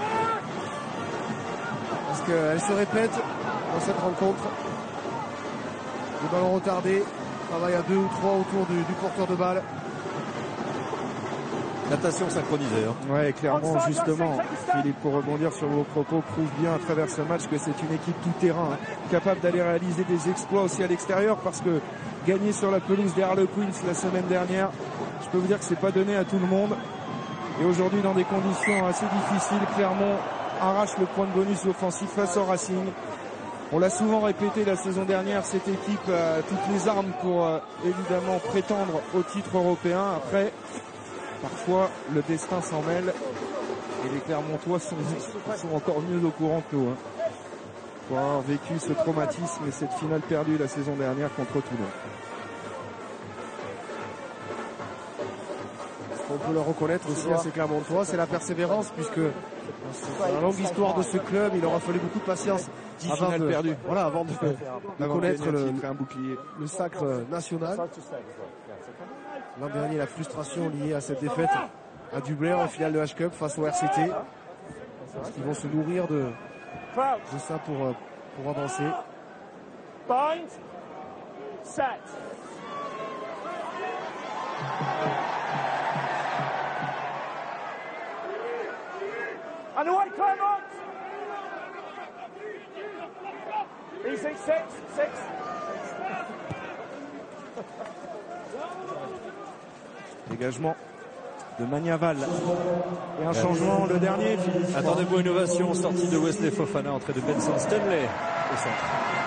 Parce qu'elle se répète dans cette rencontre. Le ballon retardé, travail à deux ou trois autour du, du porteur de balle. Natation synchronisée. Hein. Ouais, clairement, justement, Philippe, pour rebondir sur vos propos, prouve bien à travers ce match que c'est une équipe tout-terrain, hein, capable d'aller réaliser des exploits aussi à l'extérieur, parce que gagner sur la pelouse des Harlequins la semaine dernière, je peux vous dire que c'est pas donné à tout le monde. Et aujourd'hui, dans des conditions assez difficiles, Clermont arrache le point de bonus offensif face au Racing. On l'a souvent répété la saison dernière, cette équipe a toutes les armes pour euh, évidemment prétendre au titre européen. Après, parfois, le destin s'en mêle et les Clermontois sont, sont encore mieux au courant que nous. Hein. Pour avoir vécu ce traumatisme et cette finale perdue la saison dernière contre Toulon. qu'on peut leur reconnaître aussi à ces Clermontois, c'est la persévérance, puisque dans la longue histoire de ce club, il aura fallu beaucoup de patience dix avant finales de, perdues. voilà, avant de, de connaître le, un bouclier. le sacre national. L'an dernier, la frustration liée à cette défaite à Dublin en finale de H-Cup face au R C T. Parce qu'ils vont se nourrir de, de ça pour, pour avancer. Bind. Set. And away, Claremont! Easy, six, six. Dégagement de Magnaval. Et un changement, le dernier, Philippe. Attendez-vous à une ovation, sortie de Wesley Fofana, entrée de Benson Stanley au centre.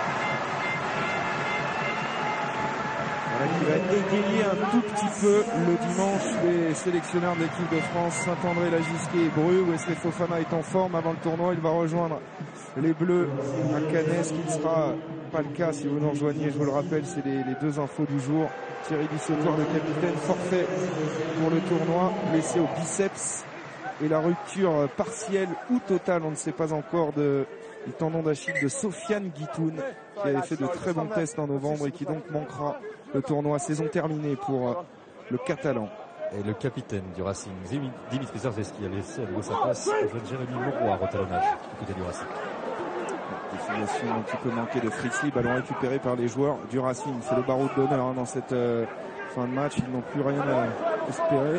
Voilà qui va égayer un tout petit peu le dimanche les sélectionneurs de l'équipe de France, Saint-André-Lagisquet et Bru. Wesley Fofana est en forme avant le tournoi, il va rejoindre les Bleus à Cannes, ce qui ne sera pas le cas si vous nous rejoignez, je vous le rappelle, c'est les, les deux infos du jour. Thierry Bissautour, le capitaine, forfait pour le tournoi, blessé au biceps, et la rupture partielle ou totale, on ne sait pas encore, de, du tendon d'Achille de Sofiane Guitoun, qui avait fait de très bons tests en novembre et qui donc manquera le tournoi. Saison terminée pour le Catalan. Et le capitaine du Racing, Dimitri Zarzeski, a laissé à nouveau sa place au jeune Jérémy Mauroy, retalonnage du côté du Racing. Définition un petit peu manquée de Fritzli, ballon récupéré par les joueurs du Racing. C'est le baroud d'honneur hein, dans cette euh, fin de match. Ils n'ont plus rien à espérer,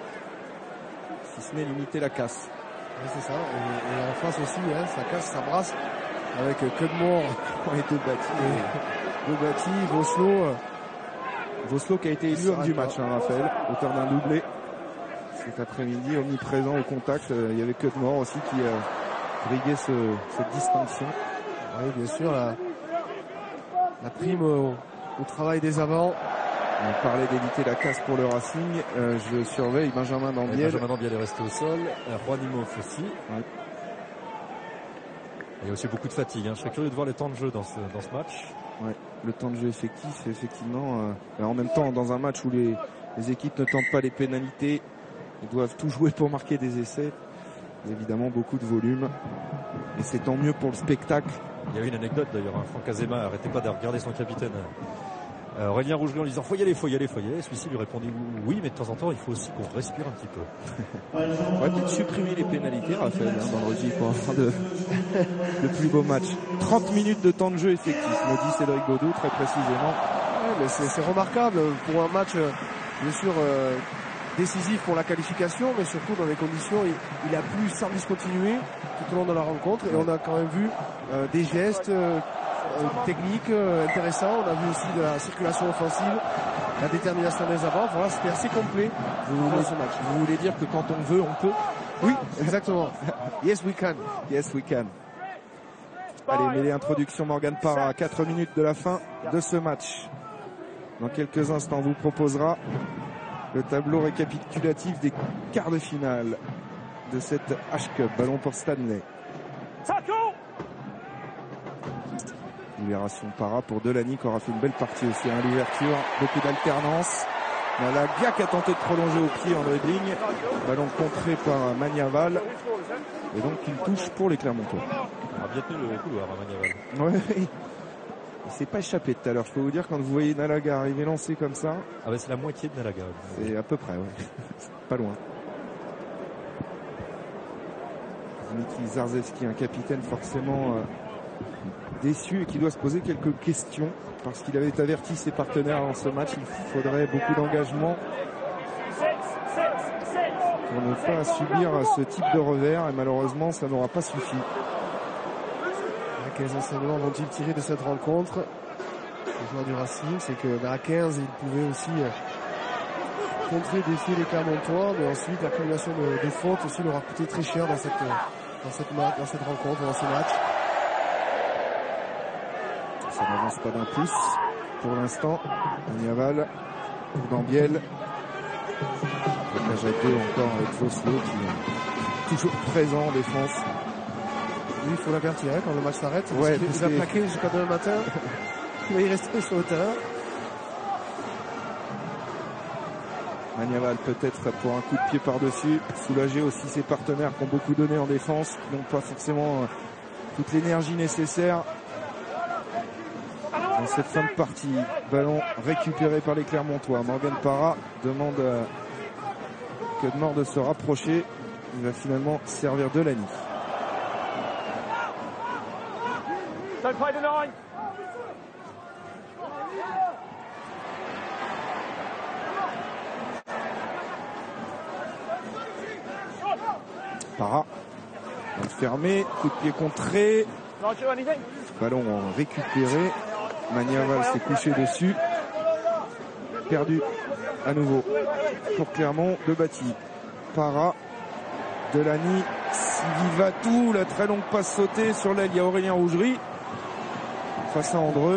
si ce n'est limiter la casse. Oui, c'est ça. Et, et en face aussi, hein, ça casse, ça brasse avec Cudmore et deux bâtis. Deux bâtis, Voslo. Voslo qui a été élu homme du match, hein, Raphaël, auteur d'un doublé cet après-midi, omniprésent au contact. Euh, il y avait Cudmore aussi qui euh, briguait ce, cette distinction. Oui, bien sûr, la, la prime au, au travail des avants. On parlait d'éviter la casse pour le Racing. Euh, je surveille Benjamin Dambiel. Benjamin Dambiel est resté au sol. Euh, Juan Imhoff aussi. Oui. Il y a aussi beaucoup de fatigue. Hein. Je serais curieux de voir les temps de jeu dans ce, dans ce match. Ouais, le temps de jeu effectif, effectivement. Euh, en même temps, dans un match où les, les équipes ne tentent pas les pénalités, ils doivent tout jouer pour marquer des essais. Évidemment, beaucoup de volume. Et c'est tant mieux pour le spectacle. Il y a eu une anecdote d'ailleurs. Hein. Franck Azema n'arrêtait pas de regarder son capitaine. Euh, Aurélien Rougerie en lui disant faut y aller, faut y aller, faut y aller. Celui-ci lui répondit oui, mais de temps en temps il faut aussi qu'on respire un petit peu. On va peut-être supprimer les pénalités, Raphaël, hein, dans le rugby pour avoir de, de plus beaux matchs. trente minutes de temps de jeu effectif, me dit Cédric Baudou très précisément. Ouais, mais c'est, c'est remarquable pour un match bien sûr euh, décisif pour la qualification, mais surtout dans les conditions il, il a plu sans discontinuer tout au long de la rencontre et on a quand même vu euh, des gestes euh, technique euh, intéressant. On a vu aussi de la circulation offensive, la détermination des avants. Voilà, c'était assez complet vous voulez, ce match. Vous voulez dire que quand on veut, on peut? Oui, exactement. Yes, we can. Yes, we can. Allez, mêlée introduction Morgan Parr à quatre minutes de la fin de ce match. Dans quelques instants, on vous proposera le tableau récapitulatif des quarts de finale de cette H-Cup. Ballon pour Stanley. Libération para pour Delany qui aura fait une belle partie aussi à hein, l'ouverture, beaucoup d'alternance. Malaga qui a tenté de prolonger au pied en dribbling, ballon contré par Magnaval et donc une touche pour les Clermontois. On a bien tenu le couloir à Magnaval. Ouais, il s'est pas échappé tout à l'heure. Je peux vous dire quand vous voyez Nalaga arriver lancé comme ça. Ah bah c'est la moitié de Nalaga. C'est à peu près, ouais. Pas loin. Dimitri Zarzewski, un capitaine forcément euh, déçu et qui doit se poser quelques questions parce qu'il avait averti ses partenaires dans ce match. Il faudrait beaucoup d'engagement pour ne pas subir ce type de revers et malheureusement ça n'aura pas suffi. Quels enseignements vont-ils tirer de cette rencontre? Les joueurs du Racing, c'est que dans la quinze, ils pouvaient aussi contrer, défier les Clermontois, mais ensuite l'accumulation de, de fautes aussi leur a coûté très cher dans cette, dans cette, dans cette rencontre, dans ce match. Ça n'avance pas d'un pouce pour l'instant. Magnaval, Dambiel. Blocage à deux encore avec Voslo qui est toujours présent en défense. Oui, il faut l'avertir hein, quand le match s'arrête. Ouais, il va plaquer jusqu'à demain matin. Il va y rester sur le terrain. Magnaval peut-être pour un coup de pied par-dessus, soulager aussi ses partenaires qui ont beaucoup donné en défense, qui n'ont pas forcément euh, toute l'énergie nécessaire dans cette fin de partie. Ballon récupéré par les Clermontois. Morgan Parra demande euh, que de mort de se rapprocher. Il va finalement servir Delany. Parra, fermé, coup de pied contré, ballon récupéré, Magnaval s'est couché dessus, perdu à nouveau pour Clermont de Bati. Parra, Delany, Sivivatou, la très longue passe sautée sur l'aile, il y a Aurélien Rougerie face à Andreux.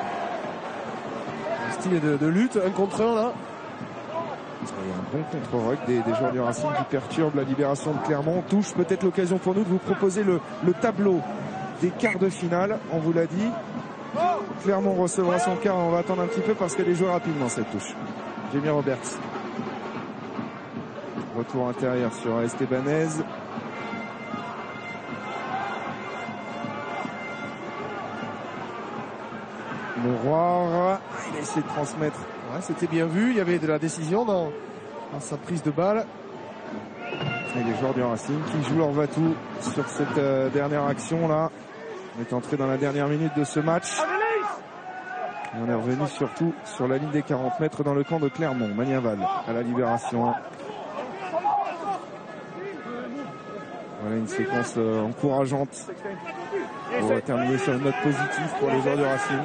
Un style de, de lutte, un contre un là. Il y a un bon contre-rock des, des joueurs du Racing qui perturbent la libération de Clermont. Touche peut-être l'occasion pour nous de vous proposer le, le tableau des quarts de finale. On vous l'a dit. Clermont recevra son quart. On va attendre un petit peu parce qu'elle est jouée rapidement cette touche. Jamie Roberts. Retour intérieur sur Estebanez. Mouroir. Il a essayé de transmettre. Ouais, c'était bien vu, il y avait de la décision dans, dans sa prise de balle. Et les joueurs du Racing qui jouent leur va-tout sur cette euh, dernière action là. On est entré dans la dernière minute de ce match. Et on est revenu surtout sur la ligne des quarante mètres dans le camp de Clermont. Magnaval à la libération. Voilà une séquence euh, encourageante. On va terminer sur une note positive pour les joueurs du Racing.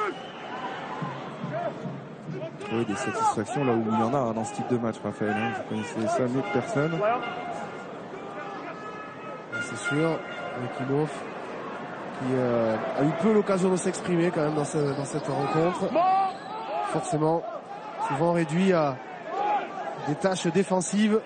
Oui, des satisfactions là où il y en a hein, dans ce type de match, Raphaël. Hein. Vous connaissez ça mieux que personne. C'est sûr, Akilov qui euh, a eu peu l'occasion de s'exprimer quand même dans, ce, dans cette rencontre. Forcément, souvent réduit à des tâches défensives.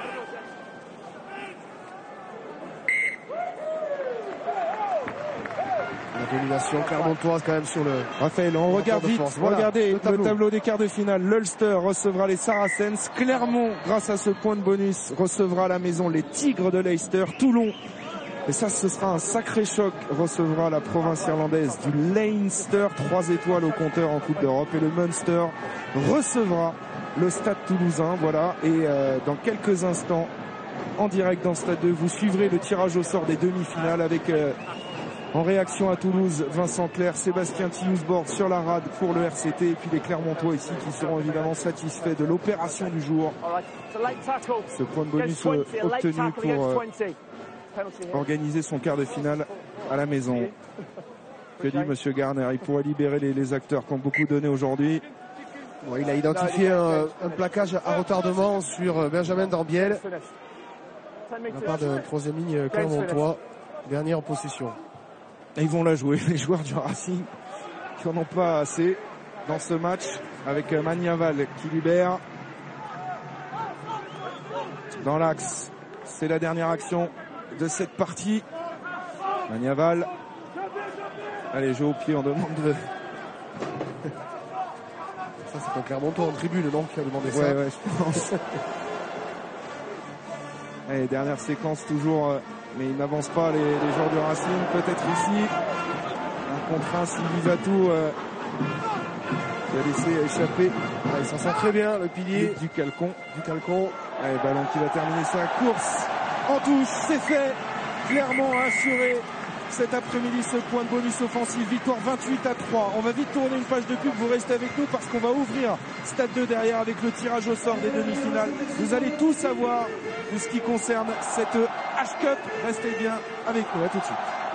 La domination clermontoise quand même sur le... Raphaël, on regarde vite, voilà, regardez le tableau. le tableau des quarts de finale. L'Ulster recevra les Saracens. Clermont, grâce à ce point de bonus, recevra à la maison les Tigres de Leicester. Toulon, et ça ce sera un sacré choc, recevra la province irlandaise du Leinster. Trois étoiles au compteur en Coupe d'Europe. Et le Munster recevra le Stade Toulousain. Voilà, et euh, dans quelques instants, en direct dans Stade deux, vous suivrez le tirage au sort des demi-finales avec... Euh, En réaction à Toulouse, Vincent Clerc, Sébastien Tillous-Bord sur la rade pour le R C T et puis les Clermontois ici qui seront évidemment satisfaits de l'opération du jour. Ce point de bonus obtenu pour euh, organiser son quart de finale à la maison. Que dit Monsieur Garner? Il pourrait libérer les, les acteurs qui ont beaucoup donné aujourd'hui. Ouais, il a identifié un, un plaquage à retardement sur Benjamin Dambiel. De la part d'un troisième ligne Clermontois, dernier en possession. Et ils vont la jouer, les joueurs du Racing qui n'en ont pas assez dans ce match avec Magnaval qui libère dans l'axe. C'est la dernière action de cette partie. Magnaval. Allez, jeu au pied, on demande de... Ça c'est pas Clermontois en tribune, non, qui a demandé ça. Ouais, ouais, je pense. Allez, dernière séquence toujours... mais ils n'avancent pas les, les joueurs du Racing. Peut-être ici un contre un Sivivatou euh, qui a laissé échapper. Ah, il s'en sort très bien le pilier du Calcon. Du Calcon. Allez, ballon qui va terminer sa course en touche. C'est fait. Clermont a assuré cet après-midi ce point de bonus offensif. Victoire vingt-huit à trois. On va vite tourner une page de pub. Vous restez avec nous parce qu'on va ouvrir Stade deux derrière avec le tirage au sort des demi-finales. Vous allez tout savoir de ce qui concerne cette H-Cup. Restez bien avec nous. À tout de suite.